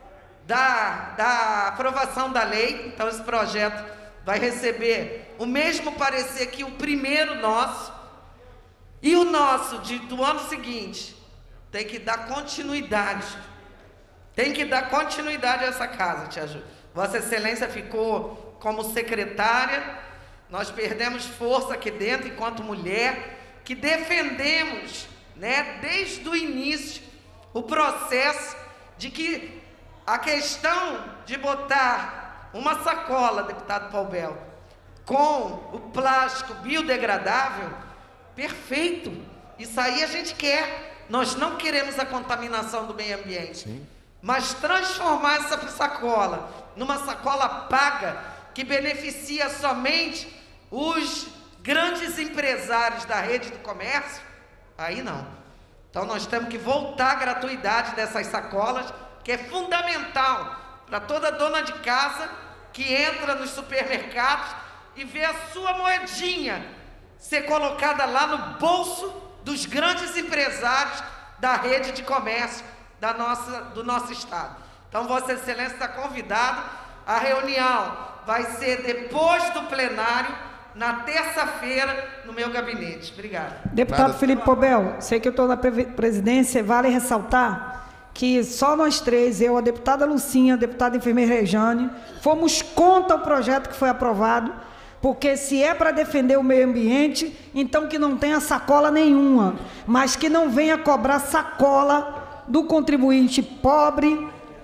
G: da aprovação da lei. Então esse projeto vai receber o mesmo parecer que o primeiro nosso, e o nosso do ano seguinte tem que dar continuidade. Tem que dar continuidade a essa casa, Tia Ju. Vossa Excelência ficou como secretária, nós perdemos força aqui dentro enquanto mulher, que defendemos, né, desde o início, o processo de que a questão de botar uma sacola, deputado Paubel, com o plástico biodegradável, perfeito, isso aí a gente quer. Nós não queremos a contaminação do meio ambiente. Sim. Mas transformar essa sacola numa sacola paga, que beneficia somente os grandes empresários da rede do comércio, aí não. Então nós temos que voltar à gratuidade dessas sacolas, que é fundamental para toda dona de casa que entra nos supermercados e vê a sua moedinha ser colocada lá no bolso dos grandes empresários da rede de comércio do nosso estado. Então Vossa Excelência está convidado. A reunião vai ser depois do plenário, na terça-feira, no meu gabinete. Obrigada.
A: Deputado Felipe Paubel, sei que eu estou na presidência, vale ressaltar que só nós três, eu, a deputada Lucinha, a deputada enfermeira Rejane, fomos contra o projeto que foi aprovado, porque se é para defender o meio ambiente, então que não tenha sacola nenhuma, mas que não venha cobrar sacola do contribuinte pobre,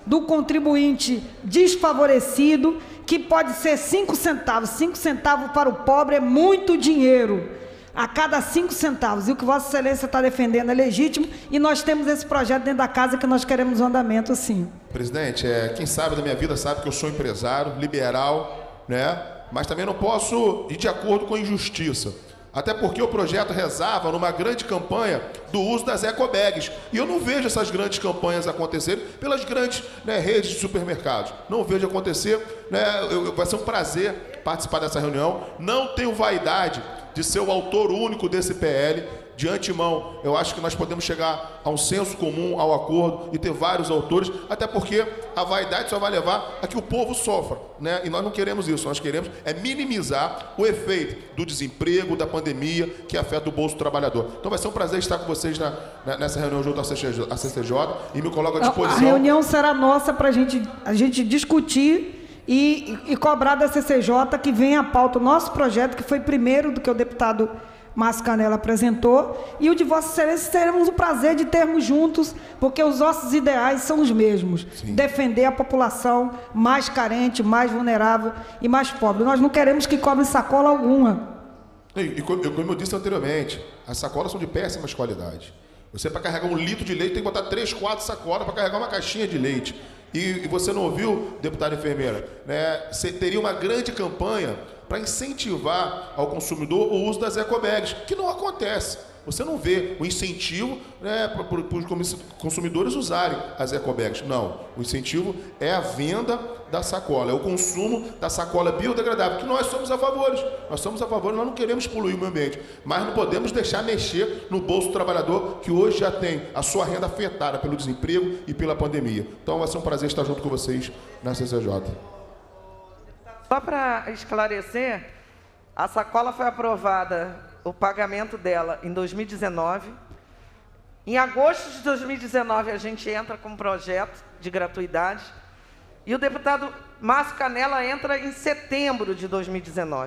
A: do contribuinte desfavorecido, que pode ser 5 centavos. 5 centavos para o pobre é muito dinheiro, a cada 5 centavos. E o que Vossa Excelência está defendendo é legítimo, e nós temos esse projeto dentro da casa que nós queremos um andamento assim.
Q: Presidente, quem sabe da minha vida sabe que eu sou empresário, liberal, né? Mas também não posso ir de acordo com a injustiça. Até porque o projeto rezava numa grande campanha do uso das ecobags. E eu não vejo essas grandes campanhas acontecerem pelas grandes, né, redes de supermercados. Não vejo acontecer, né? Vai ser um prazer participar dessa reunião. Não tenho vaidade de ser o autor único desse PL. De antemão, eu acho que nós podemos chegar a um senso comum, ao acordo e ter vários autores, até porque a vaidade só vai levar a que o povo sofra, né? E nós não queremos isso, nós queremos minimizar o efeito do desemprego, da pandemia, que afeta o bolso do trabalhador. Então vai ser um prazer estar com vocês nessa reunião junto à CCJ e me coloco à disposição.
A: A reunião será nossa para a gente discutir e cobrar da CCJ que venha à pauta o nosso projeto, que foi primeiro do que o deputado Márcio Canela apresentou, e o de Vossa Excelência teremos o prazer de termos juntos, porque os nossos ideais são os mesmos. Sim. Defender a população mais carente, mais vulnerável e mais pobre. Nós não queremos que cobrem sacola alguma.
Q: E como eu disse anteriormente, as sacolas são de péssimas qualidades. Você, para carregar 1 litro de leite, tem que botar 3, 4 sacolas para carregar uma caixinha de leite. E você não ouviu, deputada enfermeira, né? Você teria uma grande campanha para incentivar ao consumidor o uso das ecobags, que não acontece. Você não vê o incentivo, né, para os consumidores usarem as ecobags. Não, o incentivo é a venda da sacola, é o consumo da sacola biodegradável, que nós somos a favor. Nós somos a favor, nós não queremos poluir o meio ambiente, mas não podemos deixar mexer no bolso do trabalhador, que hoje já tem a sua renda afetada pelo desemprego e pela pandemia. Então vai ser um prazer estar junto com vocês na CCJ.
G: Só para esclarecer, a sacola foi aprovada, o pagamento dela, em 2019. Em agosto de 2019, a gente entra com um projeto de gratuidade. E o deputado Márcio Canela entra em setembro de 2019.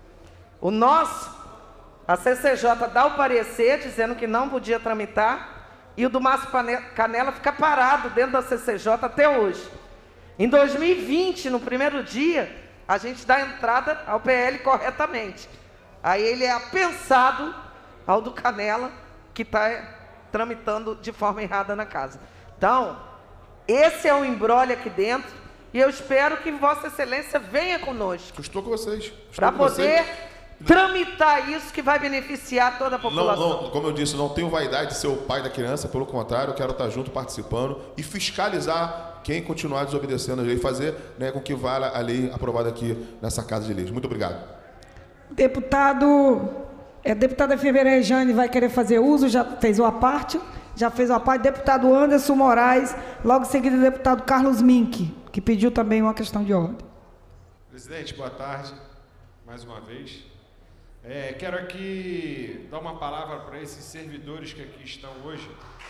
G: A CCJ dá o parecer, dizendo que não podia tramitar, e o do Márcio Canela fica parado dentro da CCJ até hoje. Em 2020, no primeiro dia, a gente dá entrada ao PL corretamente. Aí ele é apensado ao do Canela, que está tramitando de forma errada na casa. Então, esse é o imbróglio aqui dentro, e eu espero que Vossa Excelência venha conosco.
Q: Estou com vocês.
G: Para poder tramitar isso, que vai beneficiar toda a população.
Q: Não, como eu disse, não tenho vaidade de ser o pai da criança, pelo contrário, eu quero estar junto, participando e fiscalizar quem continuar desobedecendo a lei, fazer, né, com que valha a lei aprovada aqui nessa Casa de Leis. Muito obrigado.
A: Deputada enfermeira Rejane vai querer fazer uso, já fez a parte. Deputado Anderson Moraes, logo em seguida o deputado Carlos Mink, que pediu também uma questão de ordem.
L: Presidente, boa tarde, mais uma vez. Quero aqui dar uma palavra para esses servidores que aqui estão hoje.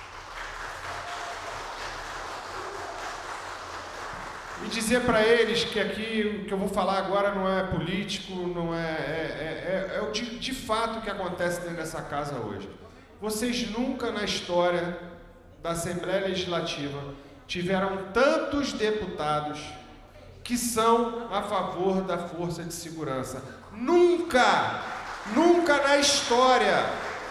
L: E dizer para eles que aqui o que eu vou falar agora não é político, não é o de fato que acontece dentro dessa casa hoje. Vocês nunca na história da Assembleia Legislativa tiveram tantos deputados que são a favor da força de segurança. Nunca! Nunca na história!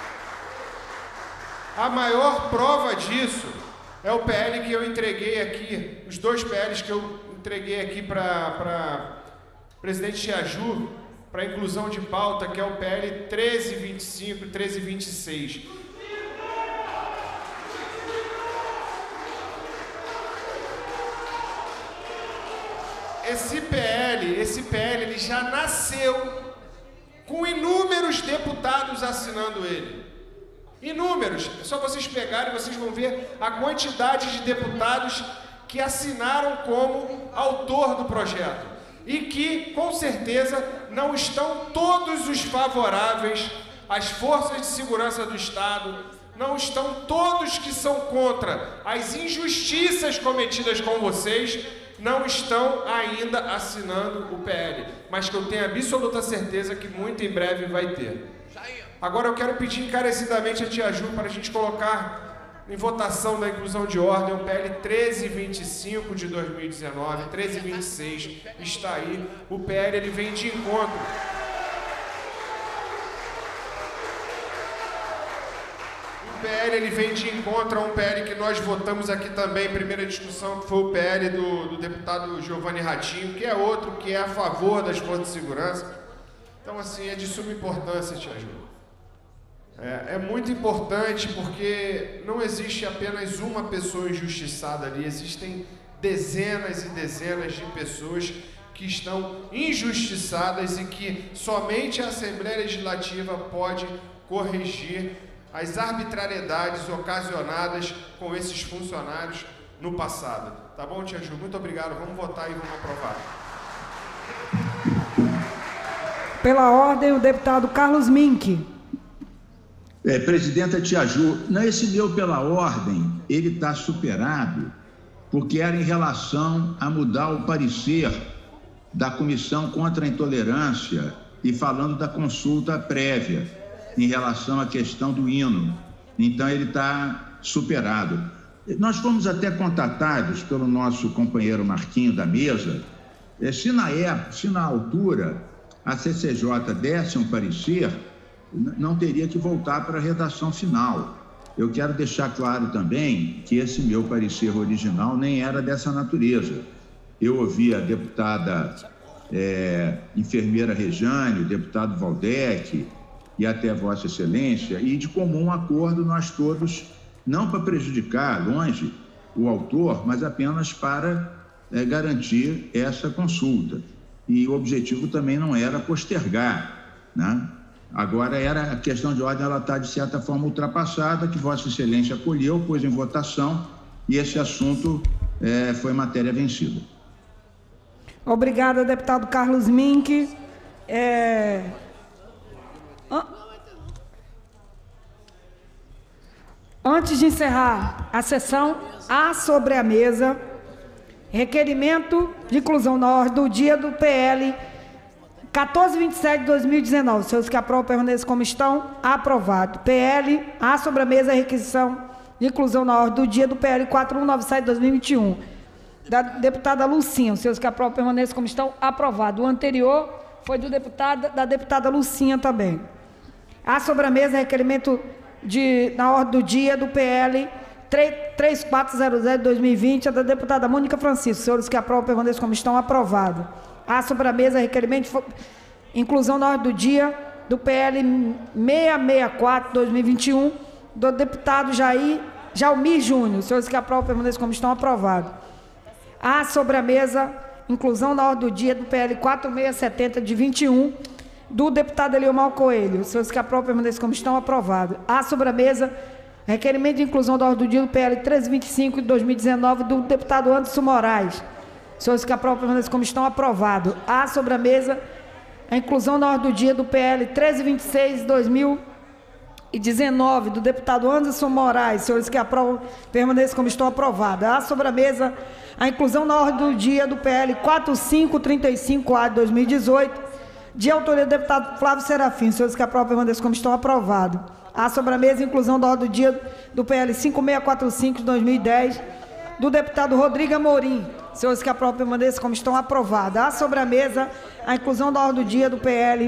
L: A maior prova disso é o PL que eu entreguei aqui, os 2 PLs que eu entreguei aqui para presidente Tiaju, para inclusão de pauta, que é o PL 1325 e 1326. Esse PL ele já nasceu com inúmeros deputados assinando ele. Inúmeros. É só vocês pegarem e vocês vão ver a quantidade de deputados que assinaram como autor do projeto. E que, com certeza, não estão todos os favoráveis às forças de segurança do Estado, não estão todos que são contra as injustiças cometidas com vocês, não estão ainda assinando o PL, mas que eu tenho absoluta certeza que muito em breve vai ter. Agora eu quero pedir encarecidamente a Tia Ju para a gente colocar em votação da inclusão de ordem, o PL 1325 de 2019, 1326, está aí. O PL ele vem de encontro. O PL ele vem de encontro a um PL que nós votamos aqui também, primeira discussão, que foi o PL do deputado Giovanni Ratinho, que é outro que é a favor das forças de segurança. Então, assim, é de suma importância, Tia Ju. É muito importante porque não existe apenas uma pessoa injustiçada ali, existem dezenas e dezenas de pessoas que estão injustiçadas e que somente a Assembleia Legislativa pode corrigir as arbitrariedades ocasionadas com esses funcionários no passado. Tá bom, Tia Ju? Muito obrigado. Vamos votar e vamos aprovar.
A: Pela ordem, o deputado Carlos Mink.
K: Presidenta Tia Ju, esse meu pela ordem, ele está superado, porque era em relação a mudar o parecer da Comissão contra a Intolerância e falando da consulta prévia em relação à questão do hino. Então, ele está superado. Nós fomos até contatados pelo nosso companheiro Marquinho da mesa, se na altura a CCJ desse um parecer, não teria que voltar para a redação final. Eu quero deixar claro também que esse meu parecer original nem era dessa natureza. Eu ouvi a deputada enfermeira Rejane, o deputado Valdec e até Vossa Excelência, e de comum acordo nós todos, não para prejudicar, longe, o autor, mas apenas para garantir essa consulta. E o objetivo também não era postergar, né? Agora, a questão de ordem, ela está, de certa forma, ultrapassada, que Vossa Excelência acolheu, pôs em votação, e esse assunto foi matéria vencida.
A: Obrigada, deputado Carlos Mink. Antes de encerrar a sessão, há sobre a mesa requerimento de inclusão na ordem do dia do PL 1427 de 2019. Os senhores que aprovam permaneçam como estão, aprovado. PL, há sobre a mesa a requisição de inclusão na ordem do dia do PL 4197 de 2021. Da deputada Lucinha. Os senhores que aprovam permaneçam como estão, aprovado. O anterior foi da deputada Lucinha também. Há sobre a mesa requerimento na ordem do dia do PL 3400 de 2020, da deputada Mônica Francisco. Os senhores que aprovam permaneçam como estão, aprovado. Há sobre a mesa requerimento de inclusão na ordem do dia do PL 664 de 2021, do deputado Jaumir Júnior. Os senhores que aprovam permaneçam como estão, aprovado. Há sobre a mesa inclusão na ordem do dia do PL 4670 de 21, do deputado Eliomar Coelho. Os senhores que aprovam permaneçam como estão, aprovado. Há sobre a mesa requerimento de inclusão da ordem do dia do PL 1325 de 2019, do deputado Anderson Moraes. Os senhores que aprovam permaneçam como estão, aprovado. Há sobre a mesa a inclusão na ordem do dia do PL 1326 de 2019, do deputado Anderson Moraes. Os senhores que aprovam permaneçam como estão, aprovado. Há sobre a mesa a inclusão na ordem do dia do PL 4535A de 2018, de autoria do deputado Flávio Serafim. Os senhores que aprovam permaneçam como estão, aprovado. Há sobre a mesa a inclusão da ordem do dia do PL 5645 de 2010, do deputado Rodrigo Amorim. Senhores que aprovam permaneçam como estão, aprovado. Há sobre a mesa a inclusão da ordem do dia do PL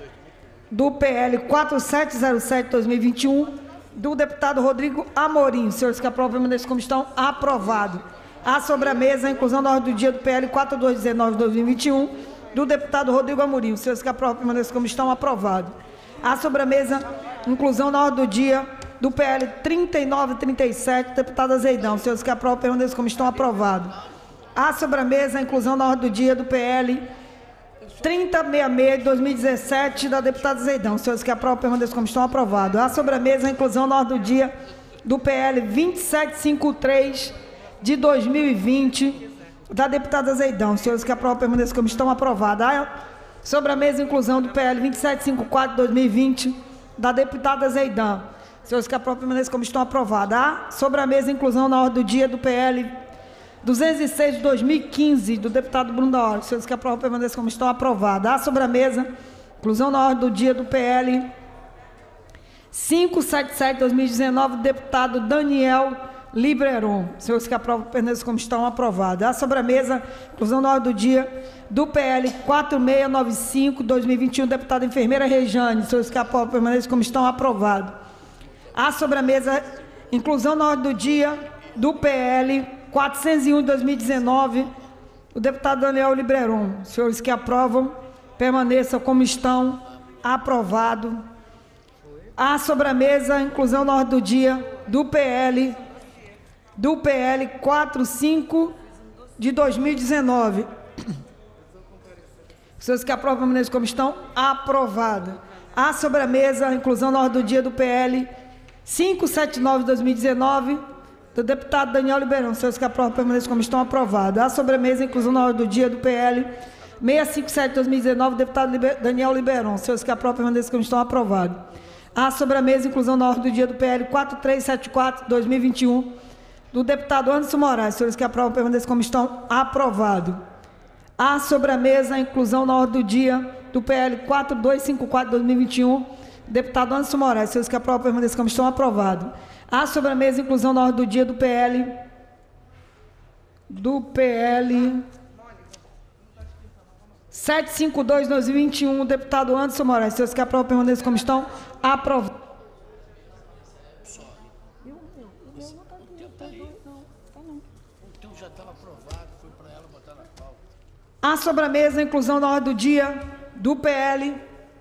A: 4707 de 2021, do deputado Rodrigo Amorim. Senhores que aprovam permaneçam como estão, aprovado. Há sobre a mesa a inclusão da ordem do dia do PL 4219 de 2021, do deputado Rodrigo Amorim. Senhores que aprovam permaneçam como estão, aprovado. Há sobre a mesa inclusão na ordem do dia do PL 3937, deputado Azeidão. Senhores que aprovam permaneçam como estão, aprovado. Há sobre a mesa a inclusão na ordem do dia do PL 3066 de 2017, da deputada Azeidão. Senhores que aprovam permaneçam como estão, aprovado. Há sobre a mesa a inclusão na ordem do dia do PL 2753 de 2020, da deputada Azeidão. Senhores que aprovam permaneçam como estão, aprovado. Há sobre a mesa a inclusão do PL 2754 de 2020, da deputada Azeidão. Senhores que aprovam permaneçam como estão, aprovado. Há sobre a mesa a inclusão na ordem do dia do PL 206 de 2015, do deputado Bruno da Hora. Senhores que aprovam permaneçam como estão, aprovado. Há sobre a mesa inclusão na ordem do dia do PL 577/2019, deputado Daniel Libreron. Senhores que aprovam, permaneçam como estão, aprovado. A sobre a mesa, inclusão na ordem do dia do PL 4695/2021, deputada enfermeira Rejane. Senhores que aprovam, permaneçam como estão, aprovado. A sobre a mesa, inclusão na ordem do dia do PL 401/2019, o deputado Daniel Libreron. Senhores que aprovam, permaneçam como estão, aprovado. A sobre a mesa, inclusão na ordem do dia do PL 45/2019. Senhores que aprovam, permaneçam como estão, aprovado. A sobre a mesa, inclusão na ordem do dia do PL 579/2019, do deputado Daniel Libreron. Senhores que aprovam, permaneçam como estão, aprovado. A sobre a mesa, inclusão na ordem do dia do PL 657/2019, deputado Daniel Libreron. Senhores que aprovam, permaneçam como estão, aprovado. A sobre a mesa, inclusão na ordem do dia do PL 4374/2021, do deputado Anderson Moraes. Senhores que aprovam, permaneçam como estão, aprovado. A sobre a mesa, inclusão na ordem do dia do PL 4254/2021, deputado Anderson Moraes. Senhores que aprovam, permaneçam como estão, aprovado. A sobre a mesa, inclusão na ordem do dia do PL 752/2021, deputado Anderson Moraes. Senhores que aprovam, permaneçam como estão, aprovado. A sobre a mesa, inclusão na ordem do dia do PL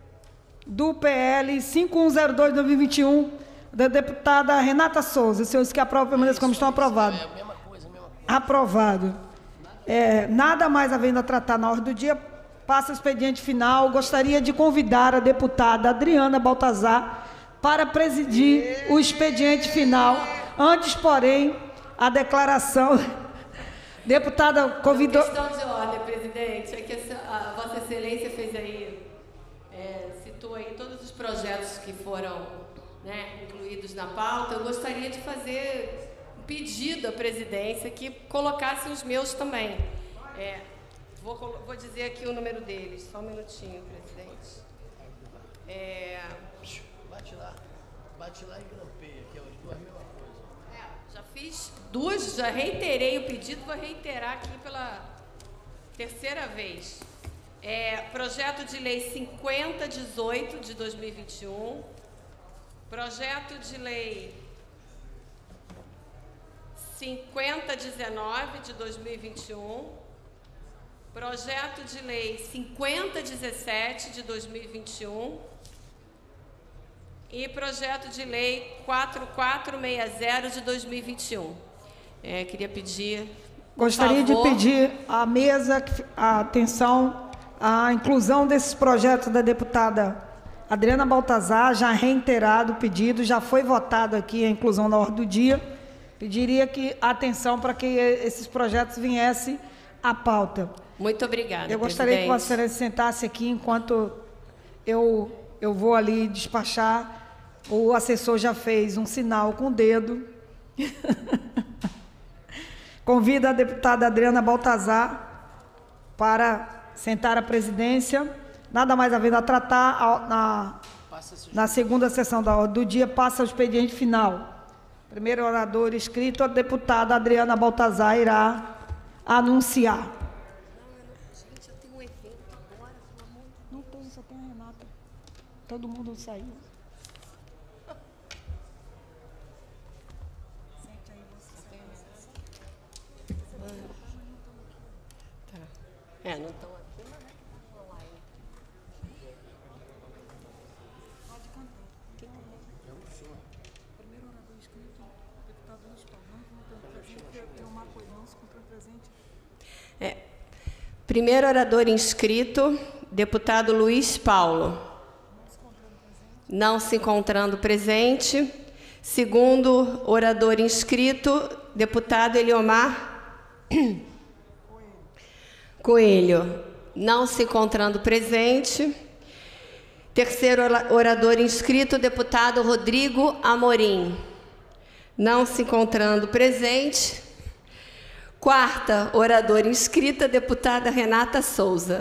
A: 5102/2021, da deputada Renata Souza. Senhores que aprovam, permaneçam como estão, aprovado. Aprovado. Nada mais havendo a tratar na ordem do dia, passa o expediente final. Gostaria de convidar a deputada Adriana Baltazar para presidir o expediente final. Antes, porém, a declaração... Deputada, convidou...
R: Questão de ordem, presidente. É que a Vossa Excelência fez aí, citou aí todos os projetos que foram, né, incluídos na pauta. Eu gostaria de fazer um pedido à presidência que colocasse os meus também. Vou dizer aqui o número deles. Só um minutinho, presidente.
I: Bate lá e grampeia, que é as duas mesmas coisas.
R: Já fiz duas, já reiterei o pedido, vou reiterar aqui pela terceira vez. Projeto de lei 5018 de 2021, projeto de lei 5019 de 2021, projeto de lei 5017 de 2021 e projeto de lei 4460 de 2021. Queria pedir...
A: Gostaria de pedir à mesa a atenção à inclusão desses projetos da deputada Adriana Baltazar, já reiterado o pedido, já foi votado aqui a inclusão na ordem do dia. Pediria atenção para que esses projetos viessem à pauta.
R: Muito obrigada,
A: eu gostaria
R: presidente.
A: que Vossa Excelência sentasse aqui enquanto eu vou ali despachar. O assessor já fez um sinal com o dedo. Convido a deputada Adriana Baltazar para sentar à presidência. Nada mais havendo a tratar, na segunda sessão da ordem do dia, passa o expediente final. Primeiro orador inscrito, a deputada Adriana Baltazar irá anunciar.
R: Gente, eu tenho um evento agora, pelo amor de Deus.
A: Não tem, só tem a Renata. Todo mundo saiu.
R: Não estão aqui, mas online.
A: Pode cantar. Quem é? Primeiro orador inscrito, deputado Luiz Paulo. Não contando presente, tem uma coisa, não se contando presente.
R: Primeiro orador inscrito, deputado Luiz Paulo. Não se encontrando presente. Segundo orador inscrito, deputado Eliomar Coelho, não se encontrando presente. Terceiro orador inscrito, deputado Rodrigo Amorim, não se encontrando presente. Quarta oradora inscrita, deputada Renata Souza.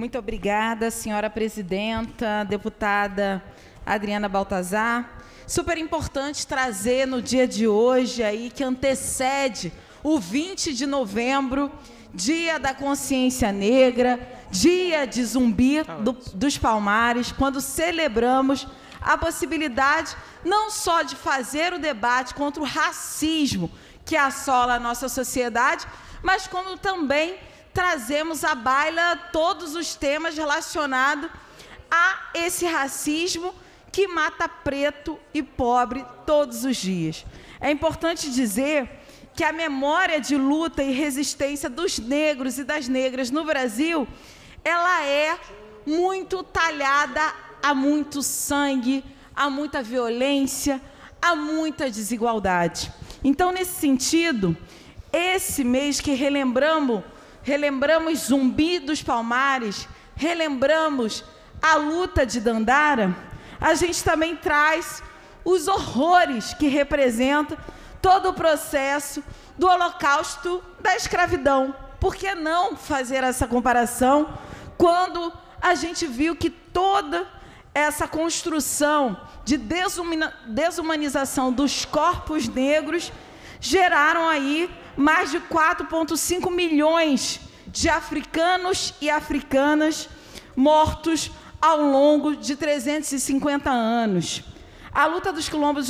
J: Muito obrigada, senhora presidenta, deputada Adriana Baltazar. Super importante trazer no dia de hoje, aí, que antecede o 20 de novembro, Dia da Consciência Negra, Dia de Zumbi dos Palmares, quando celebramos a possibilidade não só de fazer o debate contra o racismo que assola a nossa sociedade, mas como também trazemos à baila todos os temas relacionados a esse racismo que mata preto e pobre todos os dias. É importante dizer que a memória de luta e resistência dos negros e das negras no Brasil, ela é muito talhada a muito sangue, a muita violência, a muita desigualdade. Então, nesse sentido, esse mês que relembramos Zumbi dos Palmares, relembramos a luta de Dandara, a gente também traz os horrores que representa todo o processo do Holocausto da escravidão. Por que não fazer essa comparação quando a gente viu que toda essa construção de desumanização dos corpos negros geraram aí mais de 4,5 milhões de africanos e africanas mortos ao longo de 350 anos. A luta dos quilombos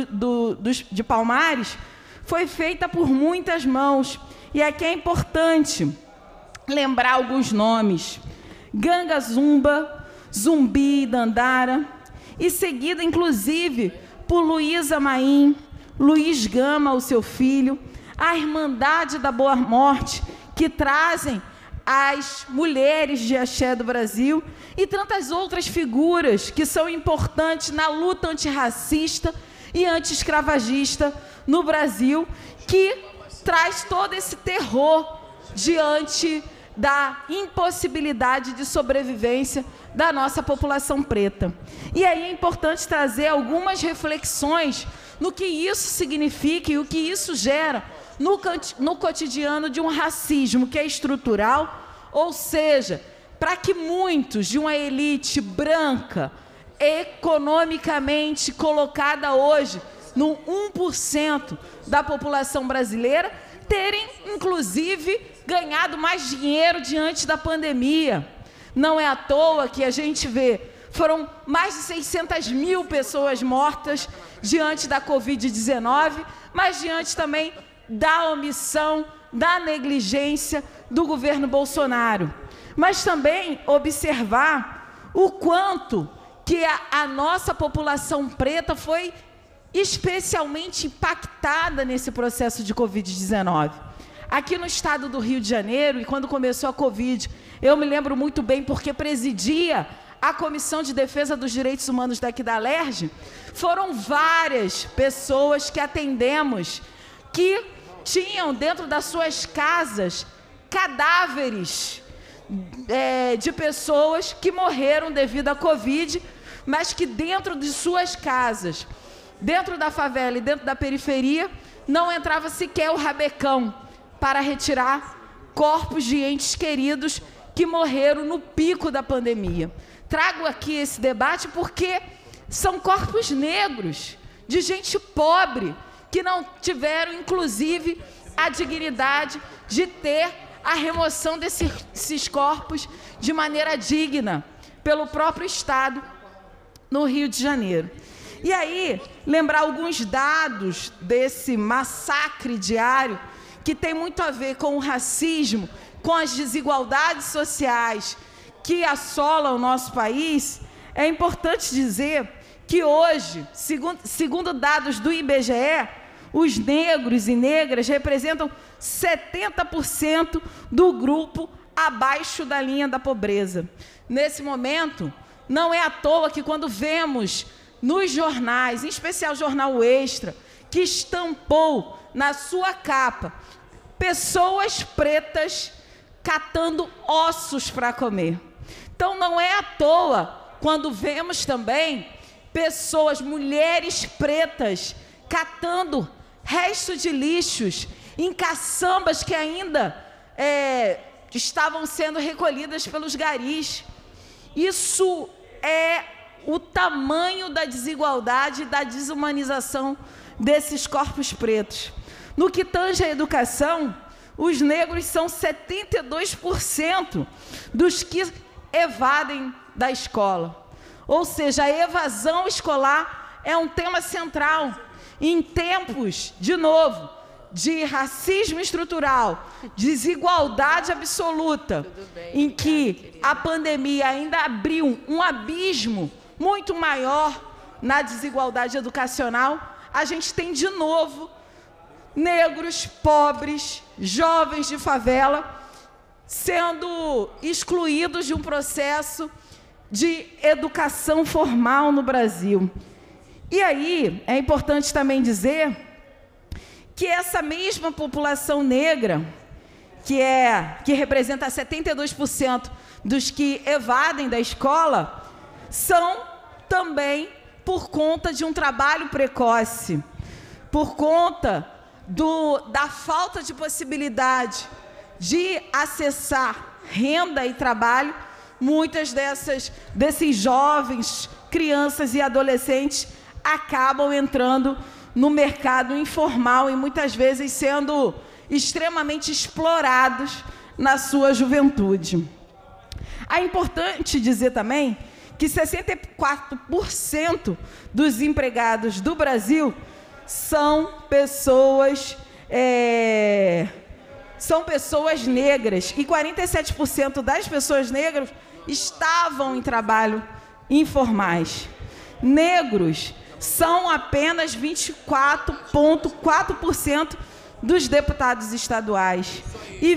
J: de Palmares foi feita por muitas mãos, e aqui é importante lembrar alguns nomes: Ganga Zumba, Zumbi, Dandara, e seguida, inclusive, por Luísa Maim, Luiz Gama, o seu filho, a Irmandade da Boa Morte, que trazem as mulheres de axé do Brasil, e tantas outras figuras que são importantes na luta antirracista e anti-escravagista no Brasil, que traz todo esse terror diante da impossibilidade de sobrevivência da nossa população preta. E aí é importante trazer algumas reflexões no que isso significa e o que isso gera no cotidiano de um racismo que é estrutural, ou seja, para que muitos de uma elite branca, economicamente colocada hoje no 1% da população brasileira, terem, inclusive, ganhado mais dinheiro diante da pandemia. Não é à toa que a gente vê, foram mais de 600 mil pessoas mortas diante da Covid-19, mas diante também da omissão, da negligência do governo Bolsonaro. Mas também observar o quanto que a nossa população preta foi especialmente impactada nesse processo de Covid-19. Aqui no estado do Rio de Janeiro, e quando começou a Covid, eu me lembro muito bem porque presidia a Comissão de Defesa dos Direitos Humanos daqui da Alerj, foram várias pessoas que atendemos que tinham dentro das suas casas cadáveres de pessoas que morreram devido à Covid, mas que dentro de suas casas, dentro da favela e dentro da periferia, não entrava sequer o rabecão para retirar corpos de entes queridos que morreram no pico da pandemia. Trago aqui esse debate porque são corpos negros, de gente pobre, que não tiveram, inclusive, a dignidade de ter a remoção desses corpos de maneira digna pelo próprio Estado no Rio de Janeiro. E aí, lembrar alguns dados desse massacre diário que tem muito a ver com o racismo, com as desigualdades sociais que assolam o nosso país. É importante dizer que hoje, segundo dados do IBGE, os negros e negras representam 70% do grupo abaixo da linha da pobreza. Nesse momento, não é à toa que quando vemos nos jornais, em especial o jornal O Extra, que estampou na sua capa pessoas pretas catando ossos para comer. Então não é à toa quando vemos também pessoas, mulheres pretas, catando restos de lixos em caçambas que ainda estavam sendo recolhidas pelos garis. Isso é o tamanho da desigualdade e da desumanização desses corpos pretos. No que tange à educação, os negros são 72% dos que evadem da escola. Ou seja, a evasão escolar é um tema central em tempos, de novo, de racismo estrutural, desigualdade absoluta, em que a pandemia ainda abriu um abismo muito maior na desigualdade educacional. A gente tem, de novo, negros, pobres, jovens de favela sendo excluídos de um processo de educação formal no Brasil. E aí, é importante também dizer que essa mesma população negra, que representa 72% dos que evadem da escola, são também por conta de um trabalho precoce, por conta da falta de possibilidade de acessar renda e trabalho. Muitas desses jovens, crianças e adolescentes acabam entrando no mercado informal e muitas vezes sendo extremamente explorados na sua juventude. É importante dizer também que 64% dos empregados do Brasil são pessoas negras, e 47% das pessoas negras estavam em trabalho informais. Negros são apenas 24,4% dos deputados estaduais e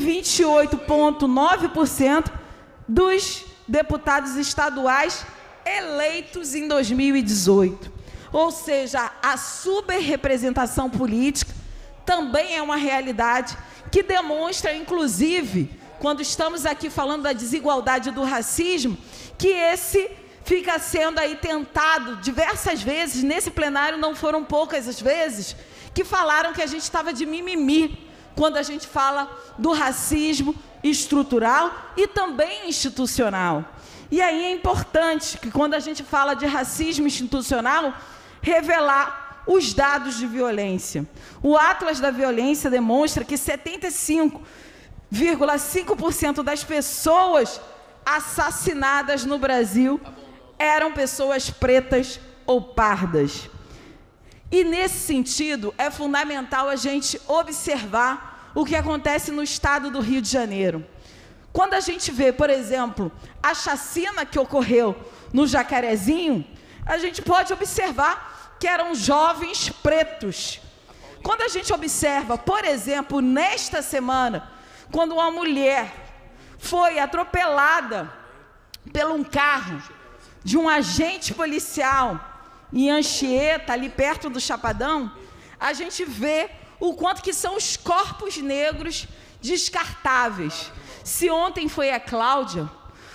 J: 28,9% dos deputados estaduais eleitos em 2018. Ou seja, a subrepresentação política também é uma realidade que demonstra, inclusive, quando estamos aqui falando da desigualdade e do racismo, que esse fica sendo aí tentado diversas vezes. Nesse plenário não foram poucas as vezes que falaram que a gente estava de mimimi quando a gente fala do racismo estrutural e também institucional. E aí é importante que, quando a gente fala de racismo institucional, revelar os dados de violência. O Atlas da Violência demonstra que 75,5% das pessoas assassinadas no Brasil eram pessoas pretas ou pardas. E, nesse sentido, é fundamental a gente observar o que acontece no estado do Rio de Janeiro. Quando a gente vê, por exemplo, a chacina que ocorreu no Jacarezinho, a gente pode observar que eram jovens pretos. Quando a gente observa, por exemplo, nesta semana, quando uma mulher foi atropelada por um carro de um agente policial em Anchieta, ali perto do Chapadão, a gente vê o quanto que são os corpos negros descartáveis. Se ontem foi a Cláudia,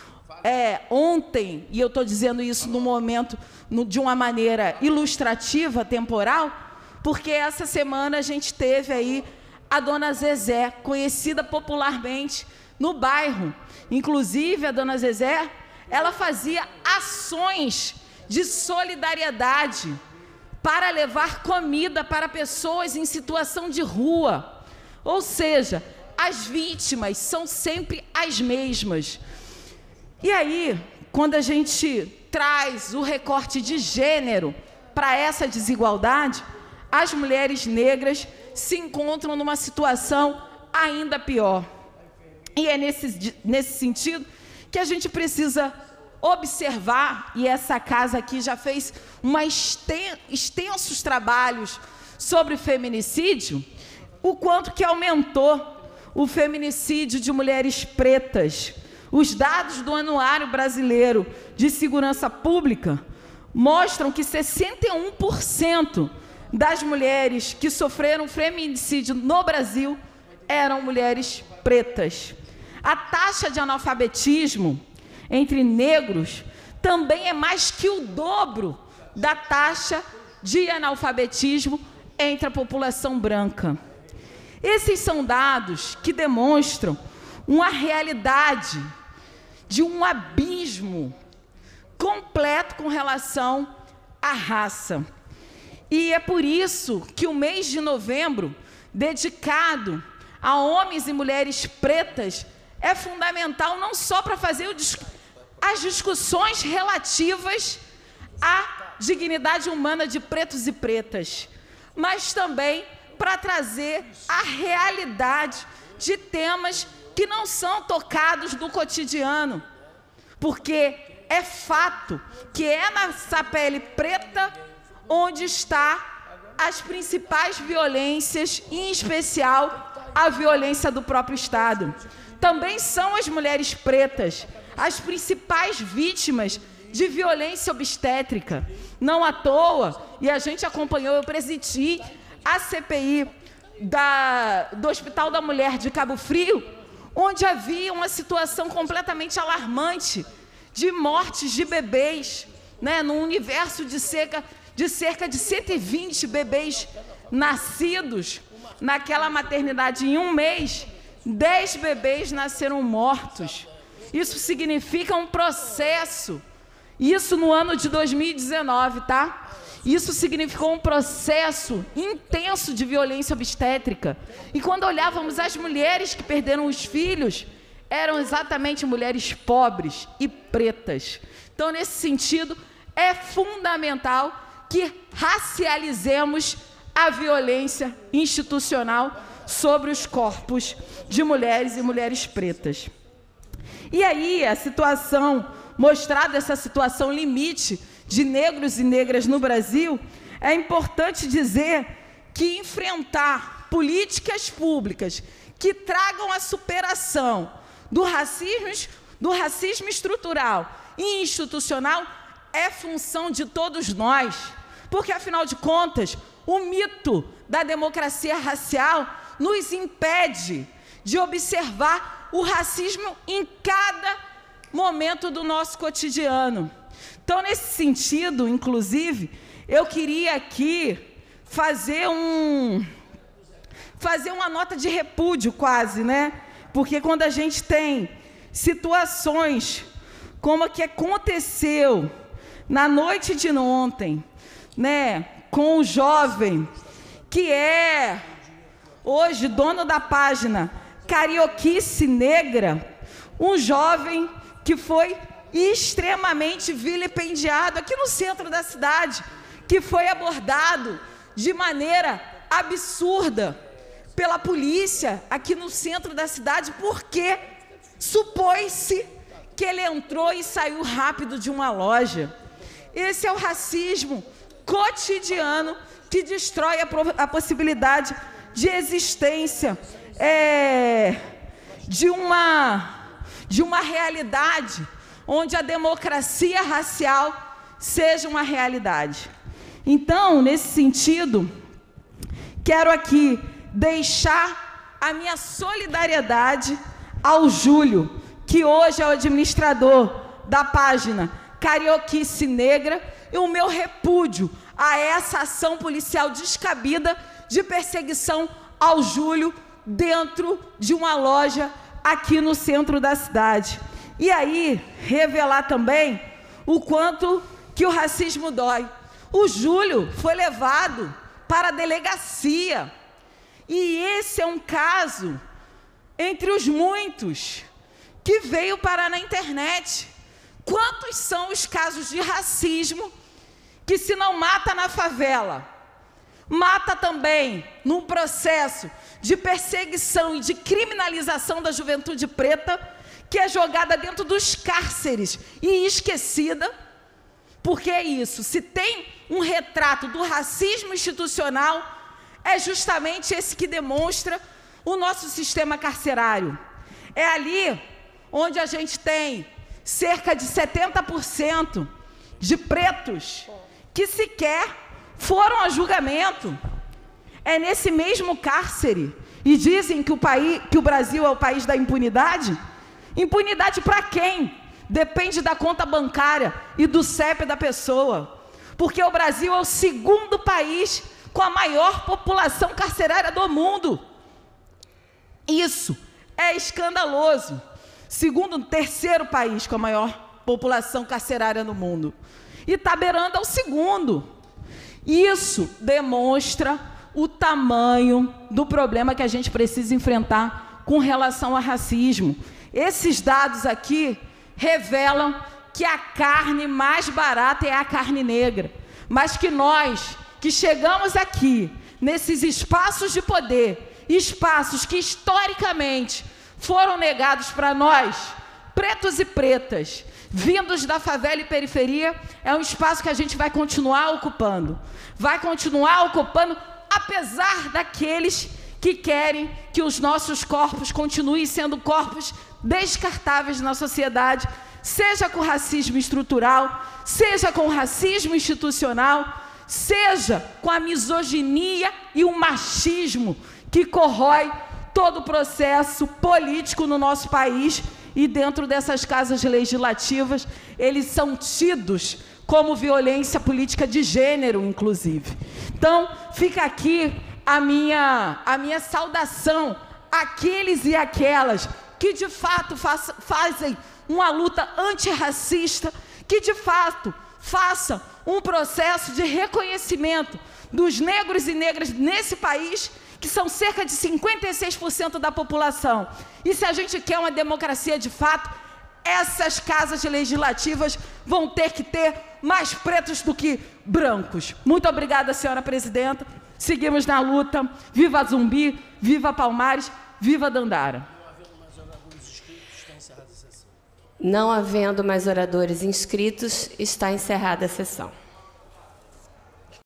J: ontem, e eu estou dizendo isso no momento, de uma maneira ilustrativa, temporal, porque essa semana a gente teve aí a dona Zezé, conhecida popularmente no bairro. Inclusive, a dona Zezé, ela fazia ações de solidariedade para levar comida para pessoas em situação de rua. Ou seja, as vítimas são sempre as mesmas. E aí, quando a gente traz o recorte de gênero para essa desigualdade, as mulheres negras se encontram numa situação ainda pior. E é nesse sentido que a gente precisa observar, e essa casa aqui já fez extensos trabalhos sobre feminicídio, o quanto que aumentou o feminicídio de mulheres pretas. Os dados do Anuário Brasileiro de Segurança Pública mostram que 61% das mulheres que sofreram feminicídio no Brasil eram mulheres pretas. A taxa de analfabetismo entre negros também é mais que o dobro da taxa de analfabetismo entre a população branca. Esses são dados que demonstram uma realidade de um abismo completo com relação à raça. E é por isso que o mês de novembro, dedicado a homens e mulheres pretas, é fundamental não só para fazer as discussões relativas à dignidade humana de pretos e pretas, mas também para trazer a realidade de temas que não são tocados no cotidiano, porque é fato que é nessa pele preta onde está as principais violências, em especial a violência do próprio Estado. Também são as mulheres pretas as principais vítimas de violência obstétrica. Não à toa, e a gente acompanhou, eu presidi a CPI do Hospital da Mulher de Cabo Frio, onde havia uma situação completamente alarmante de mortes de bebês, né, num universo de cerca de 120 bebês nascidos naquela maternidade. Em um mês, 10 bebês nasceram mortos. Isso significa um processo. Isso no ano de 2019, tá? Isso significou um processo intenso de violência obstétrica. E quando olhávamos as mulheres que perderam os filhos, eram exatamente mulheres pobres e pretas. Então, nesse sentido, é fundamental que racializemos a violência institucional sobre os corpos de mulheres e mulheres pretas. E aí, a situação, mostrada essa situação limite de negros e negras no Brasil, é importante dizer que enfrentar políticas públicas que tragam a superação do racismo estrutural e institucional é função de todos nós, porque, afinal de contas, o mito da democracia racial nos impede de observar o racismo em cada momento do nosso cotidiano. Então, nesse sentido, inclusive, eu queria aqui fazer uma nota de repúdio quase, né? Porque quando a gente tem situações como a que aconteceu na noite de ontem, né, com o jovem que é hoje dono da página Carioquice Negra, um jovem que foi extremamente vilipendiado aqui no centro da cidade, que foi abordado de maneira absurda pela polícia aqui no centro da cidade, porque supôs-se que ele entrou e saiu rápido de uma loja. Esse é o racismo cotidiano que destrói a possibilidade de existência de uma realidade onde a democracia racial seja uma realidade. Então, nesse sentido, quero aqui deixar a minha solidariedade ao Júlio, que hoje é o administrador da página Carioquice Negra, e o meu repúdio a essa ação policial descabida de perseguição ao Júlio dentro de uma loja aqui no centro da cidade. E aí, revelar também o quanto que o racismo dói. O Júlio foi levado para a delegacia. E esse é um caso, entre os muitos, que veio parar na internet. Quantos são os casos de racismo que, se não mata na favela, mata também num processo de perseguição e de criminalização da juventude preta, que é jogada dentro dos cárceres e esquecida? Porque é isso, se tem um retrato do racismo institucional, é justamente esse que demonstra o nosso sistema carcerário. É ali onde a gente tem cerca de 70% de pretos que sequer foram a julgamento. É nesse mesmo cárcere. E dizem que o Brasil é o país da impunidade. Impunidade para quem? Depende da conta bancária e do CEP da pessoa. Porque o Brasil é o segundo país com a maior população carcerária do mundo. Isso é escandaloso. Segundo, terceiro país com a maior população carcerária no mundo. E está beirando ao segundo. Isso demonstra o tamanho do problema que a gente precisa enfrentar com relação ao racismo. Esses dados aqui revelam que a carne mais barata é a carne negra, mas que nós, que chegamos aqui, nesses espaços de poder, espaços que historicamente foram negados para nós, pretos e pretas, vindos da favela e periferia, é um espaço que a gente vai continuar ocupando. Vai continuar ocupando, apesar daqueles que querem que os nossos corpos continuem sendo corpos descartáveis na sociedade, seja com racismo estrutural, seja com racismo institucional, seja com a misoginia e o machismo que corrói todo o processo político no nosso país. E dentro dessas casas legislativas, eles são tidos como violência política de gênero, inclusive. Então, fica aqui a minha saudação àqueles e aquelas que, de fato, fazem uma luta antirracista, que, de fato, façam um processo de reconhecimento dos negros e negras nesse país, que são cerca de 56% da população. E se a gente quer uma democracia de fato, essas casas legislativas vão ter que ter mais pretos do que brancos. Muito obrigada, senhora presidenta. Seguimos na luta. Viva Zumbi, viva Palmares, viva Dandara.
R: Não havendo mais oradores inscritos, está encerrada a sessão.